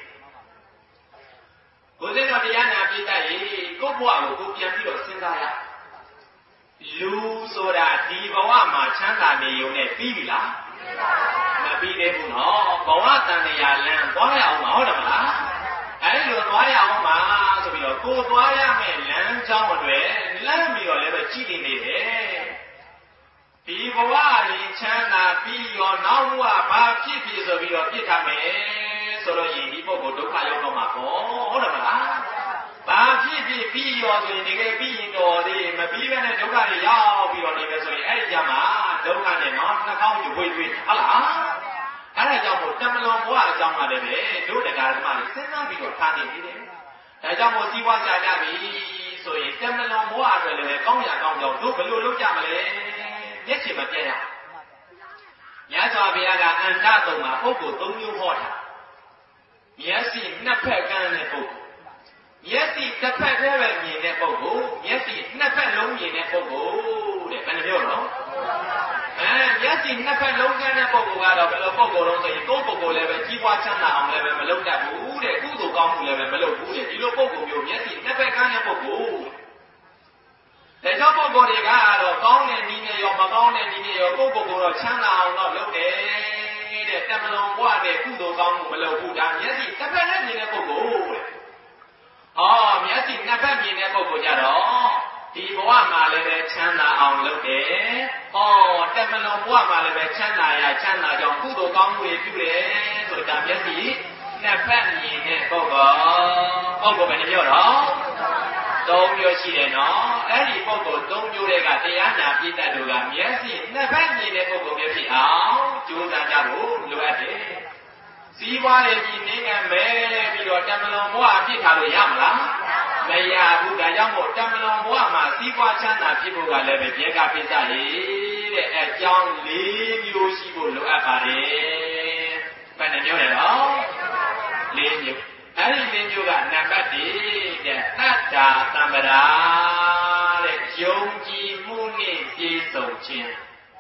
ကိုယ်စိတ်တော်တရားနာပြည့်တတ်ရင်ကိုယ့်ဘဝကိုကိုပြန်ပြီးတော့စဉ်းစားရလူဆိုတာဒီဘဝမှာချမ်းသာနေုံနဲ့ပြီးပြီလားမပြီးသေးဘူးနော်ဘဝတန်တရားလမ်းသွားရအောင်မဟုတ်တယ်မလားအဲ့လိုသွားရအောင်ပါဆိုပြီးတော့ကိုသွားရမယ့်လမ်းကြောင်းတွေလမ်းပြီးတော့လည်းပဲကြည့်နေနေတယ်ဒီဘဝရင်ချမ်းသာပြီးရောနောက်ဘဝဘာဖြစ်ဖြစ်ဆိုပြီးတော့ပြစ်ထားမယ်ဆိုတော့ရင်ဒီပုဂ္ဂိုလ်ဒုက္ခရောက်တော့မှာပေါ့ဟုတ်တယ်မလားဘာဖြစ်ဖြစ်ပြီးရောဆိုရင်တကယ်ပြီးရင်တော့ဒီမပြီးဘဲနဲ့ဒုက္ခတွေရောက်ပြီးတော့နေမယ်ဆိုရင်အဲ့ဒီကြမှာဒုက္ခနဲ့နော်နှာခေါင်းကြီးဝိတ်ဝိတ်ဟုတ်လားအဲ့ဒါကြောင့်မို့တမလွန်ဘဝအကြောင်းကလည်းပဲတို့တရားဓမ္မတွေစဉ်းစားပြီးတော့ထားနေနေတယ်ဒါကြောင့်မို့စီးပွားကြကြပြီဆိုရင်တမလွန်ဘဝအတွက်လည်းကောင်းရကောင်းကြောင်းတို့ဘယ်လိုလုပ်ကြမလဲမျက်ခြေမပြတ်ရမြတ်စွာဘုရားကအန္တသုံးမှာပုဂ္ဂိုလ်သုံးမျိုးဟောတာမျက်စိနှစ်ဖက်ကန်းတဲ့ပုဂ္ဂိုလ်မျက်စိတစ်ဖက်တည်းပဲမြင်တဲ့ပုဂ္ဂိုလ်မျက်စိနှစ်ဖက်လုံးမြင်တဲ့ပုဂ္ဂိုလ်တဲ့ဘယ်နှမျိုးနော်အဲမျက်စိနှစ်ဖက်လုံးကန်းတဲ့ပုဂ္ဂိုလ်ကတော့ဘယ်လိုပုဂ္ဂိုလ်တော့ဆိုရင်ကိုယ်ပုဂ္ဂိုလ်လည်းပဲကြီးပွားချမ်းသာအောင်လည်းပဲမလုပ်တတ်ဘူးတဲ့ကုသိုလ်ကောင်းမှုလည်းပဲမလုပ်ဘူးတဲ့ဒီလိုပုဂ္ဂိုလ်မျိုးမျက်စိနှစ်ဖက်ကန်းတဲ့ပုဂ္ဂိုလ်တဲ့ကြောင့်ပုဂ္ဂိုလ်တွေကတော့ကောင်းတဲ့နည်းနဲ့ရောမကောင်းတဲ့နည်းနဲ့ရောကိုယ်ပုဂ္ဂိုလ်တော့ချမ်းသာအောင်တော့လုပ်တယ်တဲ့တမလွန်ဘဝနဲ့ကုသိုလ်ကောင်းမှုမလုပ်ဘူးဒါမျက်စိတစ်ဖက်နဲ့မြင်တဲ့ပုဂ္ဂိုလ်တဲ့အော်မျက်စိနှစ်ဖက်မြင်တဲ့ပုဂ္ဂိုလ်ကြတော့ဒီဘဝမှာလည်းပဲချမ်းသာအောင်လုပ်တယ်။အော်တမလွန်ဘဝမှာလည်းပဲချမ်းသာရချမ်းသာကြောင့်ကုသိုလ်ကောင်းမှုတွေပြုတယ်ဆိုတာမျက်စိနှစ်ဖက်မြင်တဲ့ပုဂ္ဂိုလ်ပုဂ္ဂိုလ်ပဲပြောတော့သုံးမျိုးရှိတယ်နော်။အဲ့ဒီပုဂ္ဂိုလ်သုံးမျိုးတွေကတရားနာပြည့်တတ်တို့ကမျက်စိနှစ်ဖက်မြင်တဲ့ပုဂ္ဂိုလ်မျိုးဖြစ်အောင်ကြိုးစားကြဖို့လိုအပ်တယ်။စီးပွားရေးကြီးနေငံမဲပြီးတော့တမလွန်ဘဝဖြစ်ထားလို့ရမလားမရဘူးဒါကြောင့်မို့တမလွန်ဘဝမှာစီးပွားချမ်းသာဖြစ်ဖို့ကလည်းပဲပြေကပိစရေးတဲ့အကြောင်း၄မျိုးရှိဖို့လိုအပ်ပါတယ်ဘယ်နှမျိုးလဲတော့၄မျိုးအဲ့ဒီ၄မျိုးကနံပါတ်၁တဲ့တတ္တာသံဗရာတဲ့ယုံကြည်မှုနဲ့ပြည့်စုံခြင်း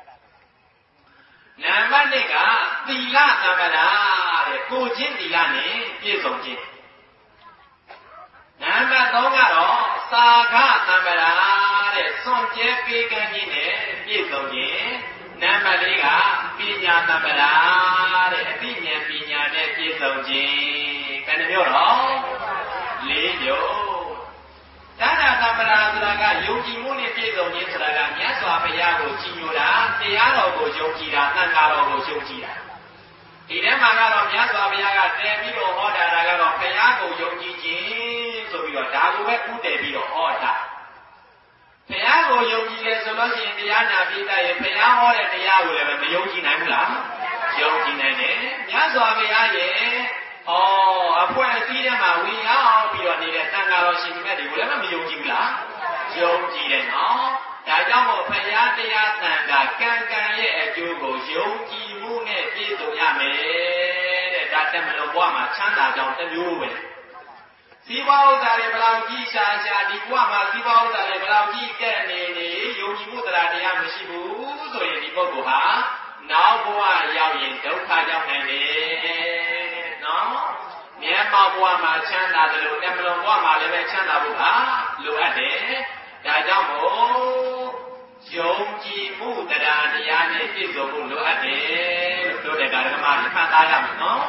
နံပါတ်၂ကသီလသံဗရာတဲ့ကိုချင်းသီလနဲ့ပြည့်စုံခြင်းနံပါတ်၃ကတော့သာဂသံဗရာတဲ့စွန့်ကြဲပေးကမ်းခြင်းနဲ့ပြည့်စုံခြင်းနံပါတ်၄ကပညာသံဗရာတဲ့အသိဉာဏ်ပညာနဲ့ပြည့်စုံခြင်းဘယ်နှမျိုးတော့၄မျိုးတဏ္ဍာသံဗရာဆိုတာကယုံကြည်မှုနဲ့ပြည့်စုံခြင်းဆိုတာကမြတ်စွာဘုရားကိုကြည်ညိုတာတရားတော်ကိုယုံကြည်တာသံဃာတော်ကိုယုံကြည်တာဒီထဲမှာကတော့မြတ်စွာဘုရားကတည်ပြီးတော့ဟောတာကတော့ဘုရားကိုယုံကြည်ခြင်းဆိုပြီးတော့ဒါကိုပဲဥတည်ပြီးတော့ဟောတာဘုရားကိုယုံကြည်တယ်ဆိုလို့ရှိရင်တရားနာပြီးတဲ့ရင်ဘုရားဟောတဲ့တရားကိုလည်းမယုံကြည်နိုင်ဘူးလားယုံကြည်နိုင်တယ်မြတ်စွာဘုရားရဲ့ဩအဖွဲ့အစည်းထဲမှာဝင်ရောက်ပြီးတော့နေတဲ့တန်ဃာတော်ရှင်မြတ်တွေကိုလည်းမယုံကြည်ဘူးလားယုံကြည်တယ်နော်ဒါကြောင့်မို့ဘုရားတရားသံဃာကံကံရဲ့အကျိုးကိုယုံကြည်မှုနဲ့ပြည့်စုံရမယ်တဲ့ဒါတမလွန်ဘဝမှာချမ်းသာကြောင်းတစ်မျိုးပဲစီးပွားဥစ္စာတွေဘယ်လောက်ကြီးရှားရှားဒီဘဝမှာစီးပွားဥစ္စာတွေဘယ်လောက်ကြီးတက်နေနေယုံကြည်မှုတရားတရားမရှိဘူးဆိုရင်ဒီပုဂ္ဂိုလ်ဟာနောက်ဘဝရောက်ရင်ဒုက္ခရောက်နိုင်တယ်နော်မြတ်မောဘဝမှာချမ်းသာတယ်လို့တမလွန်ဘဝမှာလည်းပဲချမ်းသာဖို့ဟာလိုအပ်တယ်ဒါကြောင့်မို့ယုံကြည်မှုတရားတရားနဲ့ပြည့်စုံဖို့လိုအပ်တယ်လို့တို့တဲ့ဓမ္မတွေမှတ်သားရမယ်နော်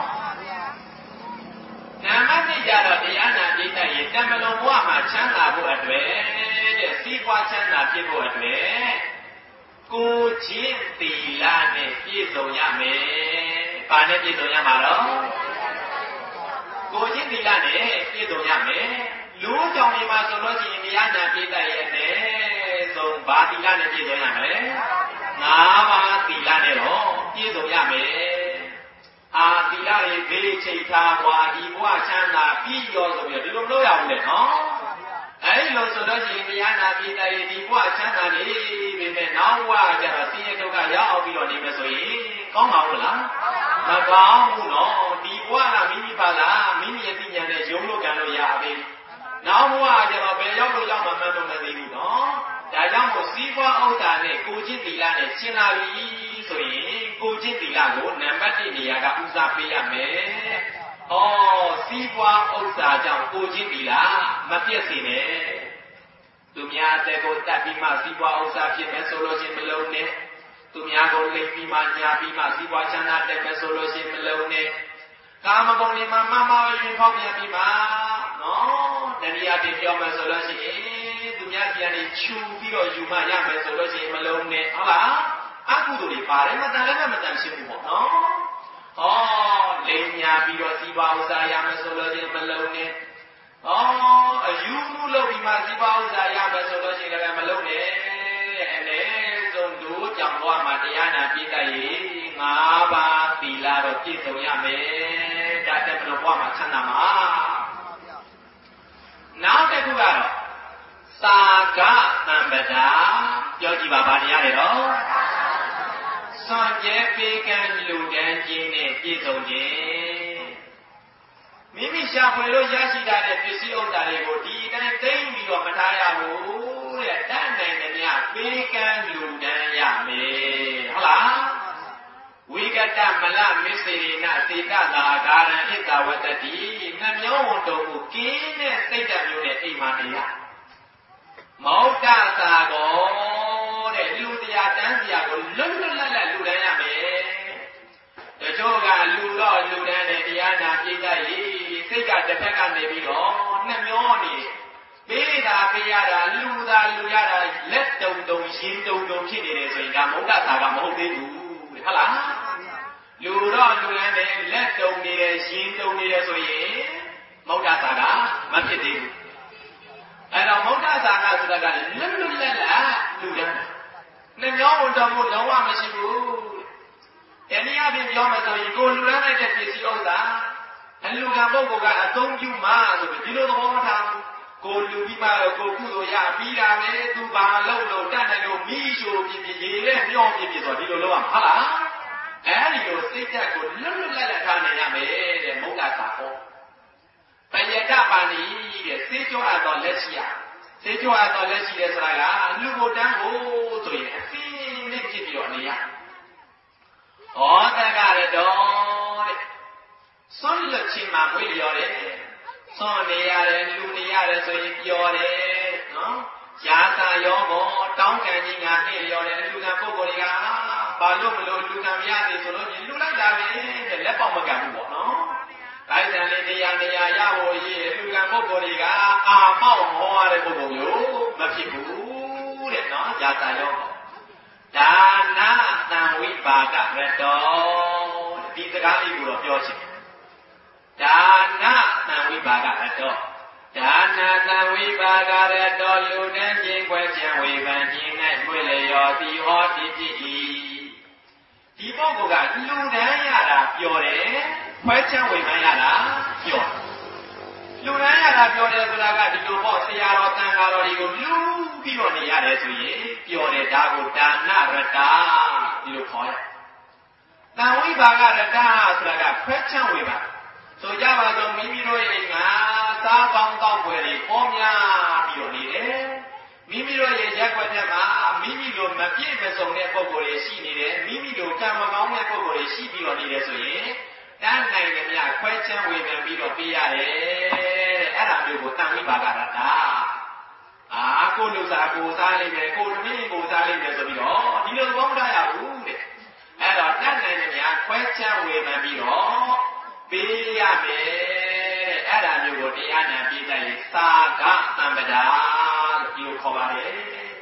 နာမတိကြတော့တရားနာပြည့်တဲ့ရင်တမလွန်ဘဝမှာချမ်းသာဖို့အတွက်တဲ့စီးပွားချမ်းသာဖြစ်ဖို့အတွက်ကိုချင်းသီလနဲ့ပြည့်စုံရမယ်။ဘာနဲ့ပြည့်စုံရမှာတော့ကိုချင်းသီလနဲ့ပြည့်စုံရမယ်။လူကြောင့်ဒီမှာဆိုလို့ရှိရင်တရားနာပြည့်တဲ့ရဲ့နဲ့ဆုံးဘာသီလနဲ့ပြည့်စုံရမလဲ။ငါးပါးသီလနဲ့တော့ပြည့်စုံရမယ်။အာသီလတွေဘေးချိတ်ထားွာဒီဘဝချမ်းသာပြီးရောဆိုပြီးဒီလိုမလုပ်ရဘူးလေနော်။အဲဒီလိုဆိုတော့ရှင်တရားနာပြည့်တဲ့ဒီဘဝချမ်းသာနေပြီမဲ့နောက်ဘဝကျတော့ဆင်းရဲဒုက္ခရောက်ပြီးတော့နေမယ်ဆိုရင်ကောင်းပါဘူးလားမကောင်းဘူးနော်ဒီဘဝကမိမိပါလားမိမိရဲ့သိဉာဏ်နဲ့ယုံလို့ကန်လို့ရပြီနောက်ဘဝကျတော့ဘယ်ရောက်လို့ရောက်မှမမှန်မသိဘူးနော်ဒါကြောင့်မို့စီးပွားဥစ္စာနဲ့ကိုချင်းသီလနဲ့ရှင်းလာပြီဆိုရင်ကိုချင်းသီလကိုနံပါတ်တစ်နေရာကဦးစားပေးရမယ်ဩစီးပွားဥစ္စာကြောင့်ကိုချင်းသီလမပြည့်စေနဲ့သူများတဲ့ကိုတတ်ပြီးမှစီးပွားဥစ္စာဖြစ်မယ်ဆိုလို့ချင်းမလုံးနဲ့သူများကိုလိမ့်ပြီးမှညာပြီးမှစီးပွားချမ်းသာတက်မယ်ဆိုလို့ချင်းမလုံးနဲ့ကာမဂုဏ်တွေမှာမမရင်ဖောက်ပြန်ပြီးမှနော်တဏှာတွေပြောမယ်ဆိုလို့ရှိရင်သူများပြန်နေချူပြီးတော့ယူမှရမယ်ဆိုလို့ရှိရင်မလုံးနဲ့ဟုတ်လားအကုသိုလ်တွေပါတယ်မတန်လည်းမတန်ရှင်းဘူးပေါ့နော်ဟောလိမ်ညာပြီးတော့စီးပွားဥစ္စာရမယ်ဆိုလို့ရှိရင်မလုံးနဲ့ဩအယူမှုလုပ်ပြီးမှစီးပွားဥစ္စာရမယ်ဆိုလို့ရှိရင်လည်းမလုံးနဲ့အနေဆုံးတို့ကြောင့်ဘဝမှာတရားနာပြည့်တတ်ရင်ငါးပါးသီလတော့ပြည့်စုံရမယ်ဒါတက်မလို့ဘဝမှာချမ်းသာမှာနောက်တစ်ခုကတော့သာကသံပဒါပြောကြည့်ပါဗာတရားတွေတော့စွန့်ကြဲပေးကမ်းလူတန်းခြင်းနဲ့ပြည့်စုံခြင်းမိမိရှာဖွေလို့ရရှိတာတဲ့ပစ္စည်းဥစ္စာတွေကိုဒီတိုင်းသိမ့်ပြီးတော့မထားရဘူးတဲ့တတ်နိုင်တဲ့များပေးကမ်းလူတန်းရမယ်ဟုတ်လားဝိကတမလမစ္စေရိနစေတသာဂါရံဣတဝတ္တိနှမျောဝန်တော်ကိုကင်းတဲ့စိတ်ဓာတ်မျိုးနဲ့အိမ်မှာနေရမောဒ္ဒသာကောတဲ့လူတရားတန်းစရာကိုလွတ်လွတ်လပ်လပ်လူတန်းရမယ်တချို့ကလူတော့လူတန်းနဲ့တရားနာပြည့်တတ်ရေးစိတ်ကတစ်ဖက်ကနေပြီးတော့နှမျောနေပေးတာပေးရတာလူတာလူရတာလက်တုံတုံရှင်းတုံတုံဖြစ်နေတယ်ဆိုရင်ဒါမௌဒ္ဒသာကမဟုတ်သေးဘူးဟုတ်လားလူတော့လူလည်းနဲ့လက်တုံနေတယ်ရှင်းတုံနေတယ်ဆိုရင်မௌဒ္ဒသာကမဖြစ်သေးဘူးအဲ့တော့မௌဒ္ဒသာကဆိုတာကလွတ်လွတ်လပ်လပ်လူတန်းနှမျောဝန်တော်ကိုလုံးဝမရှိဘူးတနည်းအားဖြင့်ပြောမယ်ဆိုရင်ကိုလူတန်းလိုက်တဲ့ပစ္စည်းဥစ္စာအလူကပုဂ္ဂိုလ်ကအသုံးပြုမှဆိုပြီးဒီလိုသဘောမထားဘူးကိုလူပြီးမှတော့ကိုကုသိုလ်ရပြီးတာပဲသူဘာလို့လို့တတ်တယ်လို့မိရှို့ပြပြရေနဲ့မျောပြပြဆိုဒီလိုလုပ်ရမှာဟုတ်လားအဲဒီလိုစိတ်ဓာတ်ကိုလွတ်လွတ်လပ်လပ်ထားနိုင်ရမယ်တဲ့မௌဒ္ဒသာဟောပယတပါဏိတဲ့စေကြောအပ်တော်လက်ရှိရစေကြောအပ်တော်လက်ရှိတယ်ဆိုတာကလူကိုတန်းကိုဆိုရင်အသိနဲ့ဖြစ်ပြီးတော့နေရဩတက္ကရတော်တဲ့ဆွမ်းလွတ်ခြင်းမှာဝိလျော်တယ်ဆွမ်းနေရတယ်လူနေရတယ်ဆိုရင်ပြောတယ်နော်ရာသာရောဘောတောင်းခံခြင်းကနဲ့လျော်တယ်လူကပုဂ္ဂိုလ်တွေကဘာလို့မလို့လူကမရသေးဆိုလို့လူလိုက်တာပဲတဲ့လက်ပေါက်မကဘူးပေါ့နော်တိုင်းတန်လေးတရားနေရာရဖို့ရေးလူကပုဂ္ဂိုလ်တွေကအာပေါက်ဟောရတဲ့ပုဂ္ဂိုလ်မျိုးမဖြစ်ဘူးတဲ့နော်ရာသာရောဒါနသံဝိပါကရတောဒီစကားလေးကိုတော့ပြောချင်ဒါနသံဝိပါကရတောဒါနသံဝိပါကရတောလူတန်းခြင်းခွဲခြားဝေဖန်ခြင်း၌တွေ့လျော်သည်ဟောတိတိဒီပုဂ္ဂိုလ်ကလူတန်းရတာပြောတယ်ခွဲခြားဝေဖန်ရတာပြောလူတန်းရတာပြောတယ်ဆိုတာကဒီလိုပေါ့ဆရာတော်တန်ဃာတော်တွေကိုလူပြီးတော့နေရတယ်ဆိုရင်ပြောတယ်ဒါကိုဒါနရတာဒီလိုခေါ်ရသံဝိပါကရတာဆိုတာကခွဲခြားဝေဖန်ဆိုကြပါစို့မိမိတို့ရဲ့ငါစားပေါင်းတောက်ွယ်တွေပေါ်များပြီးတော့နေတယ်မိမိတို့ရဲ့ရက်ွက်တဲ့မှာမိမိလိုမပြည့်မစုံတဲ့ပုံကိုယ်တွေရှိနေတယ်မိမိလိုကံမကောင်းတဲ့ပုံကိုယ်တွေရှိပြီးတော့နေတယ်ဆိုရင်တန်းနိုင်ကြမြခွဲချမ်းဝေဖန်ပြီးတော့ပေးရတယ်တဲ့အဲ့ဒါမျိုးကိုတန်ဝိပါကရတာအာကိုလူစားကိုစားလိမ့်မယ်ကိုသမီးကိုစားလိမ့်မယ်ဆိုပြီးတော့ဒီလိုသဘောမထားရဘူးတဲ့အဲ့တော့တန်းနိုင်ကြမြခွဲချမ်းဝေဖန်ပြီးတော့ပေးရမယ်အဲ့ဒါမျိုးကိုတရားနာပြည့်တဲ့သာကသံပဒါလို့ဒီလိုခေါ်ပါတယ်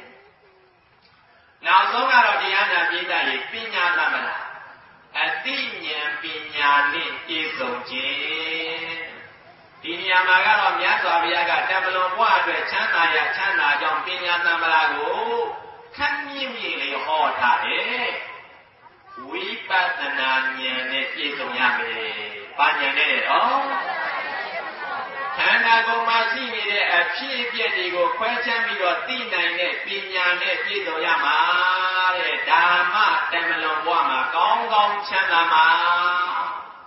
နောက်ဆုံးကတော့တရားနာပြည့်တဲ့ပညာသံပဒါအသိဉာဏ်ပညာနဲ့ပြည့်စုံခြင်းဒီနေရာမှာကတော့မြတ်စွာဘုရားကတမလွန်ဘဝအတွက်ချမ်းသာရချမ်းသာကြောင်းပညာသံပဒါကိုခန့်မြင့်မြင့်လေးဟောထားတယ်ဝိပဿနာဉာဏ်နဲ့ပြည့်စုံရမယ်။ဘာဉာဏ်နဲ့လဲတော့ခန္ဓာကိုယ်မှာရှိနေတဲ့အဖြစ်အပျက်တွေကိုခွဲခြားပြီးတော့သိနိုင်တဲ့ပညာနဲ့ပြည့်စုံရမှာတဲ့ဓမ္မတမလွန်ဘဝမှာကောင်းကောင်းချမ်းသာမှာ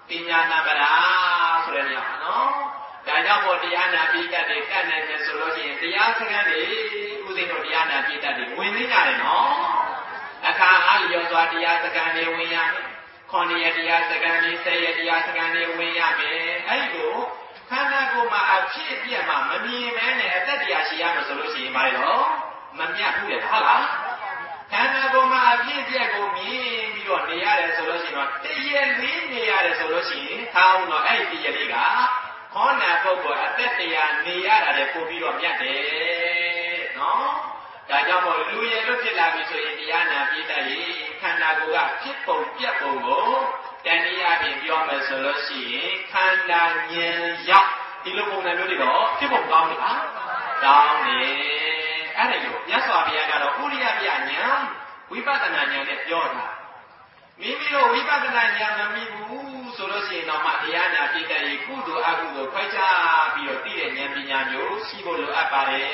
ปิญญานาปราဆိုတဲ့နေရာနော်ဒါကြောင့်မို့တရားနာပိဋကတ်တွေကတ်နိုင်တယ်ဆိုလို့ရှိရင်တရားစကားတွေဥစဉ်တို့တရားနာပိဋကတ်တွေဝင်နေကြတယ်နော်အခါအားလျော်စွာတရားစကားတွေဝင်ရမယ်ခွန်ရတရားစကားတွေဆယ်ရတရားစကားတွေဝင်ရမယ်အဲ့ဒီကိုခန္ဓာကိုယ်မှာအဖြစ်အပျက်မှာမမြင်မဲနဲ့အသက်တရားရှိရမယ်ဆိုလို့ရှိရင်ဘာလဲတော့မမြတ်ဘူးလေဟုတ်လားခန္ဓာကိုယ်မှာအဖြစ်အပျက်ကိုမြင်ပြီးတော့နေရတယ်ဆိုလို့ရှိရင်တော့တည့်ရလေးနေရတယ်ဆိုလို့ရှိရင်ထားအောင်တော့အဲ့ဒီတည့်ရလေးကခေါနာပုဂ္ဂိုလ်အသက်တရားနေရတာလည်းပို့ပြီးတော့မြတ်တယ်နော်ဒါကြောင့်မို့လူရည်လို့ဖြစ်လာပြီဆိုရင်တရားနာပြည့်တဲ့ခန္ဓာကိုယ်ကဖြစ်ပုံပြက်ပုံကိုတဏှာအပြင်ပြောမယ်ဆိုလို့ရှိရင်ခန္ဓာဉာဏ်ရောက်ဒီလိုပုံစံမျိုးတွေတော့ဖြစ်ပုံကောင်းတယ်ဟာကောင်းတယ်အဲ့ဒါကိုမြတ်စွာဘုရားကတော့ဥရိယပြဉာဏ်ဝိပဿနာဉာဏ်နဲ့ပြောတာမိမိတို့ဝိပဿနာဉာဏ်မမိဘူးဆိုလို့ရှိရင်တော့မှတရားနာပြည့်တဲ့ကုသိုလ်အကုသိုလ်ခွဲခြားပြီးတော့သိတဲ့ဉာဏ်ပညာမျိုးရှိဖို့လိုအပ်ပါတယ်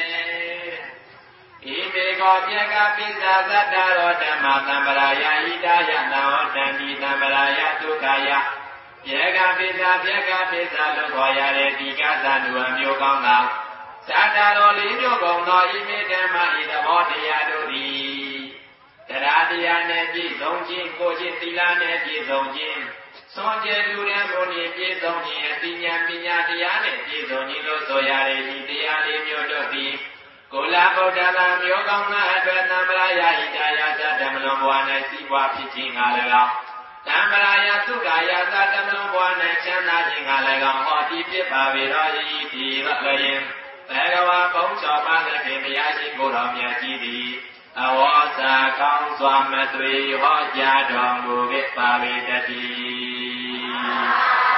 ဣမေကောပြကပိစ္ဆာသတ္တရောဓမ္မသံပရာယဣဒာယနာဟောတန္တိသံပရာယဒုက္ခယပြကပိစ္ဆာပြကပိစ္ဆာလို့ခေါ်ရတဲ့ဒီကသနုအမျိုးကောင်းသောသတ္တရောလေးမျိုးကုန်သောဣမေဓမ္မဣသဘောတရားတို့သည်တရားတရားနဲ့ပြည့်စုံခြင်းကိုယ်ချင်းသီလနဲ့ပြည့်စုံခြင်းသွန်ကျဲလူရန်ဘုံဤပြည့်စုံခြင်းအတိညာပညာတရားနဲ့ပြည့်စုံခြင်းလို့ဆိုရတဲ့ဒီတရားလေးမျိုးတို့သည်ကိုလာဗုဒ္ဓဘာမျိုးကောင်းသောအတွက်သံပရာယဣဒာယသဓမ္မလွန်ဘဝ၌စီးပွားဖြစ်ခြင်းကလည်းကောင်းသံပရာယသုခာယသဓမ္မလွန်ဘဝ၌ချမ်းသာခြင်းကလည်းကောင်းဟောဒီဖြစ်ပါပေတော်ဤဒီရလည်းဘဂဝါဘုံချောပါသခင်ဘုရားရှင်ကိုယ်တော်မြတ်ကြီးသည်အဝါစာကောင်းစွာမသွေဟောကြားတော်မူခဲ့ပါပေတည်း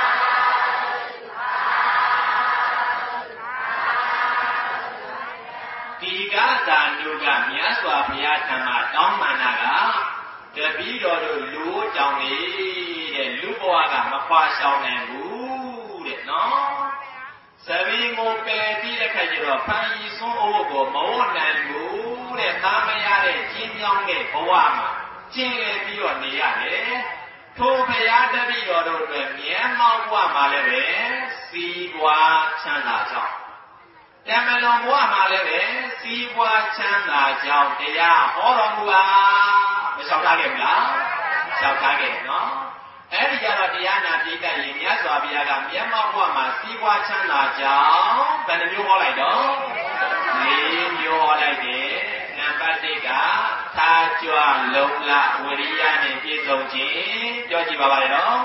ဒီကသာနုကမြတ်စွာဘုရားထံမှာတောင်းပန်တာကတပည့်တော်တို့လူကြောင့်လေတဲ့လူဘဝကမခွာရှောင်နိုင်ဘူးတဲ့နော်သဘင်ကိုပယ်ပြီးတဲ့ခါကျတော့ဖန်ရီစွန်းအိုးကိုမဝတ်နိုင်ဘူးတဲ့သားမရတဲ့ကျင်းမြောင်းတဲ့ဘဝမှာကျင်းလေပြီးတော့နေရတယ်ထိုဘုရားတပည့်တော်တို့အတွက်မြတ်မောက်ဘဝမှာလည်းပဲစီးပွားချမ်းသာကြောင်းတမလွန်ဘဝမှာလည်းပဲစီးပွားချမ်းသာကြောင်းတရားဟောတော်မူပါမလျှောက်ထားခဲ့ဘူးလားလျှောက်ထားခဲ့နော်အဲ့ဒီကြတော့တရားနာပြည့်တဲ့ရင်မြတ်စွာဘုရားကမြတ်မောက်ဘဝမှာစီးပွားချမ်းသာကြောင်းဘယ်နှမျိုးဟောလိုက်တော့လေးမျိုးဟောလိုက်တယ်နံပါတ်တစ်ကသာကြွလုံလဝိရိယနဲ့ပြည့်စုံခြင်းပြောကြည့်ပါပါလေနော်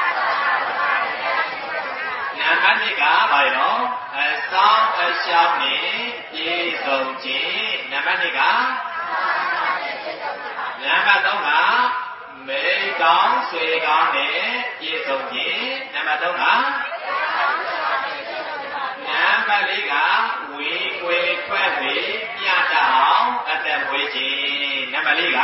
နံပါတ်နှစ်ကဘာလဲနော်အဆောင်အရှောင်းနဲ့ပြည့်စုံခြင်းနံပါတ်နှစ်ကနံပါတ်သုံးကမေကောင်းဆွေကောင်းနဲ့ပြည့်စုံခြင်းနံပါတ်သုံးကနံပါတ်လေးကဝေခွေခွဲ့ပြီးပြတတ်အောင်အသက်မွေးခြင်းနံပါတ်လေးက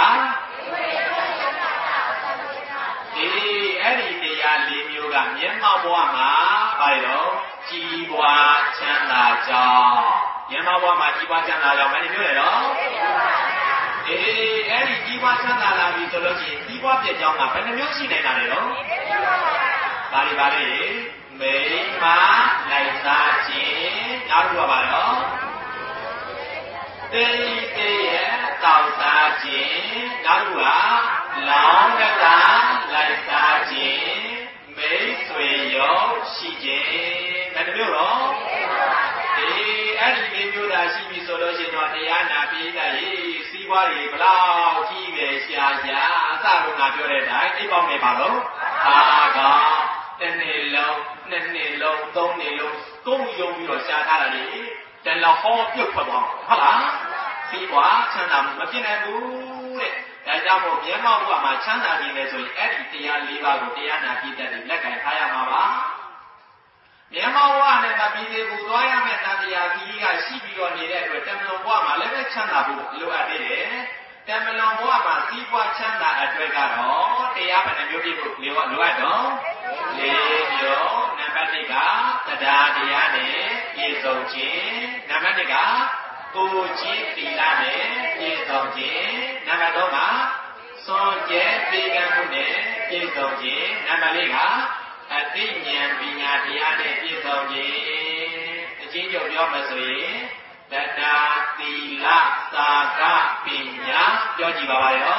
ဒီအဲ့ဒီတရားလေးမျိုးကမျက်မှောက်ဘဝမှာဘာလို့ကြီးပွားချမ်းသာကြောင်းမျက်မှောက်ဘဝမှာကြီးပွားချမ်းသာကြောင်းမင်းပြောရတော့အေးအဲ့ဒီကြီးပွားချမ်းသာလာပြီဆိုလို့ရှိရင်ကြီးပွားပြည့်ကြောင်းကဘယ်နှမျိုးရှိနိုင်တာလဲတော့ဘာတွေပါလဲမိမလိုက်စားခြင်းနောက်တစ်ခုပါတော့တေးတေးရဲ့တောက်စားခြင်းနောက်တစ်ခုကလောင်းကစားလိုက်စားခြင်းမိတ်ဆွေရောရှိခြင်းဘယ်နှမျိုးတော့အေးအဲ့ဒီလေးမျိုးသာရှိပြီဆိုလို့ရှိရင်တော့တရားနာပြီးတဲ့စီးပွားတွေဘလောက်ကြီးပဲရှားရှားအစကငါပြောတဲ့တိုင်းအိပ်ပေါင်းနေပါလို့အာကောင်တစ်နေ့လုံးနှစ်နေ့လုံးသုံးနေ့လုံးသုံးယုံပြီးတော့ရှားထားတာလေတန်လောက်ဟောပြုတ်ထွက်သွားဟုတ်လားစီးပွားချမ်းသာမဖြစ်နိုင်ဘူးတဲ့ဒါကြောင့်မို့မျက်မှောက်ဘဝမှာချမ်းသာနေတယ်ဆိုရင်အဲ့ဒီတရား၄ပါးကိုတရားနာပြီးတဲ့လက်ကင်ထားရမှာပါမျက်မှောက်ဘဝနဲ့မပြီးသေးဘူးသွားရမယ့်တရားကြီးကရှိပြီးတော့နေတဲ့အတွက်တမလွန်ဘဝမှာလည်းပဲချမ်းသာဖို့လိုအပ်သေးတယ်တမလွန်ဘဝမှာစီးပွားချမ်းသာအတွက်ကတော့တရားဘယ်နှမျိုးပြည့်ဖို့လိုလိုအပ်တော့လေးမျိုးနံပါတ်တစ်ကတရားတရားနဲ့ပြည့်စုံခြင်းနံပါတ်နှစ်ကကိုယ်ချင်းသီလနဲ့ပြည့်စုံခြင်းနံပါတ်သုံးကစွန်ကျဲပေးကမ်းမှုနဲ့ပြည့်စုံခြင်းနံပါတ်လေးကအသိဉာဏ်ပညာတရားနဲ့ပြည့်စုံခြင်းအချင်းချုပ်ပြောမှဆိုရင်တတာသီလသာကပညာပြောကြည့်ပါပါရော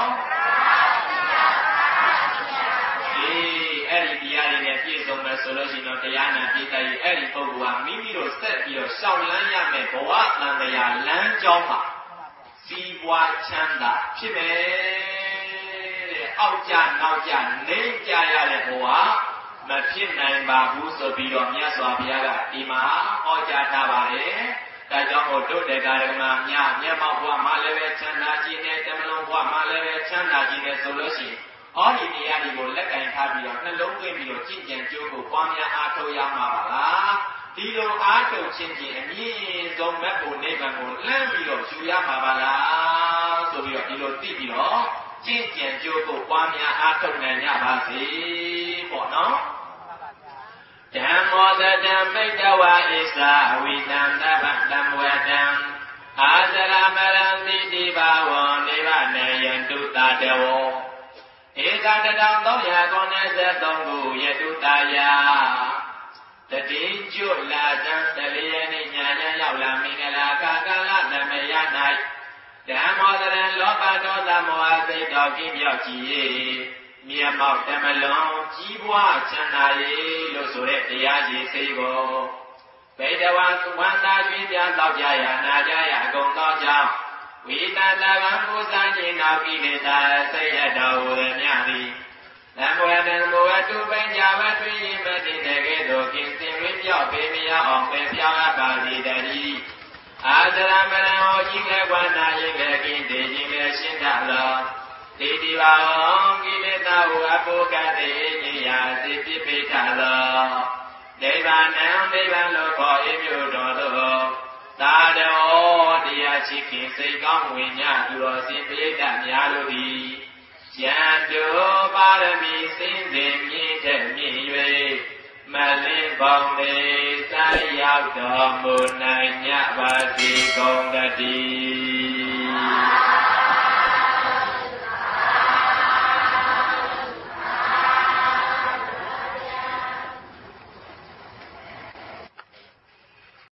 အေးအဲ့ဒီတရားတွေနဲ့ပြည့်စုံမယ်ဆိုလို့ရှိရင်တရားနာပြည့်တဲ့အဲ့ဒီပုဂ္ဂိုလ်ဟာမိမိတို့ဆက်ပြီးတော့ရှောင်လန်းရမယ်ဘဝတန်တရားလမ်းကြောင်းမှာစီးပွားချမ်းသာဖြစ်မယ်တဲ့အောက်ကြနောက်ကြနေကြရတဲ့ဘဝမဖြစ်နိုင်ပါဘူးဆိုပြီးတော့မြတ်စွာဘုရားကဒီမှာဟောကြားထားပါတယ်ဒါကြောင့်မို့တို့တေကာရကမမြတ်မျက်မှောက်ဘဝမှာလည်းပဲချမ်းသာခြင်းနဲ့တမလုံးဘဝမှာလည်းပဲချမ်းသာခြင်းနဲ့ဆိုလို့ရှိရင်ဟောဒီတရားတွေကိုလက်ကင်ထားပြီးတော့နှလုံးသွင်းပြီးတော့ကြည်ကြံကြိုးကိုပွားများအားထုတ်ရမှာပါလားဒီလိုအားထုတ်ခြင်းဖြင့်အမြင့်ဆုံးမဲ့ဖို့နိဗ္ဗာန်ကိုလမ်းပြီးတော့ယူရမှာပါလားဆိုပြီးတော့ဒီလိုသိပြီးတော့ကြည်ကြံကြိုးကိုပွားများအားထုတ်နိုင်ကြပါစေပေါ့နော်ဓမ္မောတတံပိတဝါဣသဝိတံတပ္ပတံဝတံအာသရမရံတိတိဘာဝံနိဗ္ဗာနေယံတုတတဝောဧကတတံသုံးရာခုနှစ်ဆယ်သုံးခုယတုတယာတတိကျွလာတံတလျေနိညာယရောက်လာမင်္ဂလာကာကလနမယ၌ဓမ္မောတရံလောဘဒေါသမောဟစိတ်တော်ကင်းပြောက်ကြည်၏မြတ်မောက်တမလွန်ကြီးပွားချမ်းသာ၏လို့ဆိုတဲ့တရားကြီးစိတ်ကိုဗေဒဝံဝန္တာကျွေးပြတောက်ကြရနာကြရအကုန်သောကြောင့်ဝိတတဗံပူဇာခြင်းနောက်ကိလေသာစိတ်ရတော်ဝေမြသည်နံဝေနံဘဝတုပင်ကြဝထွေးရင်မတည်တဲ့ကဲ့သို့ကင်းစင်ဝိပြောက်ပေမရအောင်ပဲပြောင်းအပ်ပါစေတည်းအာသရမရံဟောကြီးကဝန္တာရင်ကကင်းတည်ခြင်းနဲ့ရှင်းတတ်လောတိတိဘာဝံကိလေသာဟုအပုကတိညရာစိပြိပိဋ္ဌလောနိဗ္ဗာန်နိဗ္ဗာန်လို့ခေါ်၏မြို့တော်သို့သာတော်တရားရှိခင်စိတ်ကောင်းဝိညာဉ်သူတော်စင်ပိဋကများတို့သည်ယံတို့ပါရမီစင်စဉ်မြင့်တဲ့မြင့်၍မလင်းပေါင်းလေးစိုက်ရောက်တော်မူနိုင်ကြပါစေကုန်တည်း